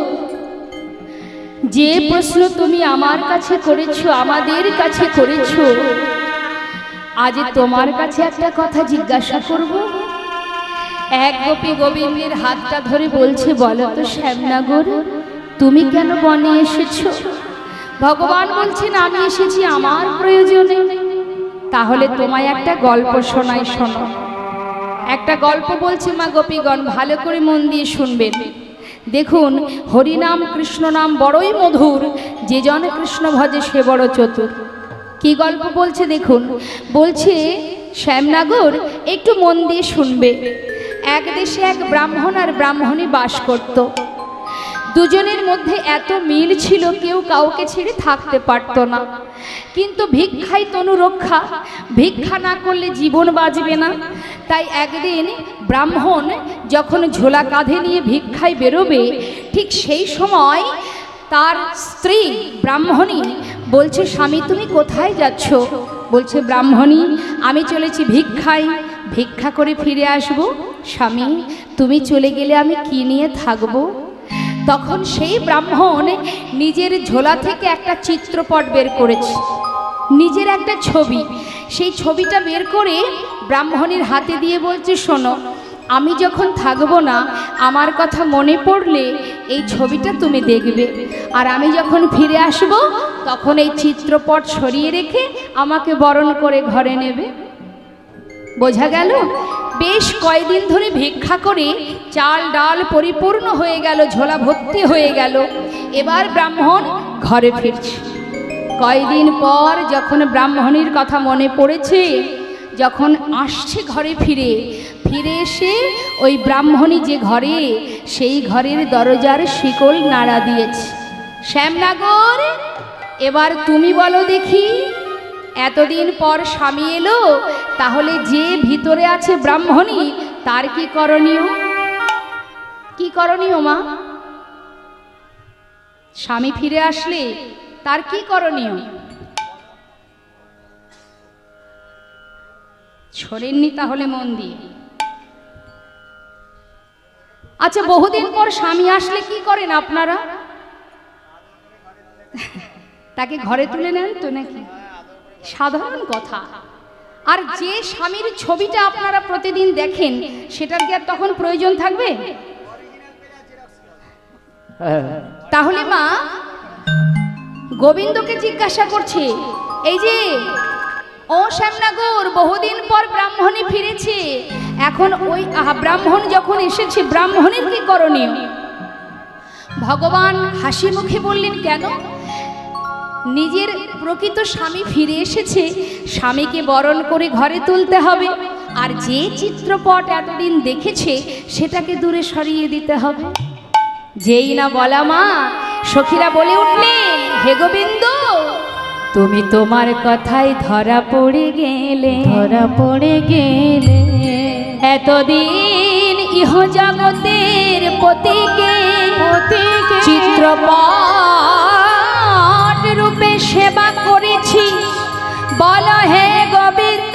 Speaker 1: যে প্রশ্ন তুমি আমার কাছে করেছো, আমাদের কাছে করেছো, আজ তোমার কাছে একটা কথা জিজ্ঞাসা করব। এক গোপী গোবিন্দের হাতটা ধরে বলছে, বলো তো শ্যামনগর, তুমি কেন বনে এসেছো? ভগবান বলছেন, আমি এসেছি আমার প্রয়োজনে। তাহলে তোমায় একটা গল্প শোনাই, শোনো। একটা গল্প বলছি মা গোপীগণ, ভালো করে মন দিয়ে শুনবেন। দেখুন, হরিনাম কৃষ্ণ নাম বড়ই মধুর, যে জন কৃষ্ণ ভজে সে বড় চতুর। কি গল্প বলছে দেখুন। বলছে, শ্যামনগর একটু মন দিয়ে শুনবে। এক দেশে এক ব্রাহ্মণ আর ব্রাহ্মণী বাস করত। দুজনের মধ্যে এত মিল ছিল, কেউ কাউকে ছেড়ে থাকতে পারত না। কিন্তু ভিক্ষাই তনু রক্ষা, ভিক্ষা না করলে জীবন বাঁচবে না। তাই একদিন ব্রাহ্মণ যখন ঝোলা কাঁধে নিয়ে ভিক্ষায় বেরোবে, ঠিক সেই সময় তার স্ত্রী ব্রাহ্মণী বলছে, স্বামী তুমি কোথায় যাচ্ছ? বলছে ব্রাহ্মণী, আমি চলেছি ভিক্ষায়, ভিক্ষা করে ফিরে আসব। স্বামী, তুমি চলে গেলে আমি কি নিয়ে থাকবো? তখন সেই ব্রাহ্মণ নিজের ঝোলা থেকে একটা চিত্রপট বের করেছে। নিজের একটা ছবি, সেই ছবিটা বের করে ব্রাহ্মণের হাতে দিয়ে বলছে, শোনো, আমি যখন থাকবো না আমার কথা মনে পড়লে এই ছবিটা তুমি দেখবে, আর আমি যখন ফিরে আসব তখন এই চিত্রপট সরিয়ে রেখে আমাকে বরণ করে ঘরে নেবে। বোঝা গেল? বেশ কয়দিন ধরে ভিক্ষা করে চাল ডাল পরিপূর্ণ হয়ে গেল, ঝোলা ভর্তি হয়ে গেল। এবার ব্রাহ্মণ ঘরে ফিরছে। কয়দিন পর যখন ব্রাহ্মণীর কথা মনে পড়েছে, যখন আসছে ঘরে ফিরে ফিরে এসে ওই ব্রাহ্মণী যে ঘরে, সেই ঘরের দরজার শিকল নাড়া দিয়েছে। শ্যামনগর, এবার তুমি বলো দেখি, এতদিন পর স্বামী এলো, তাহলে যে ভিতরে আছে ব্রাহ্মণী, তার কি করণীয়? কি করণীয় মা? স্বামী ফিরে আসলে তার কি করণীয়? শোনেননি তাহলে মন দিয়ে। আচ্ছা, বহুদিন পর স্বামী আসলে কি করেন আপনারা? তাকে ঘরে তুলে নেন তো নাকি? সাধারণ কথা। আর যে স্বামীর ছবিটা আপনারা প্রতিদিন দেখেন, সেটার কি আর তখন প্রয়োজন থাকবে? তাহলে মা গোবিন্দকে জিজ্ঞাসা করছে, এই যে ও শ্যামনগর, বহুদিন পর ব্রাহ্মণী ফিরেছে, এখন ওই ব্রাহ্মণ যখন এসেছে, ব্রাহ্মণের কি করণীয়? ভগবান হাসি মুখে বললেন, কেন? নিজের প্রকৃত স্বামী ফিরে এসেছে, স্বামীকে বরণ করে ঘরে তুলতে হবে, আর যে চিত্রপট এতদিন দেখেছে সেটাকে দূরে সরিয়ে দিতে হবে। যেই না বলা মা, সখীরা বলে উঠলেন, হে গোবিন্দ, তুমি তোমার কথায় ধরা পড়ে গেলে,
Speaker 3: ধরা পড়ে গেলে।
Speaker 1: এতদিন ইহ জগতের পতিকে
Speaker 3: পতিকে
Speaker 1: চিত্রপট রূপে সেবা করেছি, বল হে গোবিন্দ,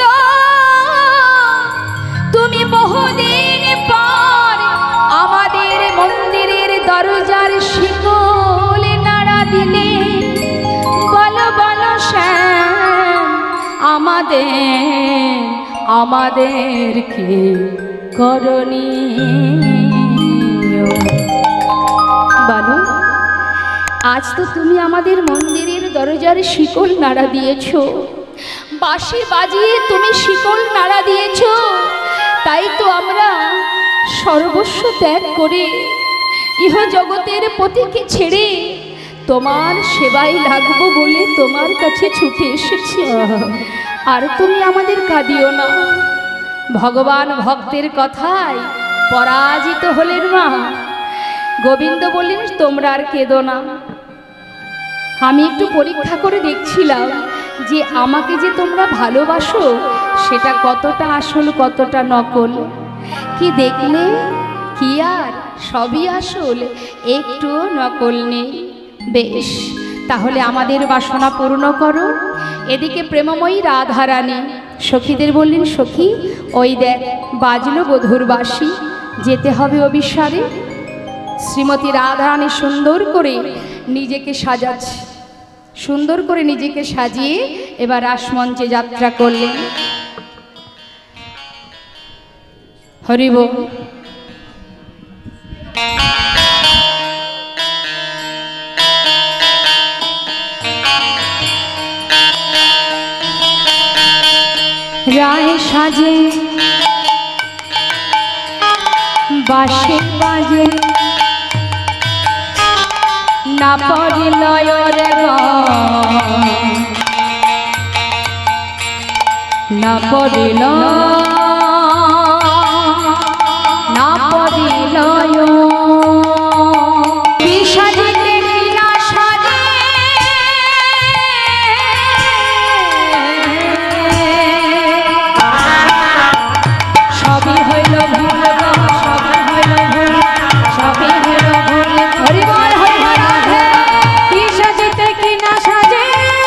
Speaker 1: তুমি বহুদিন পর আমাদের মন্দিরের দরজার শিকল নাড়া দিলে, বলো বলো শ্যাম, আমাদের আমাদের কি করণীয়? বলো, আজ তো তুমি আমাদের মন্দিরের দরজার শিকল নাড়া দিয়েছ, বাঁশি বাজিয়ে তুমি শিকল নাড়া দিয়েছ, তাই তো আমরা সর্বস্ব ত্যাগ করে ইহ জগতের পতিকে ছেড়ে তোমার সেবায় লাগবো বলে তোমার কাছে ছুটে এসেছি। আর তুমি আমাদের কাঁদিও না। ভগবান ভক্তের কথায় পরাজিত হলেন মা। গোবিন্দ বললেন, তোমরা আর কেঁদো না। আমি একটু পরীক্ষা করে দেখছিলাম যে আমাকে যে তোমরা ভালোবাসো সেটা কতটা আসল কতটা নকল। কি দেখলে? কি আর সবই আসল, একটুও নকল নেই। বেশ, তাহলে আমাদের বাসনা পূর্ণ করো। এদিকে প্রেমময়ী রাধারানী সখীদের বললেন, সখী, ওই দেখ বাজলো বধূর বাঁশি, যেতে হবে অবিসারে। শ্রীমতী রাধারানী সুন্দর করে নিজেকে সাজাচ্ছে, সুন্দর করে নিজেকে সাজিয়ে এবার রাসমঞ্চে যাত্রা করলেন। হরি বল। রায় সাজে বাঁশি বাজে, না পড়িল রে না পড়িল না পড়িল কি সাজিতে কি না সাজে, সবই হইল ভুল, সবই হইল ভুল, সবই হইল ভুল। হরি বল, হরি বল। রাধে কি সাজিতে কি না সাজে,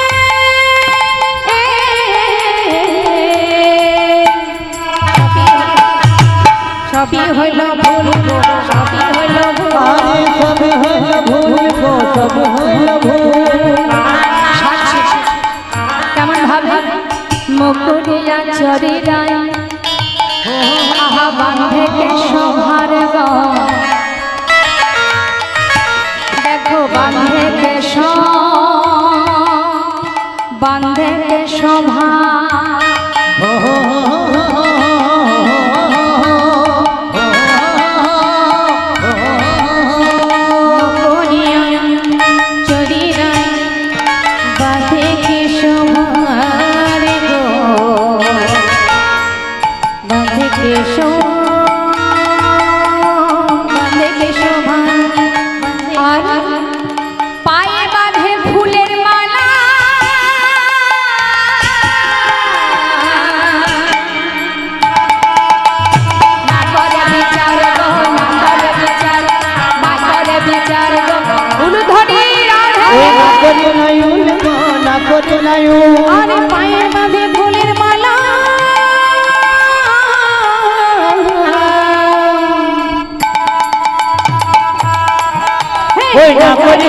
Speaker 1: সবই হইল ভুল, সবই হইল ভুল,
Speaker 2: সবই হইল ভুল, সবই হইল ভুল।
Speaker 1: কেমন চরিরাই আহা বাঁধে কেশভার গো দেখো বাঁধে কেশ বাঁধে কেশভা
Speaker 3: আরে পায়ে বাঁধে ফুলের মালা
Speaker 2: ওই না করে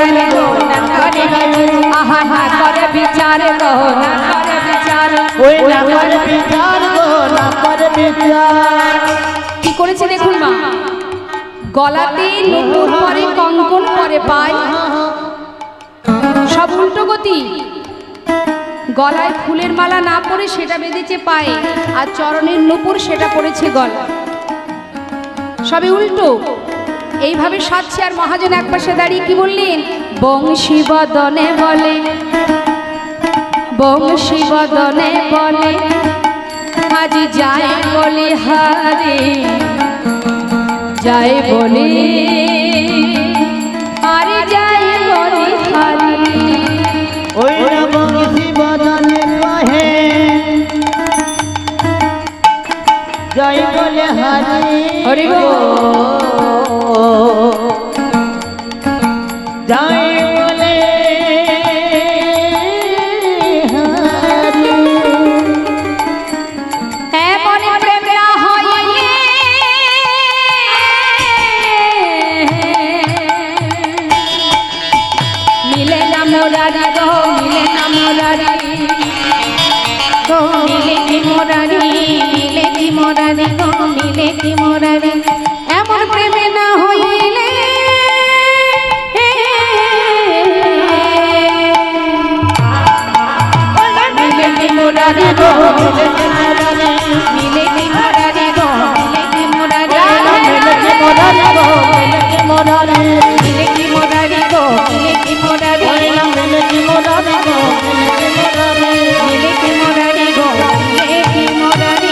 Speaker 1: আহা না করে বিচার গো না করে বিচার
Speaker 2: ওই না করে বিচার গো না করে বিচার
Speaker 1: কি করেছে দেখুন মা গলাতে নুপুর পরে কঙ্কন পরে পায় সব উল্টো গতি গলায় ফুলের মালা না পরে সেটা বেঁধেছে পায়ে আর চরণের নুপুর সেটা পড়েছে গলা সবই উল্টো এইভাবে সাজছে আর মহাজন একপাশে দাঁড়িয়ে কি বললেন বংশী বদনে বলে বংশী বদনে বলে আজ যায় বলি হারে যায় বলি আরে যায় বলি হারে
Speaker 2: ওই না বংশী বদনে কহে জয় বলে হারি
Speaker 1: হরি বল
Speaker 2: জয় বলে হারি
Speaker 1: এমন প্রেম না হইলে মিলে না মোরারি গো মিলে না মোরারি
Speaker 3: গো মিলে কি মোরারি মিলে কি মোরারি গো মিলে কি মোরারি এমন প্রেমে না হইলে
Speaker 1: মিলে কি মোরারি গো মিলে কি মোরারি মিলে কি মোরারি গো মিলে কি মোরারি
Speaker 2: মিলে কি মোরারি গো মিলে কি মোরারি
Speaker 1: মিলে কি মোরারি গো মিলে কি মোরারি
Speaker 2: ওই না মিলে কি মোরারি গো মিলে কি মোরারি
Speaker 1: মিলে কি মোরারি গো মিলে কি মোরারি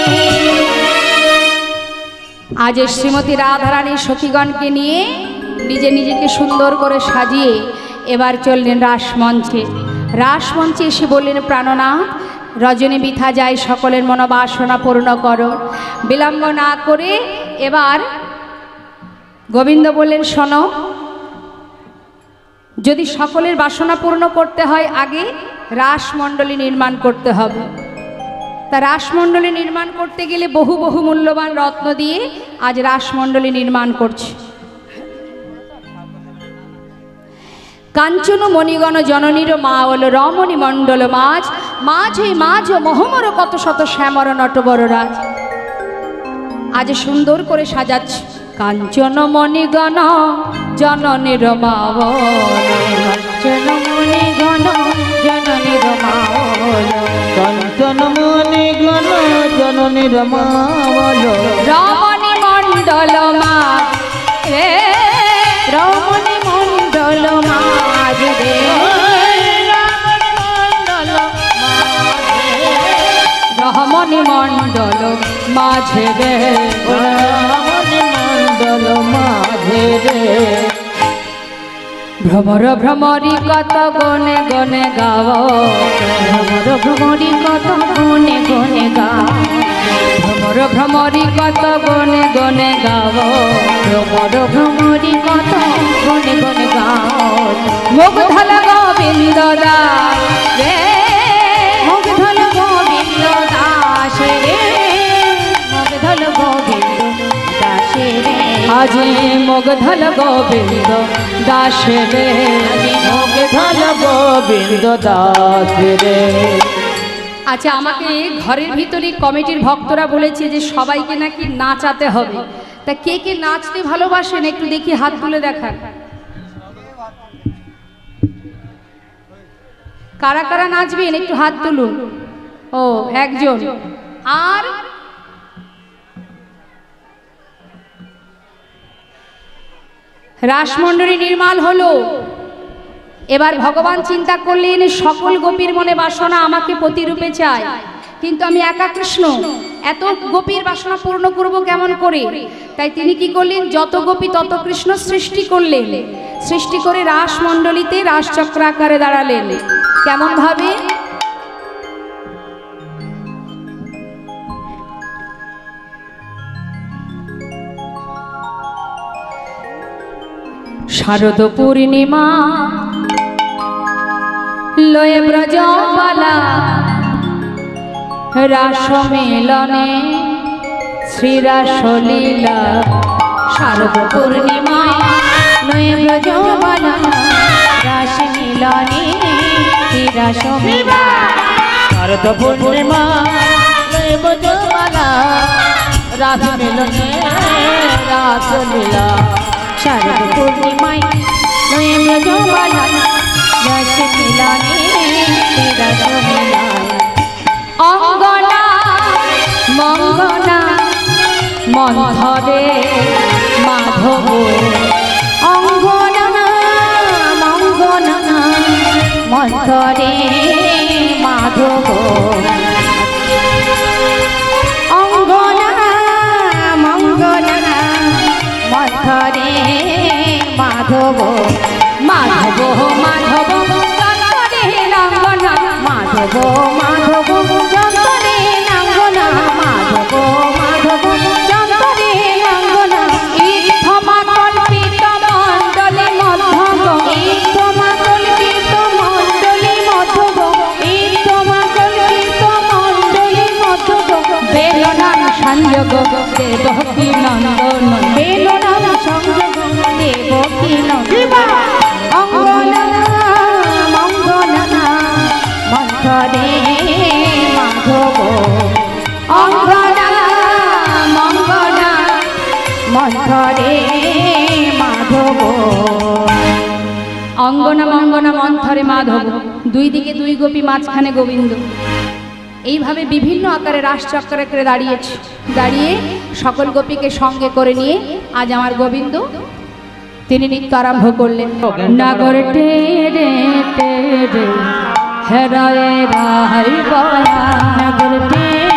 Speaker 1: আজ শ্রীমতী রাধারানী সখীগণকে নিয়ে নিজে নিজেকে সুন্দর করে সাজিয়ে এবার চললেন রাসমঞ্চে রাসমঞ্চে এসে বললেন প্রাণনাথ রজনী বৃথা যায় সকলের মনোবাসনা পূর্ণ করো বিলম্ব না করে এবার গোবিন্দ বললেন শোনো যদি সকলের বাসনা পূর্ণ করতে হয় আগে রাসমণ্ডলী নির্মাণ করতে হবে তা রাসমণ্ডলী নির্মাণ করতে গেলে বহু বহু মূল্যবান রত্ন দিয়ে আজ রাসমণ্ডলী নির্মাণ করছে কাঞ্চন মণিগণ জননীর মা হলো রমণী মণ্ডল মাঝ মাঝ ওই মাঝ ও মহমর কত শত শ্যামর নটবর রাজ আজ সুন্দর করে সাজাচ্ছে কাঞ্চন মণিগণ জননীর মা
Speaker 3: কাঞ্চন মণিগণ জননীর মা
Speaker 2: কাঞ্চন মণি গণ জননীর মা বলো
Speaker 1: রমণী মণ্ডল মা রে
Speaker 3: রমণী মণ্ডল মাঝ রে
Speaker 1: রমণী মণ্ডল মাঝে রে
Speaker 2: রমণী মণ্ডল মাঝে রে
Speaker 1: ভ্রমর ভ্রমরি কত গনে গনে গাও
Speaker 3: ভ্রমর ভ্রমরি কত গুনে গুনে গাও
Speaker 1: ভ্রমর ভ্রমরি কত গনে গনে গাও
Speaker 3: ভ্রমর ভ্রমরি কত গুনে গুনে গাও
Speaker 1: মুগ্ধল গোবিন্দ দাস রে
Speaker 3: মুগ্ধল গোবিন্দ দাস রে মুগ্ধল গোবিন্দ দাস রে
Speaker 1: আজ মুগ্ধল গোবিন্দ দাস রে
Speaker 2: মুগ্ধল গোবিন্দ দাস রে
Speaker 1: আচ্ছা, আমাকে ঘরের ভিতরে কমিটির ভক্তরা বলেছে যে সবাইকে নাকি নাচাতে হবে, তা কে কে নাচতে ভালোবাসেন একটু দেখি হাত তুলে দেখান। কারা কারা নাচবেন একটু হাত তুলুন। ও একজন। আর রাসমণ্ডলী নির্মাল হলো। এবার ভগবান চিন্তা করলেন সকল গোপীর মনে বাসনা আমাকে প্রতিরূপে চায়, কিন্তু আমি একা কৃষ্ণ, এত গোপীর বাসনা পূর্ণ করব কেমন করে? তাই তিনি কি করলেন, যত গোপী তত কৃষ্ণ সৃষ্টি করলেন। সৃষ্টি করে রাসমণ্ডলীতে রাসচক্র আকারে দাঁড়ালেন। কেমন ভাবে? শারদ পূর্ণিমা লয়ে ব্রজবালা রাস মিলনে শ্রীরাসলীলা।
Speaker 3: শারদ পূর্ণিমা লয়ে ব্রজবালা রাস মিলনে শ্রীরাসলীলা।
Speaker 2: শারদ পূর্ণিমা লয়ে ব্রজবালা রাস মিলনে রাসলীলা।
Speaker 3: শারদ পূর্ণিমায় লয়ে ব্রজবালা রাস মিলনে শ্রীরাসলীলা।
Speaker 1: অঙ্গনা মঙ্গনা মন্থরে মাধব।
Speaker 3: অঙ্গনা মঙ্গনা মন্থরে মাধব। অঙ্গনা মঙ্গনা মন্থরে মাধব।
Speaker 1: মাধব মাধব চন্দনে রঙ্গনা।
Speaker 3: মাধব মাধব চন্দনে রঙ্গনা। মাধব মাধব চন্দনে রঙ্গনা।
Speaker 1: ইথমা কল্পিত মণ্ডলী মধ্যগ।
Speaker 3: ইথমা কল্পিত মণ্ডলী মধ্যগ। ইথমা কল্পিত মণ্ডলী মধ্যগ।
Speaker 1: বেলনাম সংযোগ দেবকী নন্দন।
Speaker 3: বেলনাম সংযোগ দেবকী নন্দন। অঙ্গনা মঙ্গনা মন্থরে মাধব। অঙ্গনা মঙ্গনা মন্থরে মাধব।
Speaker 1: অঙ্গনা মঙ্গনা মন্থরে মাধব, দুই দিকে দুই গোপী, মাঝখানে গোবিন্দ। এইভাবে বিভিন্ন আকারে রাসচক্র করে দাঁড়িয়েছে। দাঁড়িয়ে সকল গোপীকে সঙ্গে করে নিয়ে আজ আমার গোবিন্দ তিনি নৃত্য আরম্ভ করলেন। নাগর টেরে টেরে হেরায়ে রাই বয়া।
Speaker 3: নগর টেরে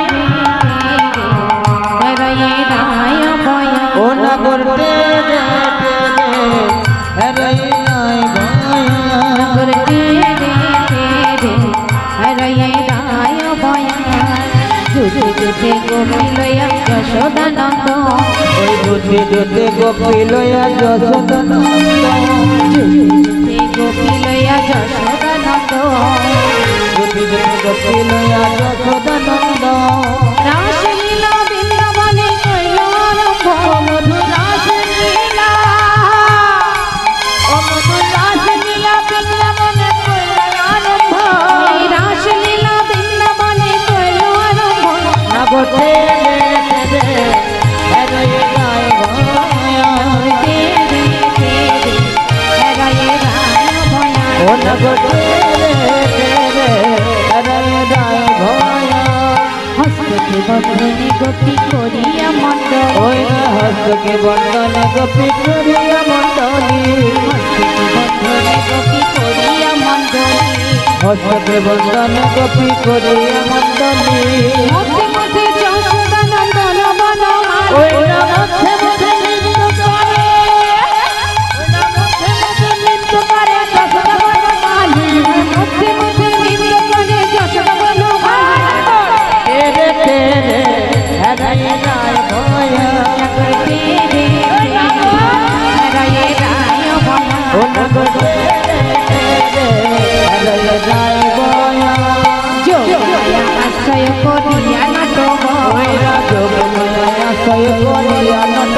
Speaker 3: টেরে হেরায়ে রায় বয়া।
Speaker 2: ও নগর টেরে টেরে হেরায়ে রায় বয়া।
Speaker 3: নগর টেরে টেরে হেরায়ে রায় বয়া। দুধে দুধে গোপী লয়া যশোদানন্দ।
Speaker 2: ওই দুধে দুধে গোপী লয়া যশোদানন্দ।
Speaker 3: দুধে গোপী লয়া যশোদানন্দ।
Speaker 2: দুধে দুধে গোপী লয়া যশোদানন্দ।
Speaker 3: রাসলীলা বৃন্দাবনে কইল আরম্ভ। মধুর রাসলীলা। ও মধুর রাসলীলা বৃন্দাবনে কইল আরম্ভ। এই রাসলীলা বৃন্দাবনে কইল আরম্ভ।
Speaker 2: নগর টেরে টেরে হেরায়ে রায় বয়া।
Speaker 3: তেরে তেরে হেরায়ে রায় বয়া।
Speaker 2: ও নগর টেরে টেরে হেরায়ে রায় বয়া।
Speaker 3: হস্তকে বন্ধনে গোপী করিয়া মণ্ডল।
Speaker 2: ওই হস্তকে বন্দনে গোপী করিয়া মণ্ডলী।
Speaker 3: হস্তকে বন্ধনে গোপী করিয়া মণ্ডলী।
Speaker 2: হস্তকে বন্দনে গোপী করিয়া মণ্ডলী।
Speaker 3: মধ্যে মধ্যে যশোদানন্দন বনমালী।
Speaker 2: ওই না মধ্যে মধ্যে নৃত্য করে।
Speaker 3: ওই না মধ্যে মধ্যে নৃত্য করে যশোদা বনমালী। মধ্যে মধ্যে নৃত্য করে যশোদা বনমালী।
Speaker 2: তেরে তেরে হেরায়ে রায় বয়া।
Speaker 3: নগর তেরে তেরে হেরায়ে রায় বয়া।
Speaker 2: ও নগর তেরে তেরে হেরায়ে রায় বয়া।
Speaker 3: যোগমায়া আশ্রয় করিয়া নাটক।
Speaker 2: ওই না যোগমায়া আশ্রয় করিয়া নাটক।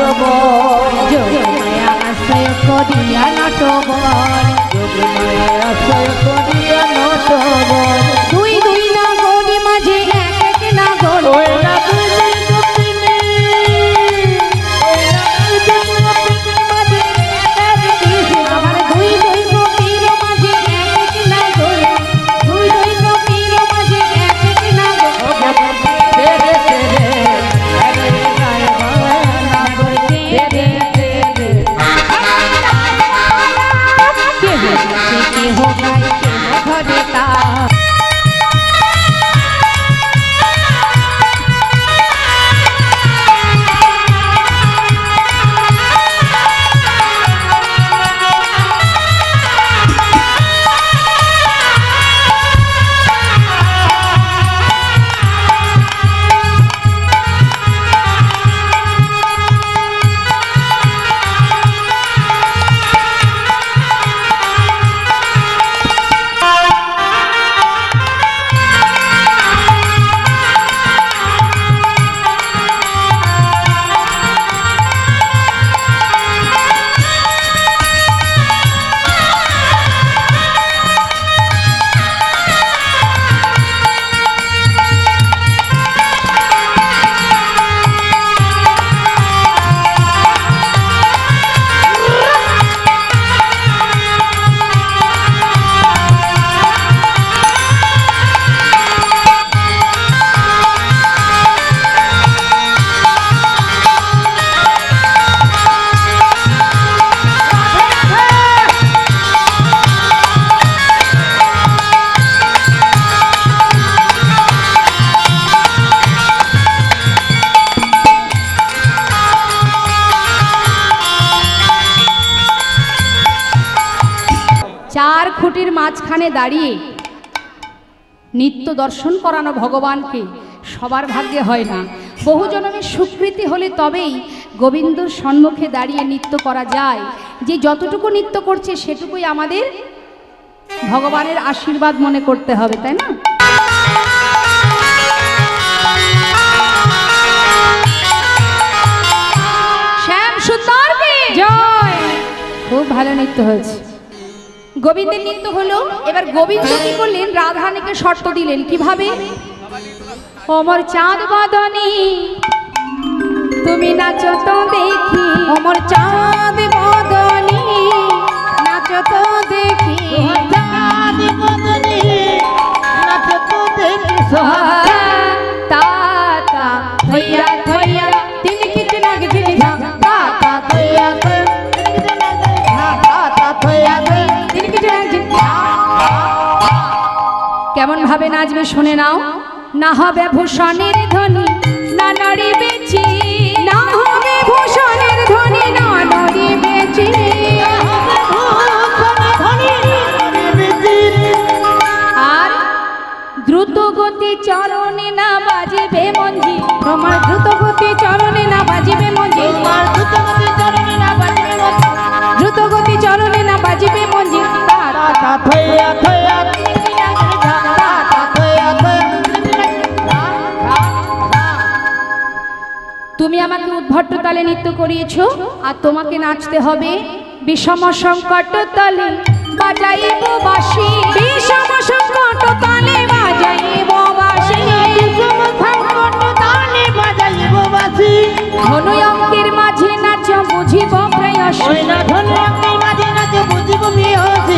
Speaker 1: মাঝখানে দাঁড়িয়ে নিত্য দর্শন করানো ভগবানকে সবার ভাগ্যে হয় না। বহু জন্মের স্বীকৃতি হলে তবেই গোবিন্দর সম্মুখে দাঁড়িয়ে নৃত্য করা যায়। যে যতটুকু নৃত্য করছে সেটুকুই আমাদের ভগবানের আশীর্বাদ মনে করতে হবে, তাই না? শ্যাম সুন্দরকে জয়। খুব ভালো নৃত্য হয়েছে। গোবিন্দের নৃত্য হলো। এবার গোবিন্দ কি করলেন? রাধারানীকে শর্ত দিলেন। কিভাবে? অমর চাঁদ বদনী তুমি নাচো তো দেখি,
Speaker 3: অমর চাঁদ বদনী নাচো তো দেখি,
Speaker 2: চাঁদ বদনী নাচো তো দেখি,
Speaker 1: তা তা থইয়া থইয়া
Speaker 3: তিনি কিছু নাগে তিনি ঝা
Speaker 2: তা তা থইয়া থইয়া তা তা থইয়া থইয়া
Speaker 3: তিনি কিছু নাগে
Speaker 1: কেমন ভাবে নাচবে শুনে নাও। না হবে ভূষণের ধ্বনি না নড়িবে চি,
Speaker 3: না হবে ভূষণের ধ্বনি না নড়িবে চি,
Speaker 1: আর দ্রুত গতি চরণে না বাজবে মঞ্জি,
Speaker 3: তোমার দ্রুত গতি চরণে না বাজিবে মঞ্জি,
Speaker 2: তোমার দ্রুত গতি চরণে না বাজবে মঞ্জি,
Speaker 3: দ্রুত গতি চরণে না বাজিবে মঞ্জি।
Speaker 2: তা তা থইয়া থইয়া তা তা থইয়া থইয়া।
Speaker 1: তুমি আমাকে উদ্ভট্ট তালে নৃত্য করিয়েছো, আর তোমাকে নাচতে হবে বিষম সংকট তালে বাজাইব বাঁশি,
Speaker 3: বিষম সংকট তালে বাজাইব বাঁশি,
Speaker 1: ধনু অঙ্কের মাঝে নাচ বুঝিব প্রেয়সী,
Speaker 3: ধনী অঙ্কের মাঝে নাচ বুঝিব প্রিয়সী,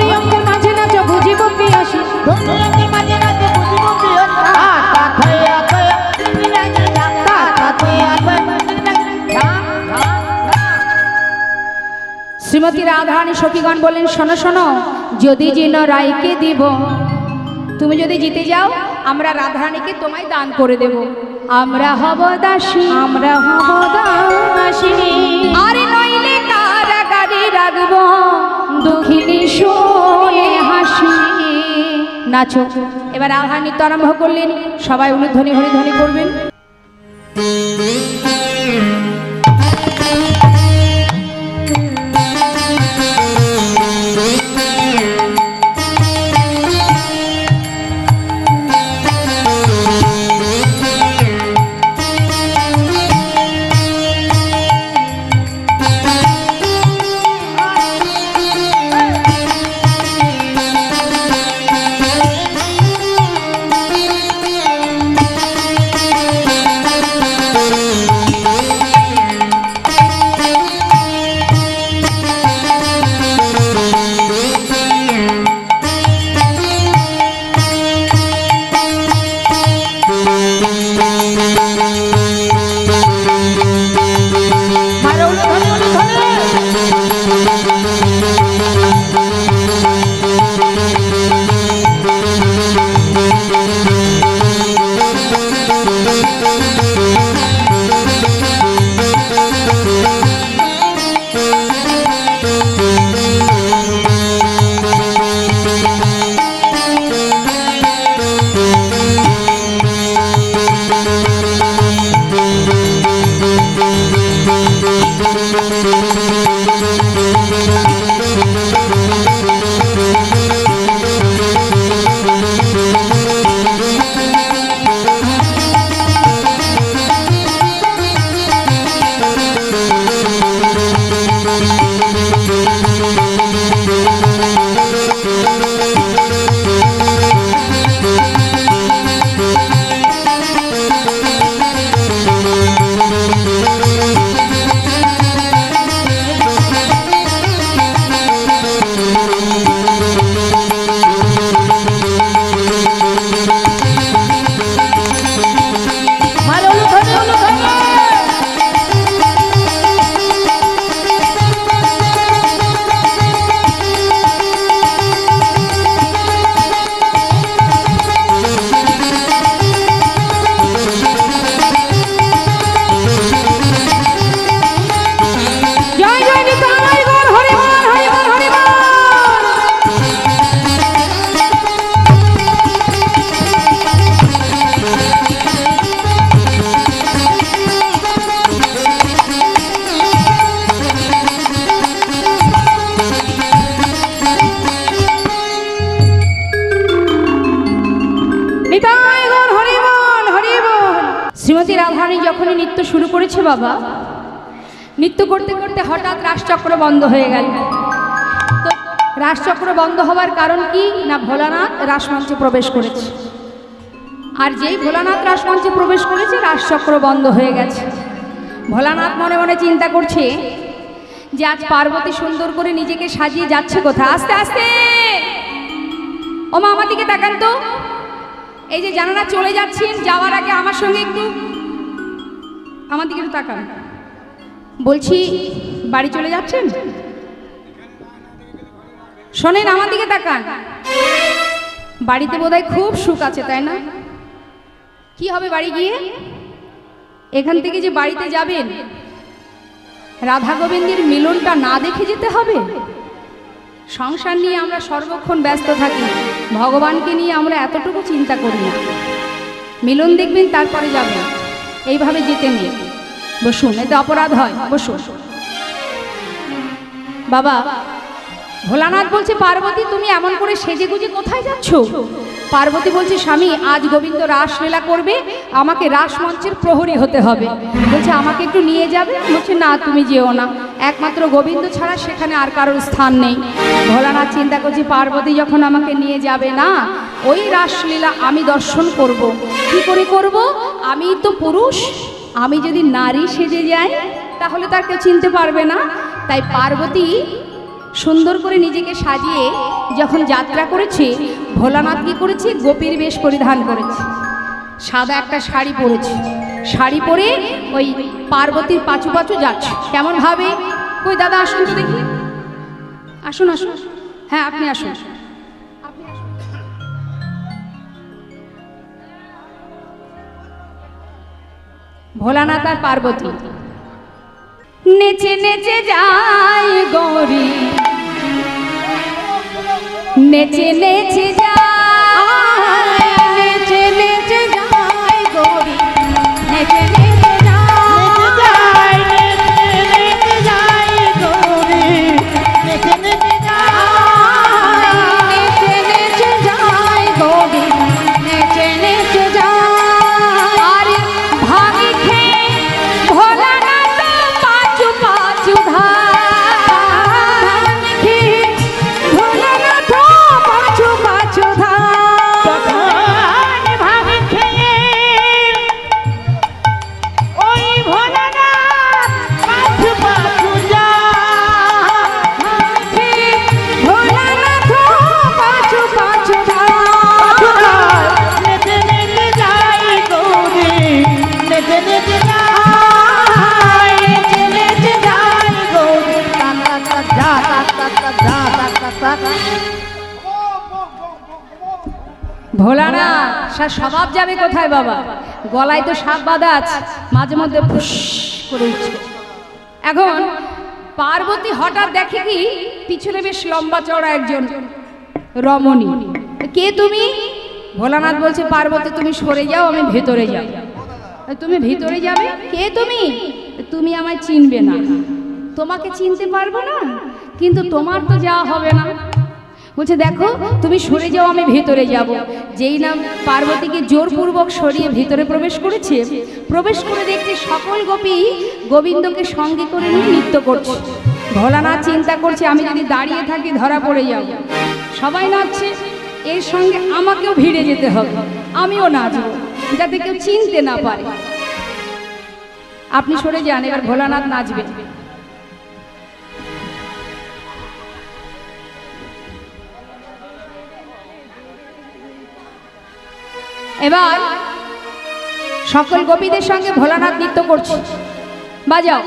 Speaker 1: শ্রীমতী রাধারানী সখীগণ বললেন, শোনো শোনো, যদি জিন রায়কে দিব, তুমি যদি জিতে যাও আমরা রাধারানীকে তোমায় দান করে দেব, আমরা হব দাসী,
Speaker 3: আমরা হব দাসী,
Speaker 1: আরে নইলে কারাগারে রাখব দুঃখিনী শুনে হাসি। নাচো। এবার রাধা নৃত্য আরম্ভ করলেন। সবাই অনুধ্বনি হরিধ্বনি করবেন। নিতাই গৌর হরি বল হরি বল। শ্রীমতী রাধারানী যখনই নৃত্য শুরু করেছে বাবা, নৃত্য করতে করতে হঠাৎ রাসচক্র বন্ধ হয়ে গেল। তো রাসচক্র বন্ধ হওয়ার কারণ কি না, ভোলানাথ রাসমঞ্চে প্রবেশ করেছে। আর যেই ভোলানাথ রাসমঞ্চে প্রবেশ করেছে রাসচক্র বন্ধ হয়ে গেছে। ভোলানাথ মনে মনে চিন্তা করছে যে আজ পার্বতী সুন্দর করে নিজেকে সাজিয়ে যাচ্ছে কোথায়। আস্তে আস্তে ও মা আমার দিকে তাকান তো, এই যে জানানা চলে যাচ্ছেন, যাওয়ার আগে আমার সঙ্গে একটু আমার দিকে একটু তাকান। বলছি বাড়ি চলে যাচ্ছেন? শোনেন আমার দিকে তাকান। বাড়িতে বোধহয় খুব সুখ আছে তাই না? কি হবে বাড়ি গিয়ে? এখান থেকে যে বাড়িতে যাবেন রাধা গোবিন্দের মিলনটা না দেখে যেতে হবে। সংসার নিয়ে আমরা সর্বক্ষণ ব্যস্ত থাকি, ভগবানকে নিয়ে আমরা এতটুকু চিন্তা করি না। মিলন দেখবেন তারপরে যাবেন, এইভাবে যেতে নেই। বসুন, এতে অপরাধ হয়, বসুন। বাবা ভোলানাথ বলছে পার্বতী তুমি এমন করে সেজে গুজে কোথায় যাচ্ছ? পার্বতী বলছে স্বামী আজ গোবিন্দ রাসলীলা করবে, আমাকে রাসমঞ্চের প্রহরী হতে হবে। বলছে আমাকে একটু নিয়ে যাবে? বলছে না তুমি যেও না, একমাত্র গোবিন্দ ছাড়া সেখানে আর কারোর স্থান নেই। ভোলানাথ চিন্তা করছে পার্বতী যখন আমাকে নিয়ে যাবে না, ওই রাসলীলা আমি দর্শন করব। কি করে করব? আমি তো পুরুষ, আমি যদি নারী সেজে যাই তাহলে তার কেউ চিনতে পারবে না। তাই পার্বতী সুন্দর করে নিজেকে সাজিয়ে যখন যাত্রা করেছে, ভোলানাথ কি করেছে? গোপীর বেশ পরিধান করেছে, সাদা একটা শাড়ি পরেছে। শাড়ি পরে ওই পার্বতীর পাঁচু পাঁচু যাচ্ছে। কেমন ভাবে? কই দাদা আসুন তো দেখি, আসুন আসুন। হ্যাঁ আপনি আসুন। ভোলানাথ আর পার্বতী নেচে নেচে যায় গৌরী, নেচে নেচে যায়, নেচে নেচে যায় গৌরী, নেচে নেচে যায়, নেচে যায় গৌরী, নেচে নেচে যায়, নেচে নেচে যায় গৌরী, নেচে নেচে যায়। আর ভাঙি খেয়ে ভোলানাথ পাঁচু পাঁচু ধান খেয়ে, ভোলানাথ পাঁচু পাঁচু ধান ভাঙি খেয়ে, ওই ভোলানাথ পাঁচু পাঁচু ধান খেয়ে, ভোলানাথ পাঁচু পাঁচু ধান নেচে নেচে যায় গৌরী, নেচে নেচে যায়, নেচে নেচে যায় গৌরী, তা তা তা যা তা তা তা যা তা তা তা। ভোলানাথ সার স্বভাব যাবে কোথায় বাবা? গলায় তো সাপ বাঁধা আছে, মাঝে মধ্যে ফুস করে উঠছে। এখন পার্বতী হঠাৎ দেখে কি পিছনে বেশ লম্বা চড়া একজন রমণী। কে তুমি? ভোলানাথ বলছে পার্বতী তুমি সরে যাও, আমি ভেতরে যাই। তুমি ভিতরে যাবে? কে তুমি? তুমি আমায় চিনবে না, তোমাকে চিনতে পারবো না, কিন্তু তোমার তো যাওয়া হবে না। বলছে দেখো তুমি সরে যাও, আমি ভেতরে যাব। যেই না পার্বতীকে জোরপূর্বক সরিয়ে ভিতরে প্রবেশ করেছে, প্রবেশ করে দেখছে সকল গোপী গোবিন্দকে সঙ্গে করে নিয়ে নৃত্য করছে। ভোলানাথ চিন্তা করছে আমি যদি দাঁড়িয়ে থাকি ধরা পড়ে যাব। সবাই নাচছে, এর সঙ্গে আমাকেও ভিড়ে যেতে হবে, আমিও নাচব যাতে কেউ চিনতে না পারে। আপনি সরে যান, এবার ভোলানাথ নাচবে। এবার সকল গোপীদের সঙ্গে ভোলানাথ নৃত্য করছে। বাজাও।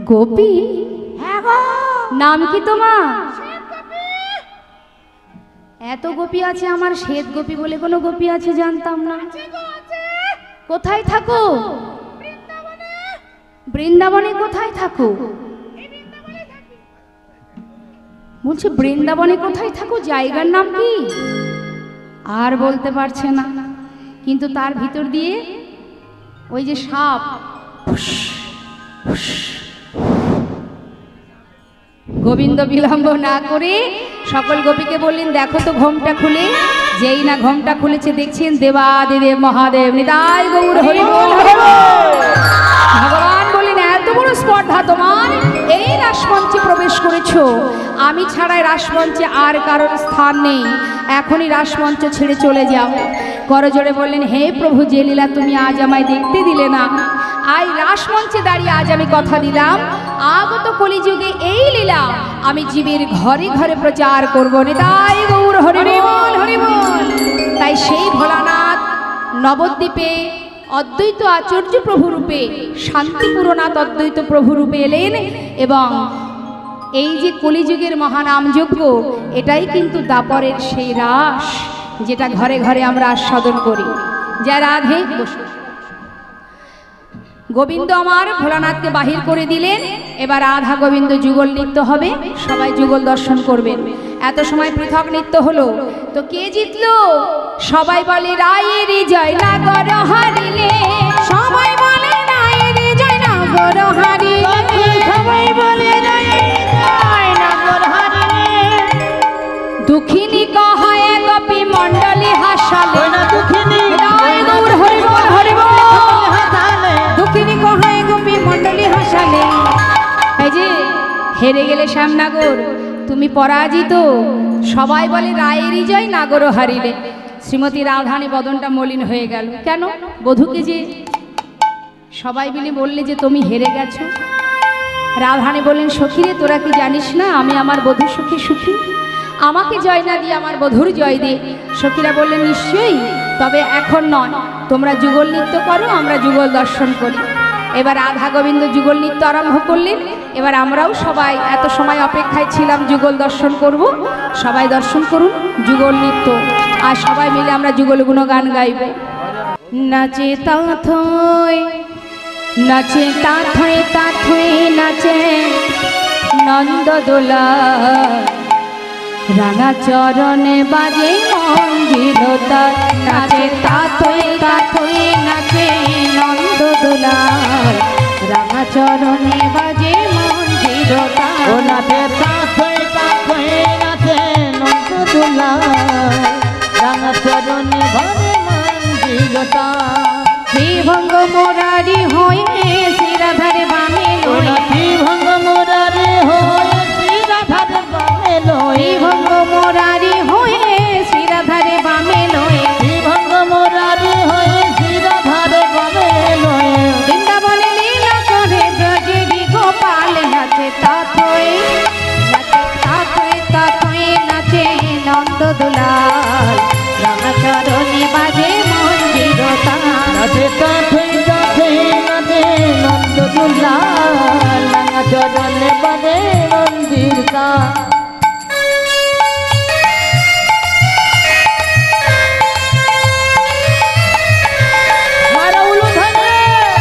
Speaker 1: গোপী?
Speaker 3: হ্যাঁ গো,
Speaker 1: নাম কি তোমার? এত গোপী আছে, আমার শ্বেত গোপী বলে কোনো গোপী আছে জানতাম না। কোথায় থাকো? বৃন্দাবনে। কোথায় থাকো? বলছে বৃন্দাবনে কোথায় থাকো, জায়গার নাম কি? আর বলতে পারছে না, কিন্তু তার ভিতর দিয়ে ওই যে সাপ, গোবিন্দ বিলম্ব না করে সকল গোপীকে বললেন, দেখো তো ঘোমটা খুলে। যেই না ঘোমটা খুলেছে, দেখছেন দেবাদিদেব মহাদেব নিতাই গৌর হরি বল হরি বল। ভগবান বললেন, এত বড় স্পর্ধা তোমার, এই রাসমঞ্চে প্রবেশ করেছো, আমি ছাড়াই রাসমঞ্চে আর কারোর স্থান নেই, এখনই রাসমঞ্চ ছেড়ে চলে যাও। করজোড়ে বললেন, হে প্রভু, যে লীলা তুমি আজ আমায় দেখতে দিলে না, আই রাসমঞ্চে দাঁড়িয়ে আজ আমি কথা দিলাম, আগত কলিযুগে এই লীলা আমি জীবের ঘরে ঘরে প্রচার করব। নিতাই গৌর হরি বল হরি বল। তাই সেই ভোলানাথ নবদ্বীপে অদ্বৈত আচার্য প্রভুরূপে, শান্তিপুরনাথ অদ্বৈত প্রভুরূপে এলেন, এবং এই যে কলিযুগের মহানাম যজ্ঞ, এটাই কিন্তু দাপরের সেই রাস, যেটা ঘরে ঘরে আমরা আস্বাদন করি। যা রাধে। গোবিন্দ আমার ভোলানাথকে বাহির করে দিলেন, এবার রাধা গোবিন্দ যুগল নৃত্য হবে, সবাই যুগল দর্শন করবেন। এত সময় পৃথক নৃত্য হলো, তো কে জিতলো? সবাই বলে রায়ের জয় নাগর হারিলে,
Speaker 3: সবাই বলে রায়ের জয় নাগর হারিলে, সবাই বলে রায়ের জয় নাগর হারিলে।
Speaker 1: দুঃখিনী কহায় গোপী মণ্ডলী হাসালে,
Speaker 3: দুঃখিনী
Speaker 1: রায় গৌর হরি বল হরি বল।
Speaker 3: দুঃখিনী কহায় গোপী মণ্ডলী হাসালে।
Speaker 1: এই যে হেরে গেলে শ্যামনাগর, তুমি পরাজিত, সবাই বলে রায়েরই জয় নাগর হারিলে। শ্রীমতী রাধানী বদনটা মলিন হয়ে গেল। কেন? বধূকে যে সবাই মিলে বললে যে তুমি হেরে গেছো। রাধানী বললেন, সখীরে, তোরা কি জানিস না আমি আমার বধূ সুখে সুখী, আমাকে জয় না দিয়ে আমার বধূর জয় দে। সখীরা বললেন, নিশ্চয়ই, তবে এখন নয়, তোমরা যুগল নৃত্য করো, আমরা যুগল দর্শন করি। এবার রাধা গোবিন্দ যুগল নৃত্য আরম্ভ করলেন। এবার আমরাও সবাই এত সময় অপেক্ষায় ছিলাম যুগল দর্শন করব, সবাই দর্শন করুন যুগল নৃত্য, আর সবাই মিলে আমরা যুগল গুণগান গাইব। নাচে তাথই নাচে তাথই তাথই নাচে নন্দদোলা, রাঙা চরণে বাজে মঞ্জিরতা। নাচে তাথই তাথই নাচে নন্দদোলা, রাঙা চরণে বাজে মঞ্জিরতা।
Speaker 2: ও নাচে তাথই তাথই নাচে নন্দদোলা, রাঙা চরণে বাজে মঞ্জিরতা।
Speaker 1: শ্রীভঙ্গ মোরারি হয়ে শ্রীরাধারে বামে লই,
Speaker 2: শ্রীভঙ্গ মোরারি হয়ে শ্রীরাধারে বামে লই,
Speaker 1: শ্রীভঙ্গ মোরারি হয়ে শ্রীরাধারে বামে লই,
Speaker 2: শ্রীভঙ্গ মোরারি হয়ে শ্রীরাধারে বামে লই।
Speaker 1: বৃন্দাবনে লীলা করে ব্রজেরি গোপাল, নাচে তাথই নাচে তাথই তাথই নাচে নন্দদোলাল, রাঙা চরণে বাজে মঞ্জিরতা।
Speaker 2: নাচে তাথই তাথই নাচে নন্দদোলা, রাঙা চরণে বাজে মঞ্জিরতা। মারা উলু ধরে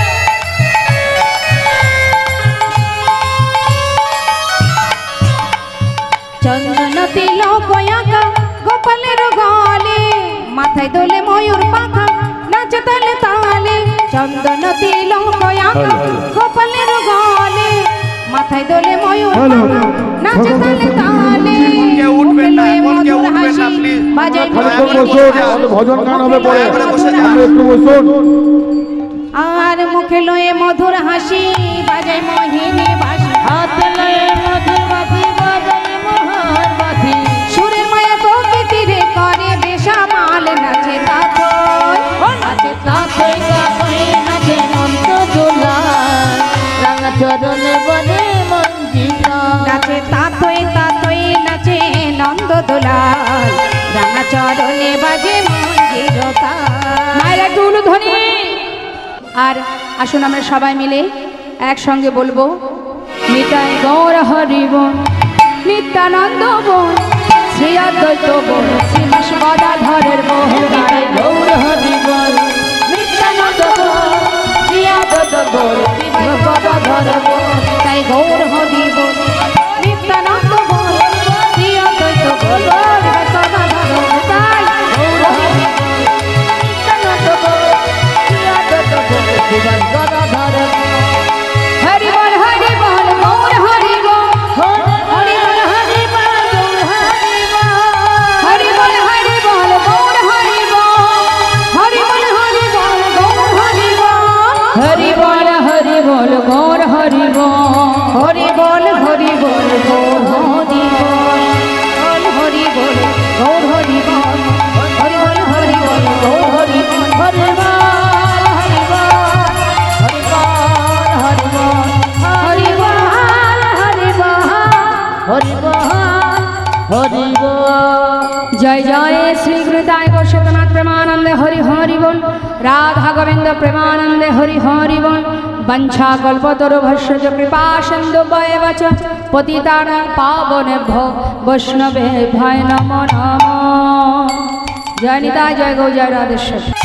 Speaker 1: চন্দন তিলক আঁকা গোপালের গলে, মাথায় দোলে ময়ূর পাখা, নাচে তালে তালে। চন্দন তিলক আঁকা গোপালের গলে, মাথায় দোলে ময়ূর পাখা, নাচে তালে তালে।
Speaker 4: উঠবেন না, এখন কেউ উঠবেন না, প্লিজ।
Speaker 1: বাজায়
Speaker 4: ভজন গান হবে পরে, একটু বসুন।
Speaker 1: আর মুখে লয়ে মধুর হাসি, বাজায় মোহিনী বাঁশি,
Speaker 2: হাতে লয়ে মধুর বাঁশি বাজায় মোহর বাঁশি।
Speaker 1: সুরের মায়া প্রকৃতিরে করে বেশামাল, নাচে তাথই নাচে
Speaker 2: তাথই তাথই নাচে নন্দদোলা, রাঙা চরণে বাজে মঞ্জিরা।
Speaker 1: নাচে তাথই তাথই নাচে নন্দদোলাল, রাঙা চরণে বাজে মঞ্জিরতা। মায়ের একটু উলুধ্বনি। আর আসুন আমরা সবাই মিলে একসঙ্গে বলবো, নিতাই গৌর হরি বল নিত্যানন্দ বল শ্রী অদ্বৈত বল শ্রী গদাধরের বল নিতাই গৌর হরি বল নিত্যানন্দ বল শ্রী অদ্বৈত বল শ্রী গদাধরের বল নিতাই গৌর হরি বল নিত্যানন্দ বল শ্রী অদ্বৈত বল গদাধর নিতাই গৌর হরি বল নিত্যানন্দ বল শ্রী অদ্বৈত বল শ্রী গদাধর হরি বল হরি বল গৌর হরি বল হরি বল হরি বল গৌর হরি বল হরি বল হরি বল গৌর হরি বল হরি বল হরি বল গৌর হরি বল হরি বল হরি বল গৌর হরি বল হরি বল হরি বল গৌর হরি বল হরি বল গৌর হরি বল হরি বল হরি বল গৌর হরি বল হরি বল হরি বল হরি বল হরি বল হরি বল জয় জয় শ্রী গুরুদায় গোস্বতনাথ প্রেমানন্দে হরি হরি বল রাধা গোবিন্দ প্রেমানন্দে হরি হরি বল বঞ্ছা কল্পতরু ভস্য কৃপা সিন্ধু বৈব চ পতিতানাং পাবনেভ্যো বৈষ্ণবে ভয় নমো নমঃ জয় নিতাই জয় গো জয় রাধেশ্বর।